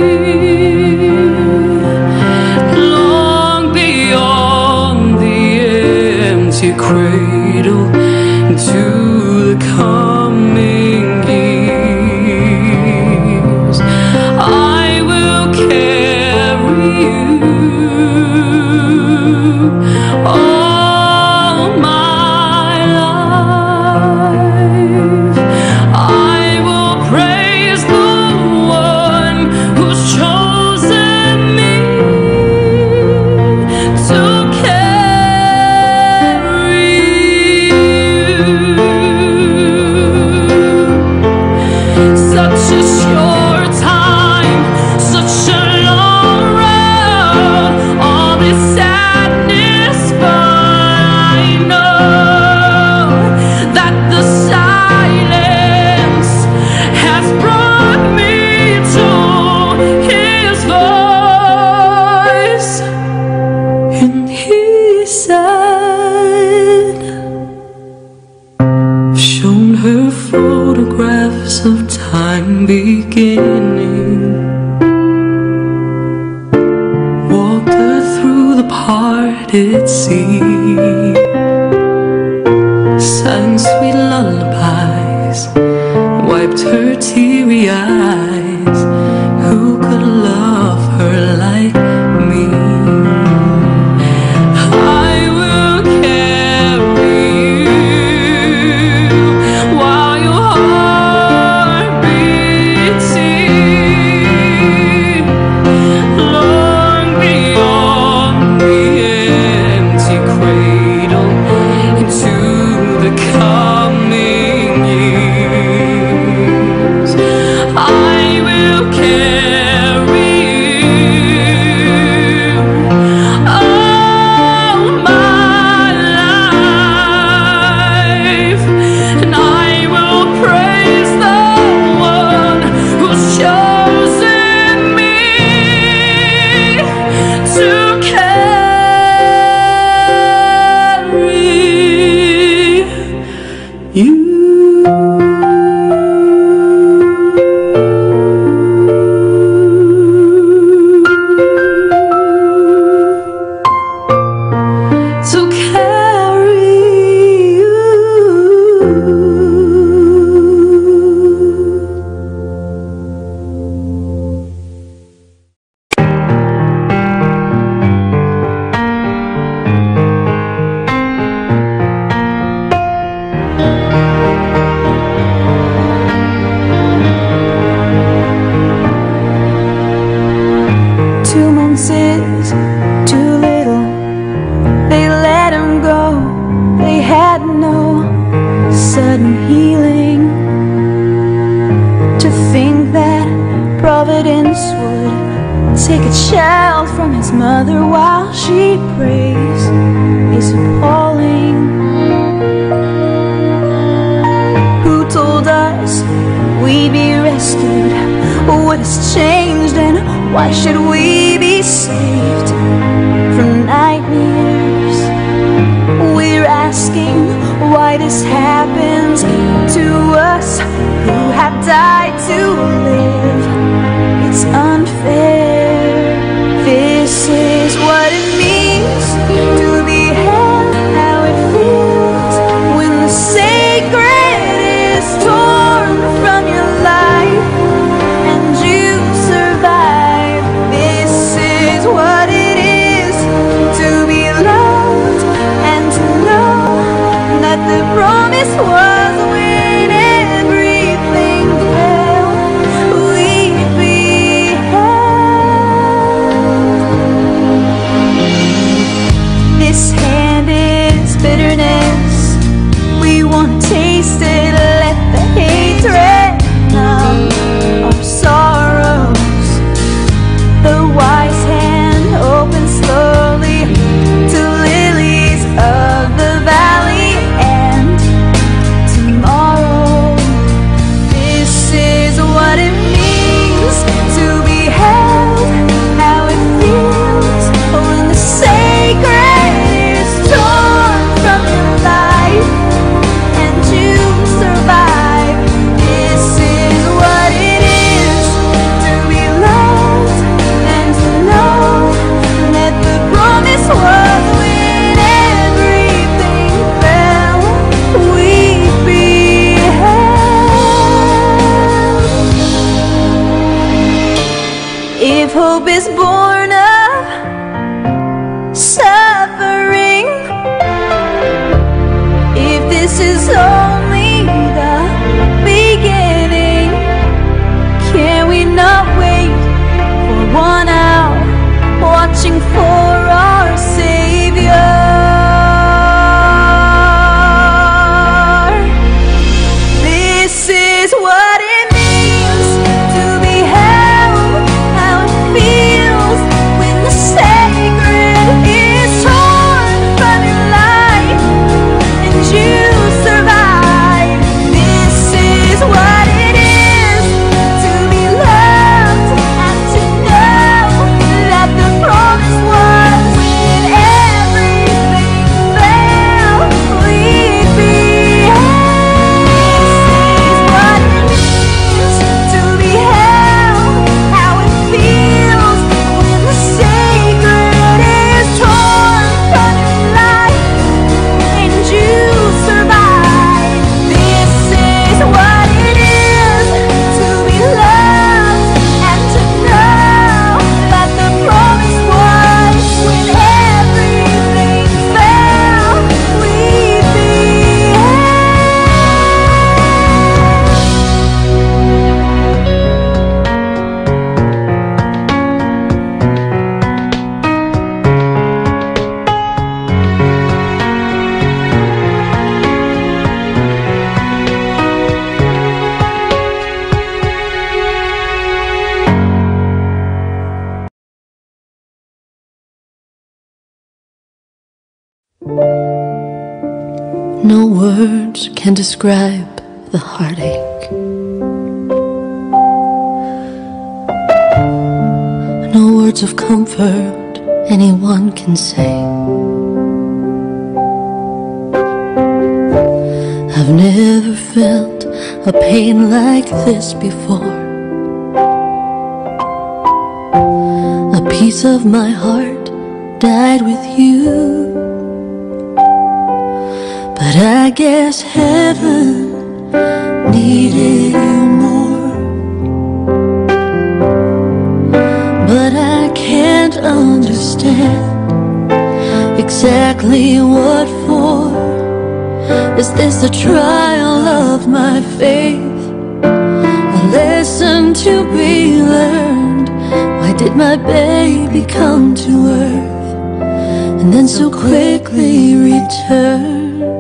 here, long beyond the empty cradle, into the coming years. I will carry you all my life. I will praise the one who's chosen me to carry you. Such a short time, such a long road, all this sadness, but I know that the silence has brought me to his voice. And he said, I've shown her photographs of time beginning, walked her through the parted sea, sang sweet lullabies, wiped her teary eyes. Who could love her like me? I will carry you while your heart beats here, long beyond the empty cradle, into the coming years. I will carry you all my life, and I will praise the one who's chosen me to carry you. To carry you. Two months is too little. They let him go. They had no sudden healing. To think that Providence would take a child from his mother while she prays is appalling. Who told us we'd be rescued? What has changed, and why should we be saved from nightmares? We're asking why this happens to us who have died to live. It's unfair. This is what it means to be held, how it feels when the sacred is torn from your life and you survive. This is what it is to be loved and to know that the promise was when everything failed, we'd be held. hand is bitterness. We won't taste it. Let the hatred numb our sorrows. The wise hand opens slowly to lilies of the valley. And tomorrow, this is what it means to be held. How it feels when the sacred is torn from your life and you survive. This is what it is to be loved and to know that the promise was when everything fell, we'd be held. If hope is born of suffering, if this is only the beginning, can we not wait for one hour, watching for our Savior? This is what it means to be held, how it feels when the sacred is torn from your life and you survive. This is what it is to be loved and to know that the promise was when everything fell, we'd be held. This is what it means to be held, how it feels when the sacred is torn from your life and you survive. This is what it is to be loved and to know that the promise was when everything fell, we'd be No words can describe the heartache. No words of comfort anyone can say. I've never felt a pain like this before. A piece of my heart died with you. But I guess heaven needed you more. But I can't understand exactly what for. Is this a trial of my faith? A lesson to be learned? Why did my baby come to earth and then so quickly return?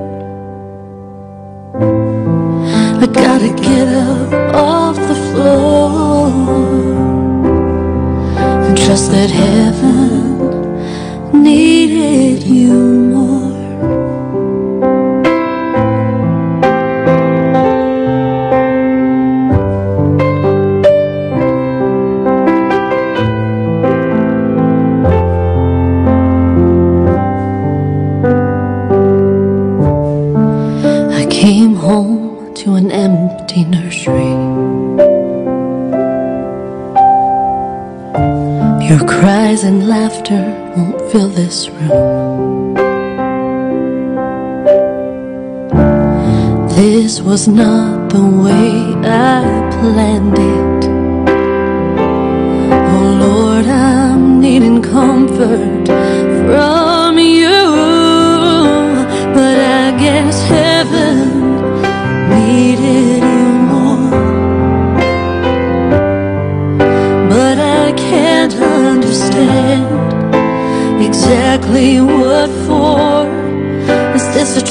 I gotta get up off the floor and trust that heaven needed you more. I came home to an empty nursery. Your cries and laughter won't fill this room. This was not the way I planned it. Oh Lord, I'm needing comfort from you. But I guess heaven needed you more. But I can't understand exactly what for.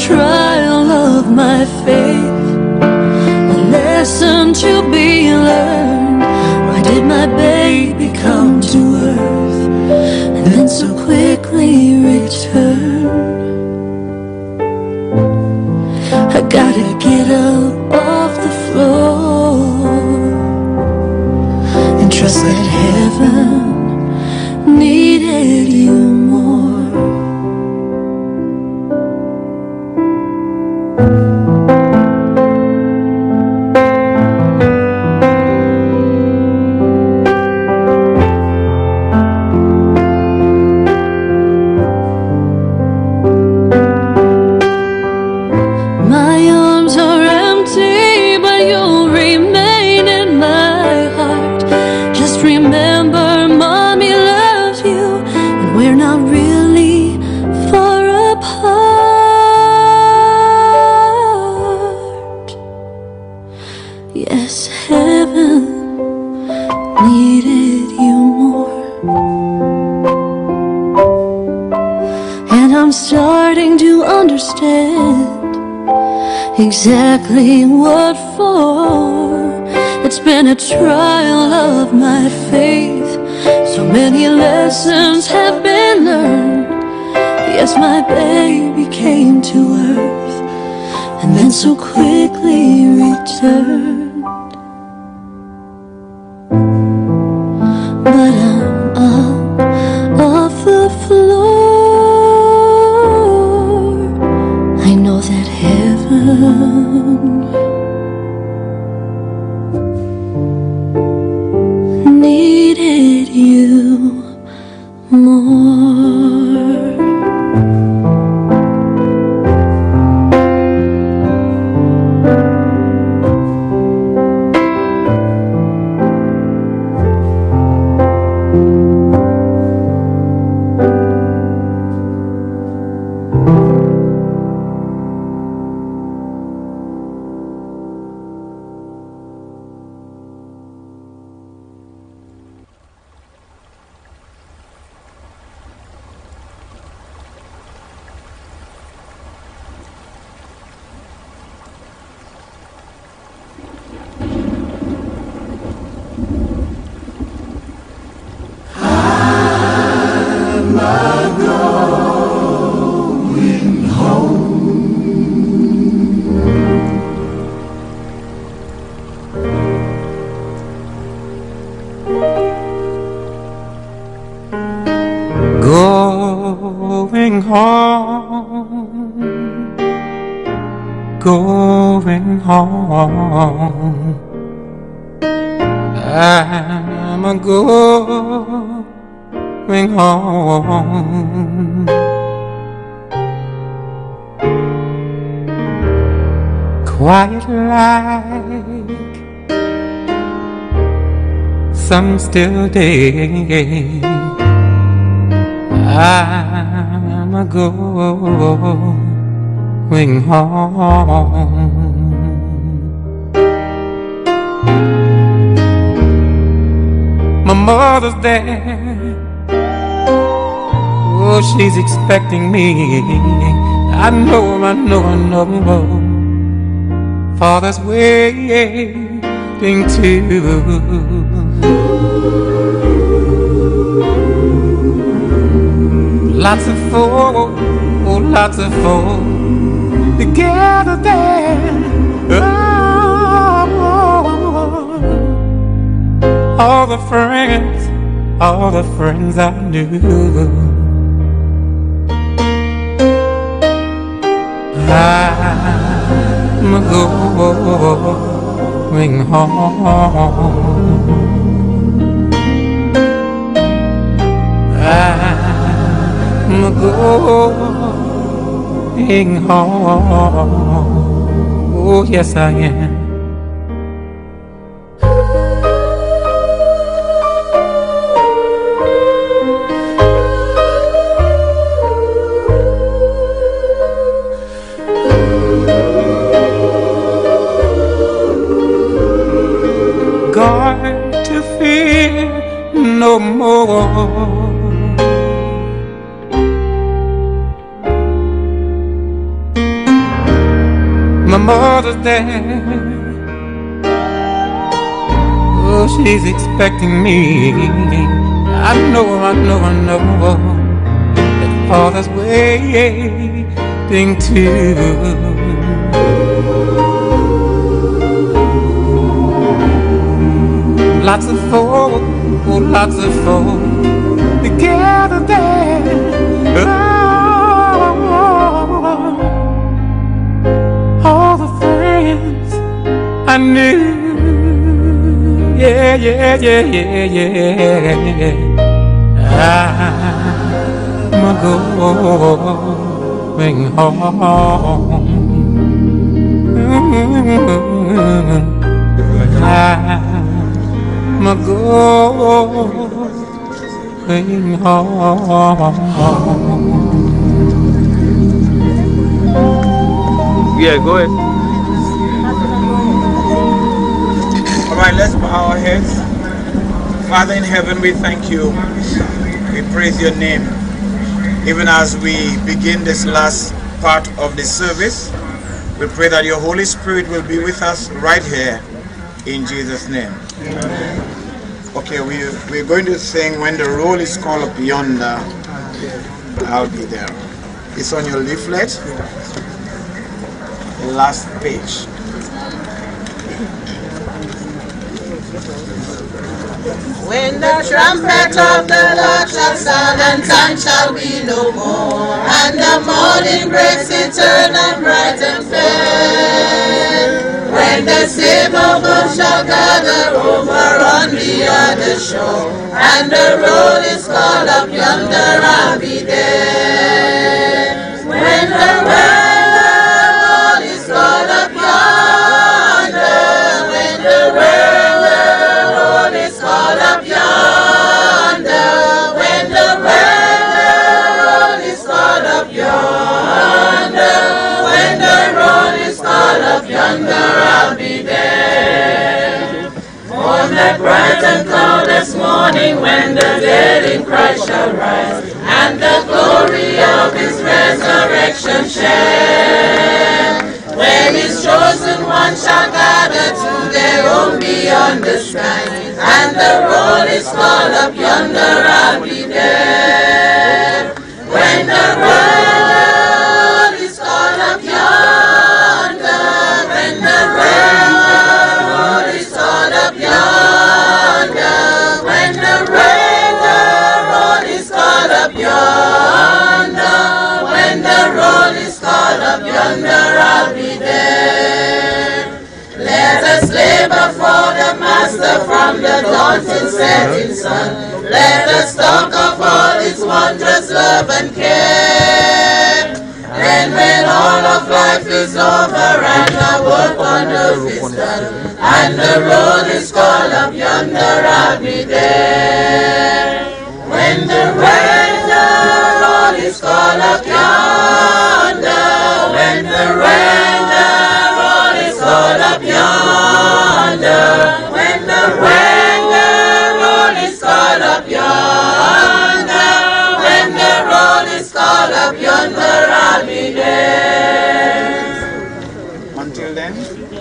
trial of my faith, a lesson to be learned. Why did my baby come to earth and then so quickly return? I gotta get up off the floor and trust that heaven needed you more. Yes, heaven needed you more. And I'm starting to understand exactly what for. It's been a trial of my faith. So many lessons have been learned. Yes, my baby came to earth and then so quickly returned. But I'm up off the floor. I know that heaven needed you more. Going home, going home, I'm a going home. Quiet like some still day, I'm a going home. My mother's there, oh, she's expecting me. I know, I know, I know. Father's waiting too. Lots of folk, oh, lots of folk together there. Oh, all the friends, all the friends I knew. I'm going home. I'm going home. Oh, yes, I am. Going to fear no more. Mother's Day. Oh, she's expecting me. I know, I know, I know that Father's waiting too. Lots of folk, oh, lots of folk together there. Oh, all the friends I knew. Yeah, yeah, yeah, yeah, yeah. I'm going home. I'm going home. Yeah, go ahead. All right, let's bow our heads. Father in heaven, we thank you. We praise your name. Even as we begin this last part of the service, we pray that your Holy Spirit will be with us right here in Jesus' name. Amen. Okay, we, we're going to sing When the Roll is Called Up Yonder. I'll be there. It's on your leaflet, the last page. When the trumpet of the Lord shall sound, and time shall be no more, and the morning breaks eternal, bright and fair. When the sable boat shall gather over on the other shore, and the roll is called up yonder, I'll be there. When the roll is called up yonder, when the roll is called up yonder, when the roll is called up yonder, when the roll is called up yonder, I'll be there. On that bright and cloudless morning, when the dead in Christ shall rise, and the glory of his resurrection share, when his chosen ones shall gather to their own beyond the sky, and the roll is called up yonder, I'll be there. When the roll is called up yonder, when the roll is called up yonder, when the roll is called up yonder, when the roll is called up yonder, I'll be there. Let us labor for the Master from the daunting setting sun. Let us talk of all his wondrous love and care. And when all of life is over and our work on earth is done, and the road is called up yonder, I'll be there. When the road is called up yonder, when the road is called up yonder, when the road is called up yonder, when the road is called up yonder, I'll be there. Until then,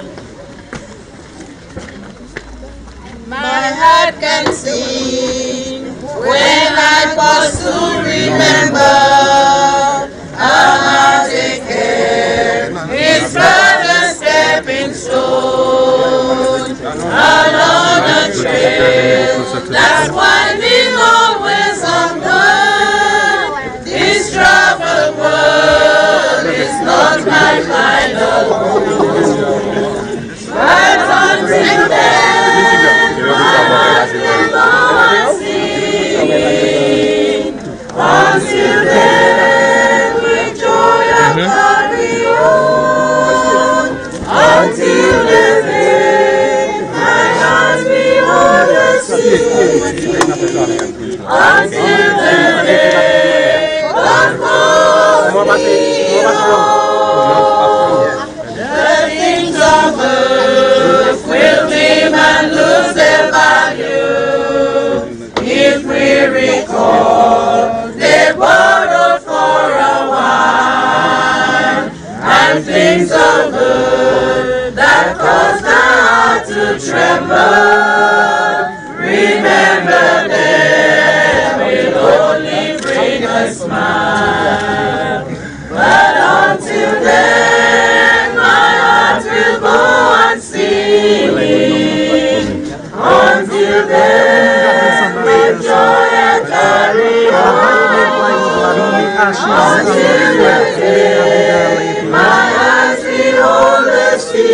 my heart can sing when I pause to remember how I take care. It's but a stepping stone along the trail. That's why we always onward. This troubled world is not my final home. Right until then, my heart will go on sing. Until then, with joy I'll carry on. Until the day my eyes behold the sea. Until the day God calls me home. The things of earth will dim and lose their value if we recall they borrowed for a while, and things of earth remember them will only bring a smile. But until then, my heart will go on singing. Until then, with joy and carry on. Until the day, my eyes behold the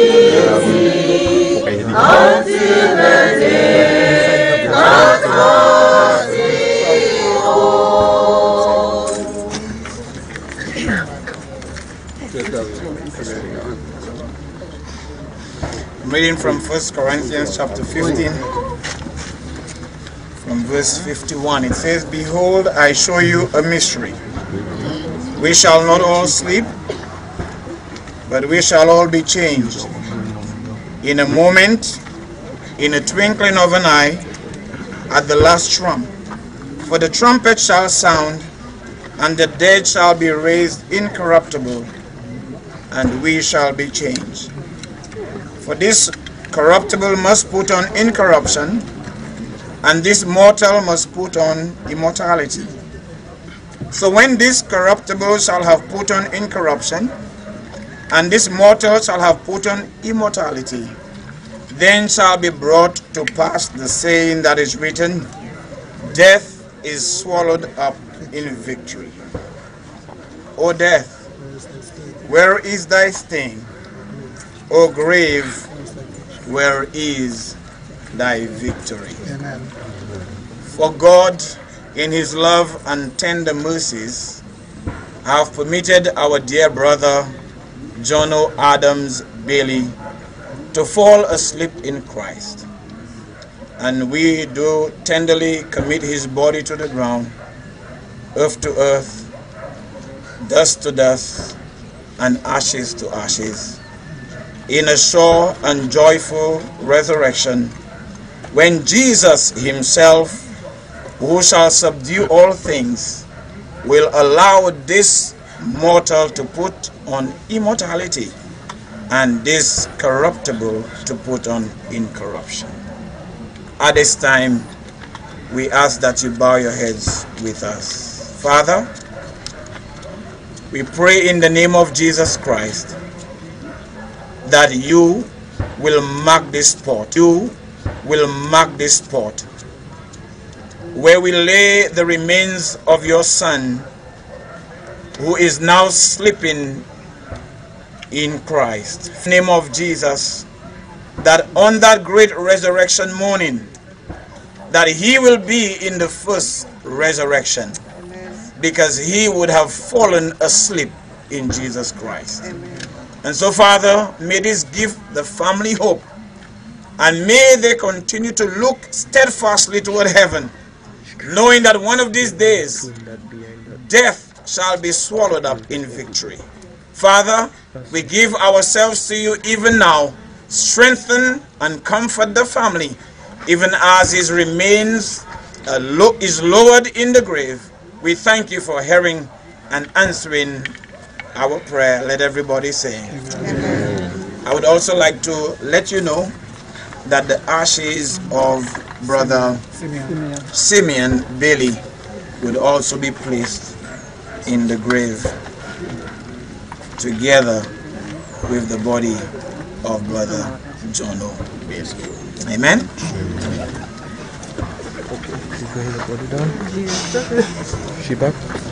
city. Until the day, God's was I'm reading from First Corinthians chapter fifteen, from verse fifty-one. It says, "Behold, I show you a mystery. We shall not all sleep, but we shall all be changed. In a moment, in a twinkling of an eye, at the last trump. For the trumpet shall sound, and the dead shall be raised incorruptible, and we shall be changed. For this corruptible must put on incorruption, and this mortal must put on immortality. So when this corruptible shall have put on incorruption, and this mortal shall have put on immortality, then shall be brought to pass the saying that is written, Death is swallowed up in victory. O death, where is thy sting? O grave, where is thy victory? Amen. For God, in his love and tender mercies, have permitted our dear brother Johno Adams Bailey to fall asleep in Christ. And we do tenderly commit his body to the ground, earth to earth, dust to dust, and ashes to ashes, in a sure and joyful resurrection, when Jesus himself, who shall subdue all things, will allow this mortal to put on immortality, and this corruptible to put on incorruption. At this time, we ask that you bow your heads with us. Father, we pray in the name of Jesus Christ that you will mark this spot. You will mark this spot where we lay the remains of your Son, who is now sleeping in Christ. In the name of Jesus, that on that great resurrection morning, that he will be in the first resurrection, because he would have fallen asleep in Jesus Christ. Amen. And so, Father, may this give the family hope, and may they continue to look steadfastly toward heaven, knowing that one of these days death shall be swallowed up in victory. Father, we give ourselves to you even now. Strengthen and comfort the family, even as his remains uh, lo is lowered in the grave. We thank you for hearing and answering our prayer. Let everybody say Amen. I would also like to let you know that the ashes of Brother Simeon, Simeon Bailey would also be placed in the grave together with the body of Brother Johno Bailey. Amen. She back?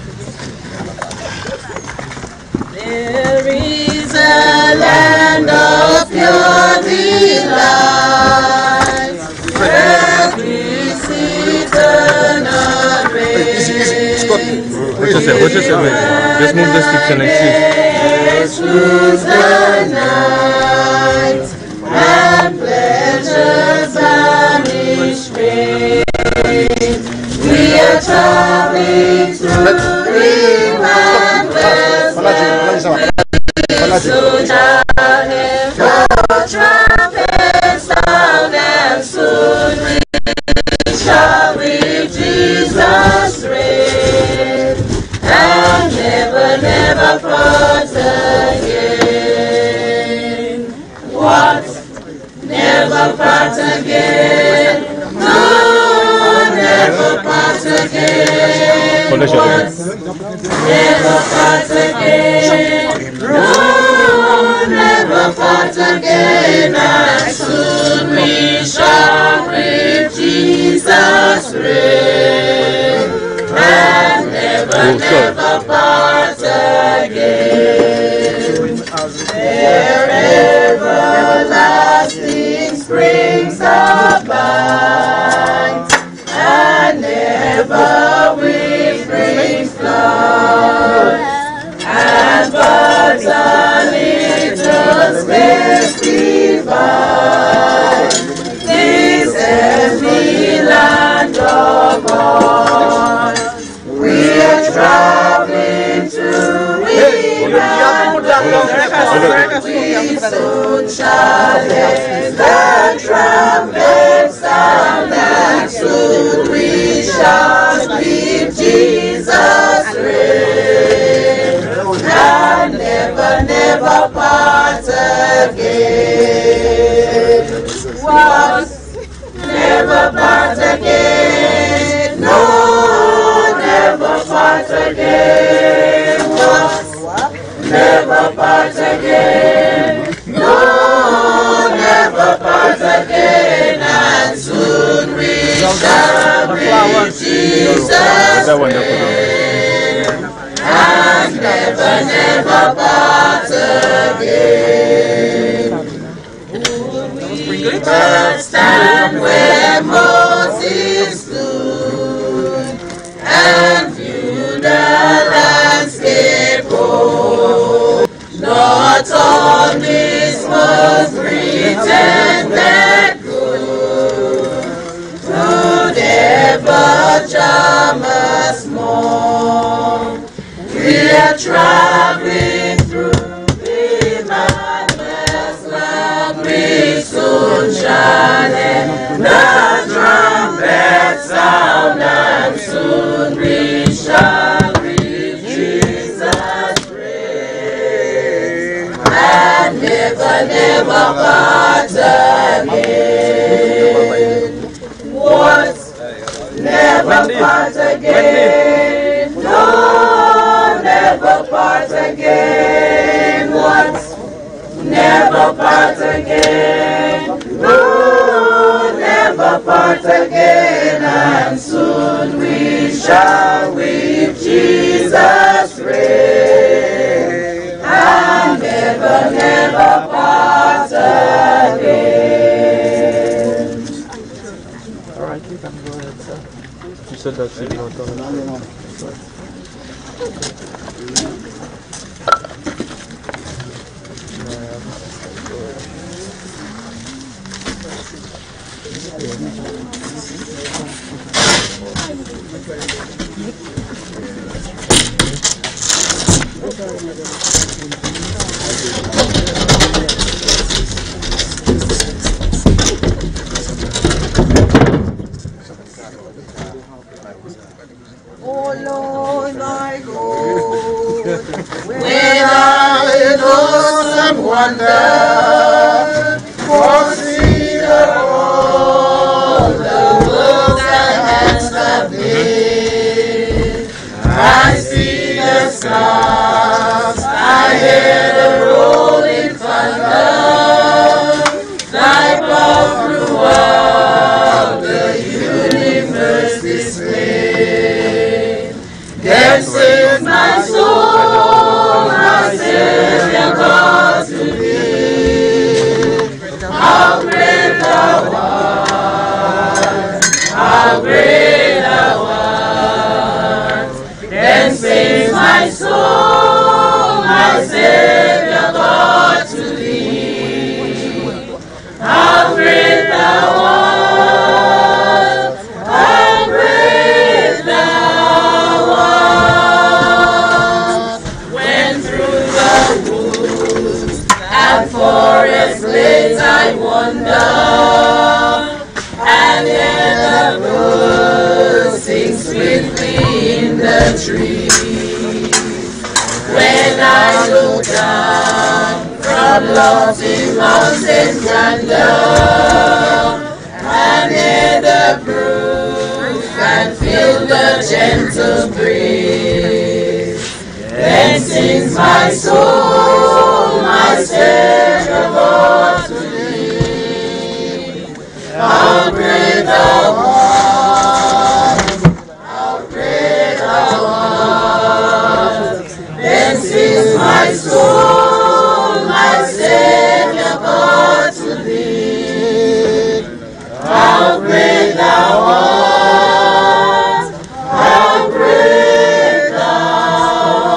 There is a land of pure delight, where peace eternal reigns. What's yourself? What's yourself? Just move the sticks and let's see. Through the night, and pleasures vanish away. We are traveling through Emmanuel's land. So shall for trumpets sound, and soon we shall with Jesus reign, and never, never part again. What? Never part again. never part again. Once, never part again. No, never part again. And soon we shall with Jesus reign. And never, never part again. Their everlasting springs abide, and never wavering flood, and but a little space divine, this empty land of ours, we are traveling to we soon shall hear the trumpet sound, and soon we shall meet Jesus reign, and never, never part again. Once, never part again. No, never part again. Once, never part again. No, never part again. And soon we shall meet Jesus reign, and never, never part again. We will stand where Moses stood and view the landscape old. Not all this was pretended good could ever charm us more. We are traveling through the madness land. We soon shall hear the trumpet sound, and soon we shall reach Jesus reign, and never, never part again. Once, never part again. No, never part again. Once, never part again. No, never part again. And soon we shall with Jesus reign, and never, never part again. All right, you can go ahead, sir. You said that you don't know. Oh Lord, my God, when I know some wonder, consider all the works thy hands have made. I see the stars, I hear the rolling thunder, thy power throughout the universe displayed. Then sings my soul, my Savior God to thee. How great thou art, how great thou art. Then sings my soul, my Savior God to thee. How great thou art, how great thou art. When through the woods and forest glades I wander, and hear the birds sing sweetly in the trees. When I look down from lofty mountain grandeur, and hear the brook and feel the gentle breeze. Then sings my soul, my Savior God to thee. How great thou art, how great thou art. Then sings my soul, my Savior God to thee. How great thou art, how great thou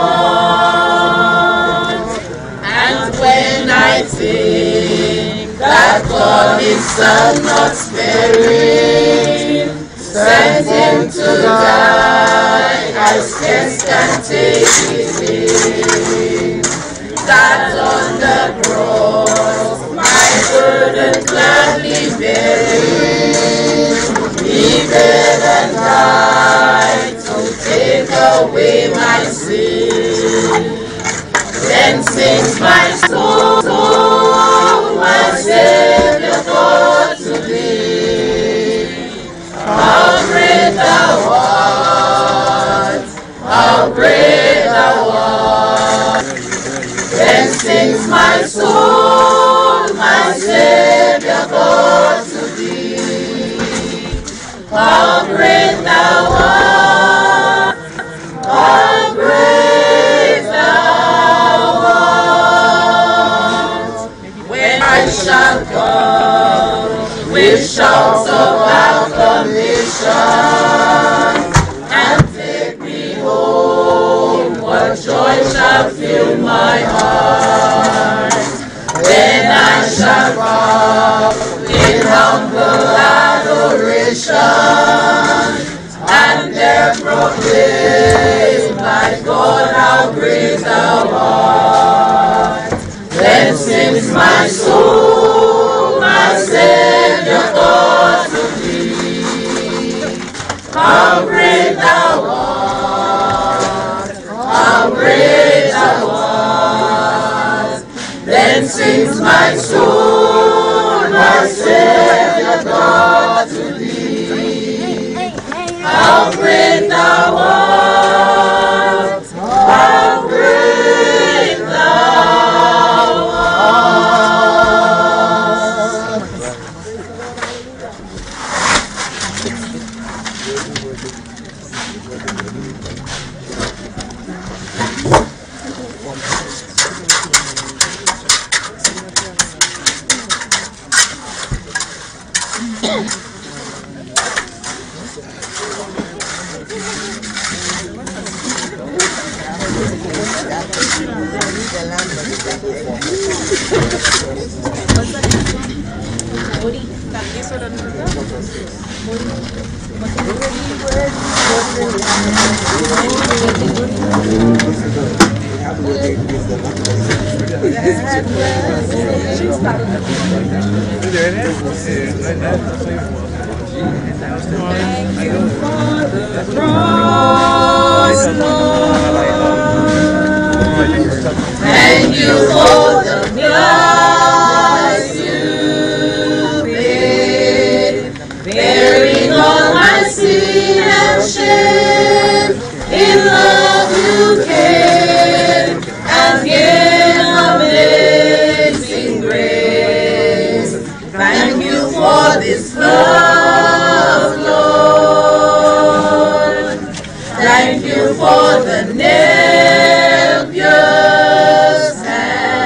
art. And when I think that God his Son not sparing, sent him to die, I scarce can take it in. That on the cross my burden gladly bearing, he bled and died to take away my sin. Then sings my soul, soul, my Savior God to thee. How great thou art, how great thou art. Then sings my soul, my Savior God to thee. How great thou art, how great thou art. When I shall come with shouts of acclamation and take me home, what joy shall fill my heart. Then I shall bow in humble adoration and there proclaim, my God, how great thou art. Then sings my soul, my Savior God to thee. How great thou art, how great thou art. Then sings my soul, my Savior God to thee. How great thou art, how great thou art. Thank you for the price you paid, bearing all my sin and shame. In love you came and gave amazing grace. Thank you for this love, Lord. Thank you for the nail pierced hands.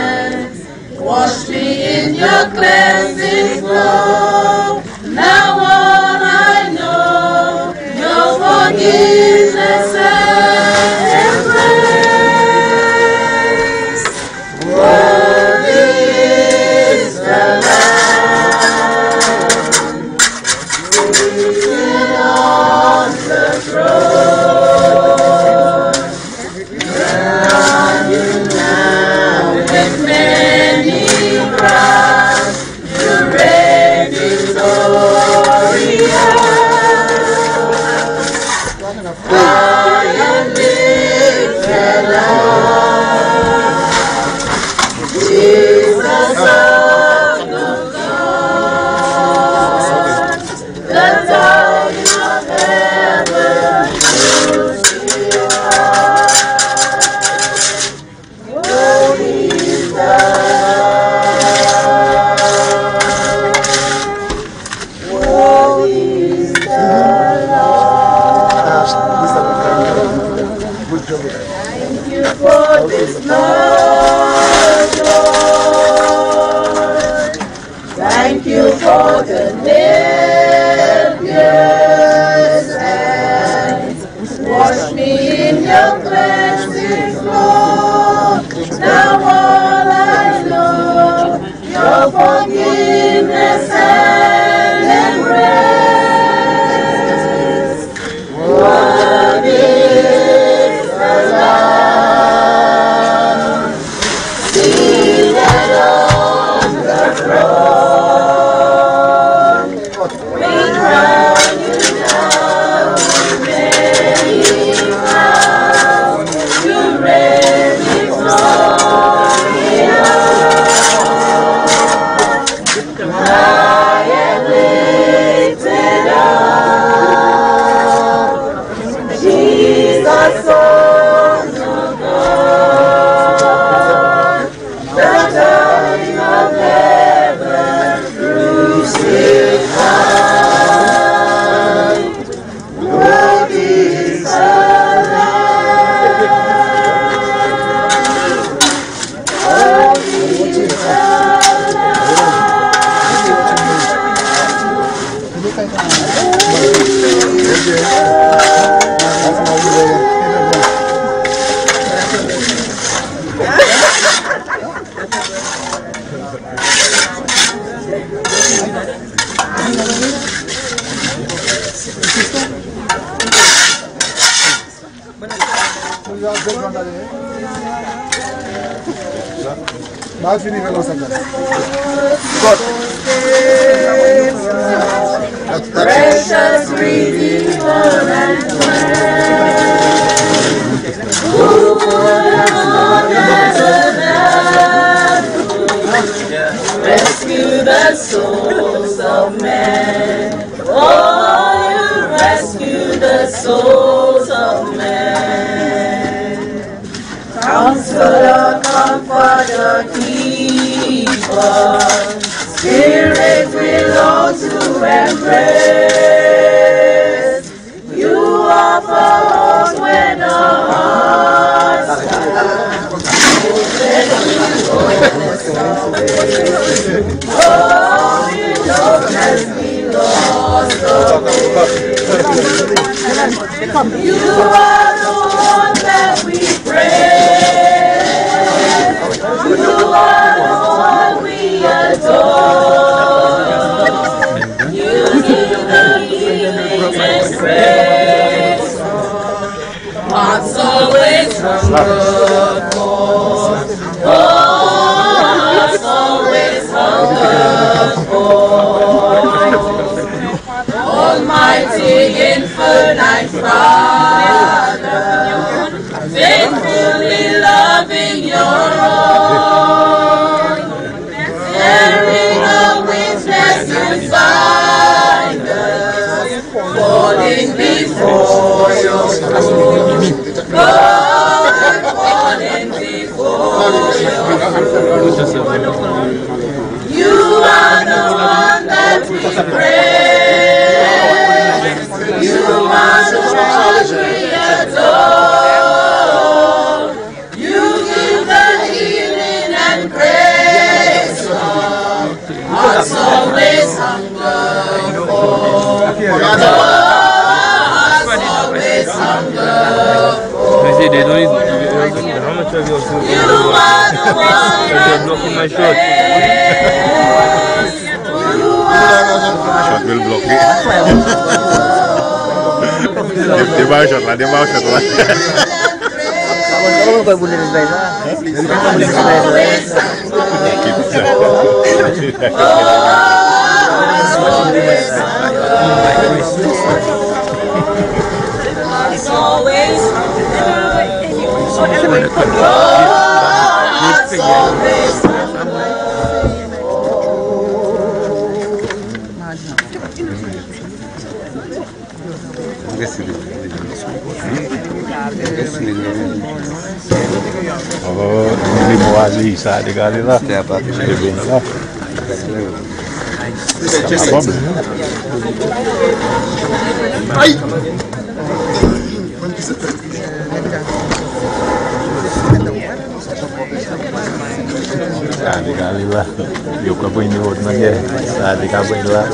Precious Redeemer and friend, who would have rescue the souls of men? Oh, you rescue the souls of men. Counselor, comforter, keeper, Spirit we long to embrace. You offer hope when our hearts oh, you know that we lost the way. You are the one that we praise. You are the one we adore. You give the healing and grace. Hearts always hunger for. Oh, hearts always hunger for. Almighty infinite Father, faithfully loving your own, bearing the witness you find us, falling before your throne. God, falling before your throne. You are the one that we praise. You are the one we adore. You give the healing and grace. Hearts always hunger for. Hearts always hunger for. You are the one that we praise. You are the Shot will block it. Dia bawa shot lah, dia bawa shot lah. Kamu kau boleh display lah. Oh, ini mau Lisa dikali lah. Siapa? Lebih lah. Apa belum? Hai. Sekali-kali lah. Yuk ke punya hot lagi. Sekali-kali lah.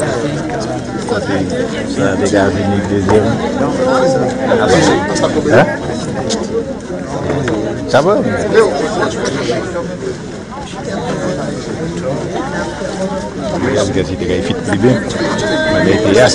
Sekali-kali ni dia. Apa sih? Hah? Siapa? Dia kasih tiga fit lebih. Mana itu ya?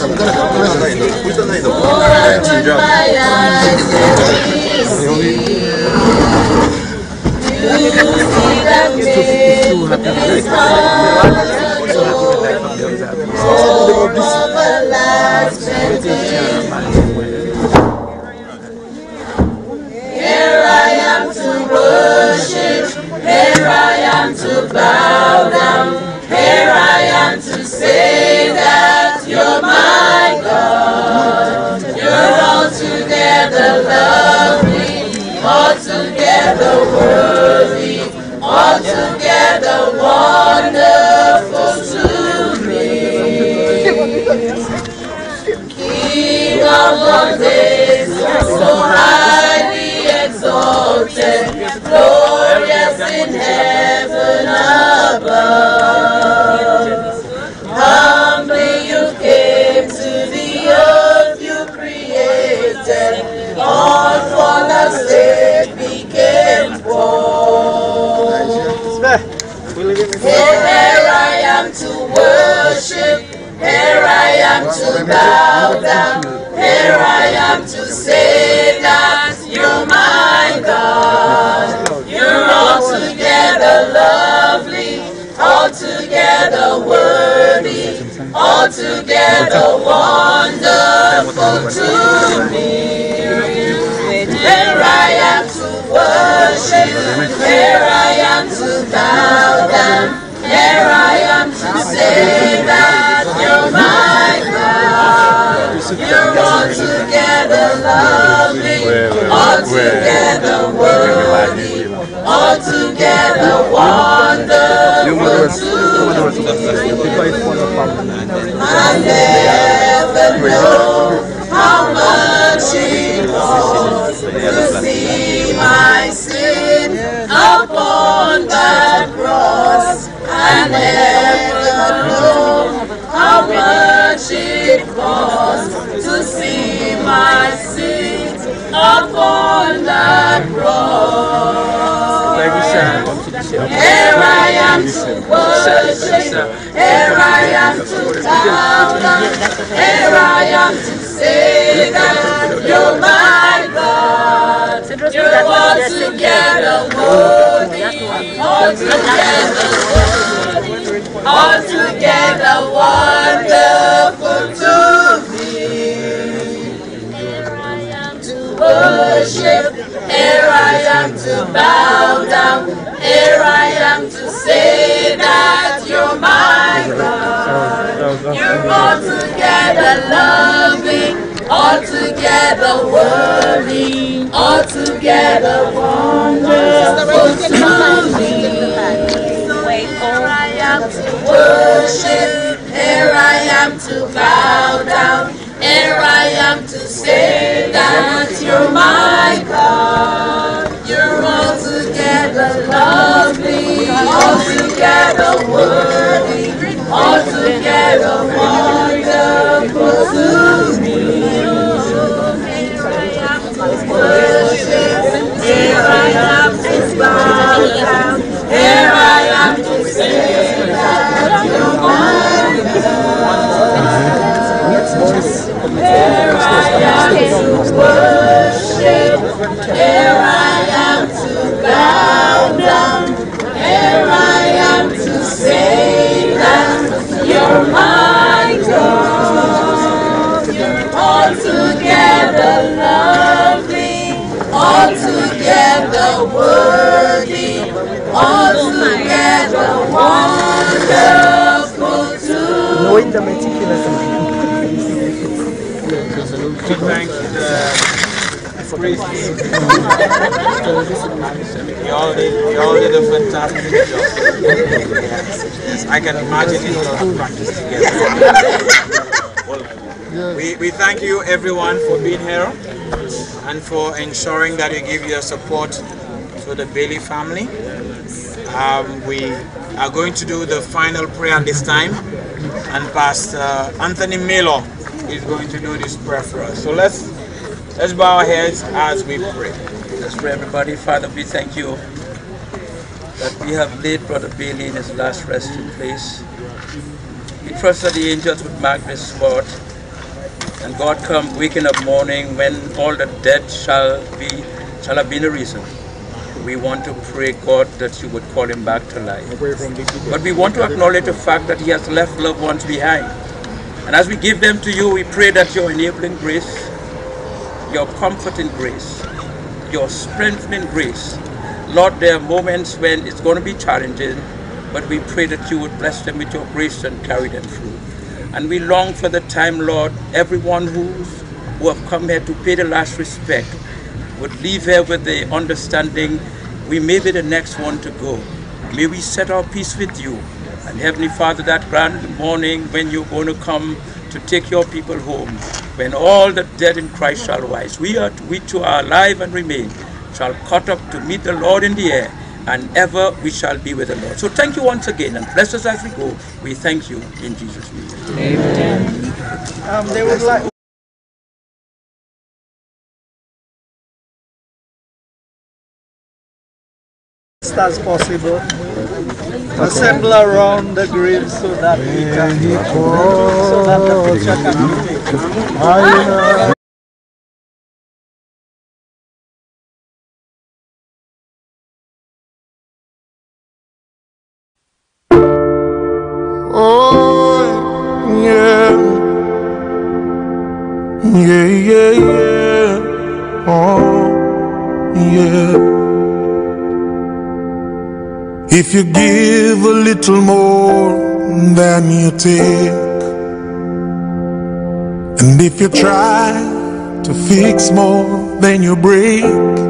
Here I am to worship, here I am to bow down, here I am to say that you're my God. You're altogether lovely, altogether worthy, altogether wonderful to me. King of all days, so highly exalted, glorious in heaven. Here I am to worship. Here I am to bow down. Here I am to say that you're my God. You're altogether lovely, altogether worthy, altogether wonderful to me. Here I am to worship. Here I am to bow down. Here I am to say that you're my God. You're altogether lovely, altogether worthy, altogether wonderful to me. I never know how much it costs to see my sin upon that cross. I never know how much it costs to see my sins upon that cross. Here I am to worship. Here I am to bow down. Here I am to say that you're my God. You're altogether worthy, altogether worthy, altogether wonderful to me. Here I am to worship. Here I am to bow down. Here I am to say that you're my God. You're altogether loving, altogether worthy, altogether wonderful to me. Here I am to worship. Here I am to bow down. Here I am to say that you're my God. You're altogether lovely, altogether worthy, altogether wonderful to me. Here I am to worship. Here I am to bow down. Here I am to say that you're my God. Here I am to worship. Here I am to bow down. Here I am to say that you're my God. You're altogether lovely, altogether worthy, altogether wonderful to knowing the meticulous We thank the praise team. You all did, you all did a fantastic job. Yes, I can imagine you all have practiced together. We, we thank you everyone for being here and for ensuring that you give your support to the Bailey family. Um, we are going to do the final prayer this time, and Pastor Anthony Melo is going to do this prayer for us. So let's let's bow our heads as we pray. Let's pray, everybody. Father, we thank you that we have laid Brother Bailey in his last resting place. We trust that the angels would mark this spot, and God come waking up morning when all the dead shall be shall have been arisen. We want to pray, God, that you would call him back to life. But we want to acknowledge the fact that he has left loved ones behind. And as we give them to you, we pray that your enabling grace, your comforting grace, your strengthening grace, Lord, there are moments when it's going to be challenging, but we pray that you would bless them with your grace and carry them through. And we long for the time, Lord, everyone who's, who have come here to pay the last respect would leave here with the understanding we may be the next one to go. May we set our peace with you. And Heavenly Father, that grand morning when you're going to come to take your people home, when all the dead in Christ shall rise, we, are, we too are alive and remain, shall caught up to meet the Lord in the air, and ever we shall be with the Lord. So thank you once again, and bless us as we go. We thank you in Jesus' name. Amen. Um, they would like as possible. assemble around the grave so that we can, so that the picture can be taken. Oh, yeah. Yeah, yeah, yeah. Oh, yeah. If you give a little more than you take, and if you try to fix more than you break,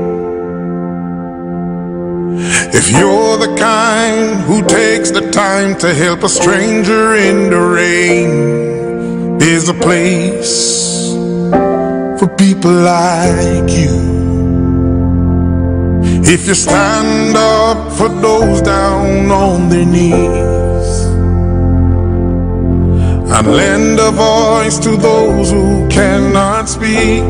if you're the kind who takes the time to help a stranger in the rain, there's a place for people like you. If you stand up for those down on their knees and lend a voice to those who cannot speak,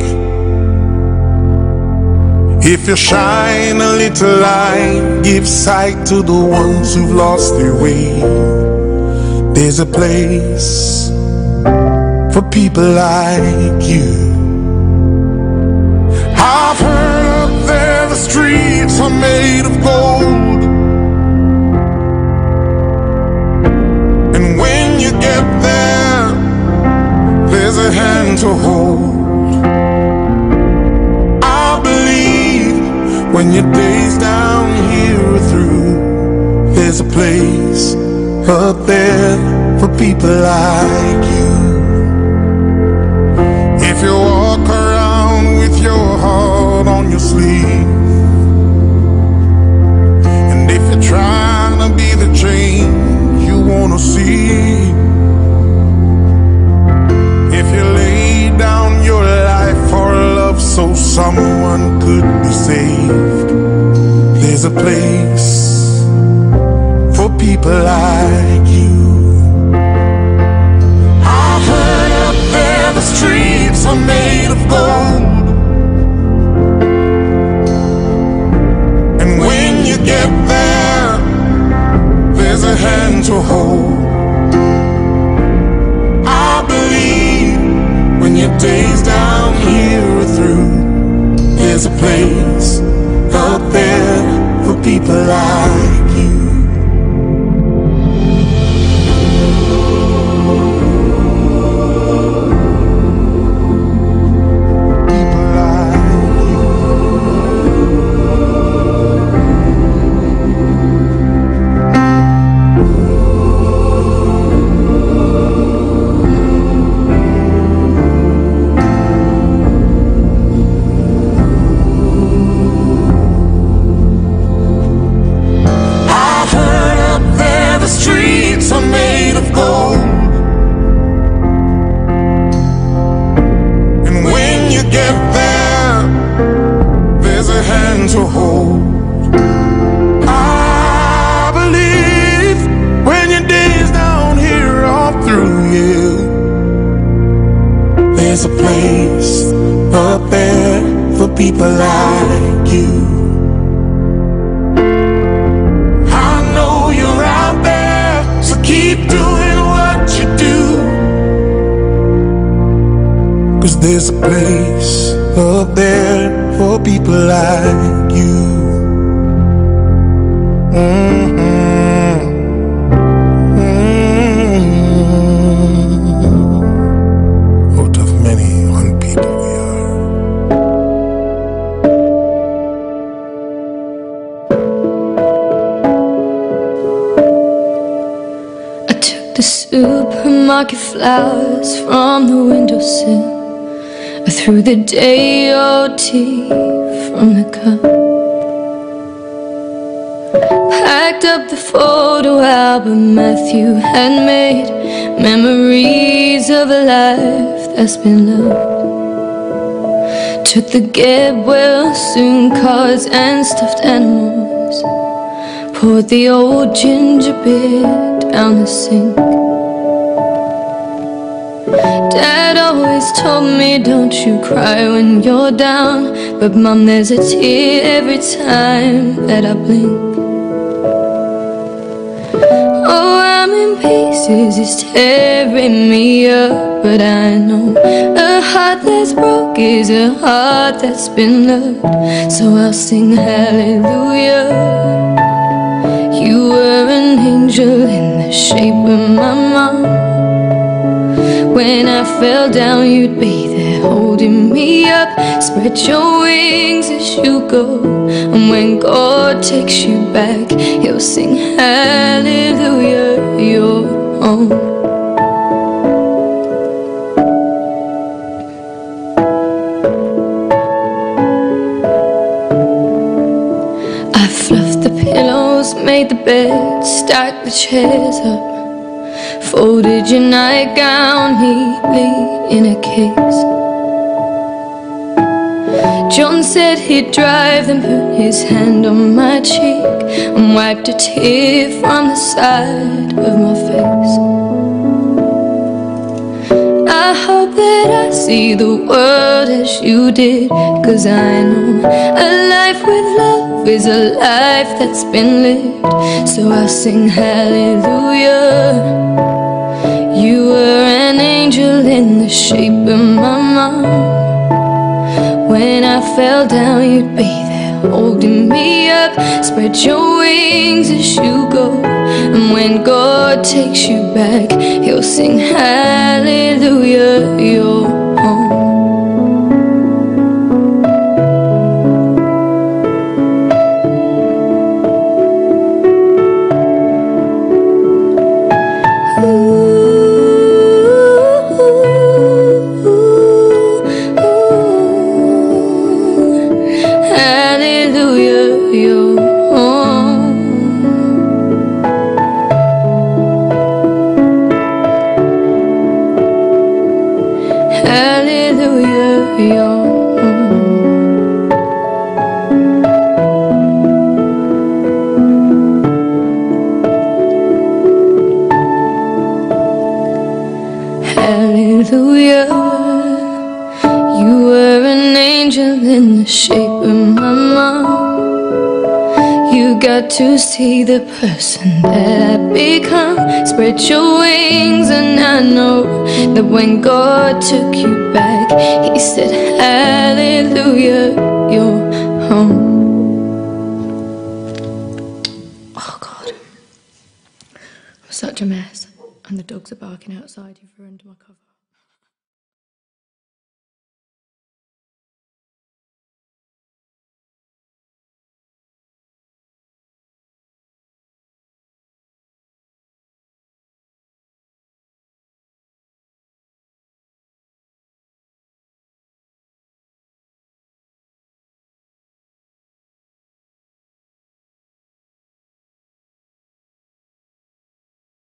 if you shine a little light, give sight to the ones who've lost their way, there's a place for people like you. I've heard up there the streets are made of gold, and when you get there, there's a hand to hold. I believe when your days down here are through, there's a place up there for people like you. If you walk around with your heart on your sleeve, and if you're trying to be the change you wanna see, if you lay down your life for love so someone could be saved, there's a place for people like you. I heard up there the streets are made of gold, and when you get there, there's a hand to hold. I believe when your days down here are through, there's a place up there for people like you. To hold. I believe when your days down here are through, you, there's a place up there for people like you. I know you're out there, so keep doing what you do, 'cause there's a place up there for people like you. Mm-hmm. Mm-hmm. Out of many one people we are. I took the supermarket flowers from the windowsill. I threw the day old tea from the cup, packed up the photo album Matthew had made, memories of a life that's been loved. Took the get well soon cards and stuffed animals, poured the old ginger beer down the sink. Dad always told me, don't you cry when you're down, but Mom, there's a tear every time that I blink. in pieces is tearing me up, but I know a heart that's broke is a heart that's been loved. So I'll sing hallelujah. You were an angel in the shape of my mom. When I fell down, you'd be there holding me up. Spread your wings as you go, and when God takes you back, He'll sing hallelujah, you're home. I fluffed the pillows, made the bed, stacked the chairs up, folded your nightgown neatly in a case. John said he'd drive, then put his hand on my cheek and wiped a tear from the side of my face. I hope that I see the world as you did, 'cause I know a life with love is a life that's been lived. So I'll sing hallelujah. You were an angel in the shape of my mom. When I fell down, you'd be there holding me up. Spread your wings as you go, and when God takes you back, He'll sing hallelujah, you're home. Hallelujah, you were an angel in the shape of my mom. You got to see the person that I've become. Spread your wings, and I know that when God took you back, He said hallelujah, you're home. Oh God, I'm such a mess, and the dogs are barking outside. You've ruined my cover.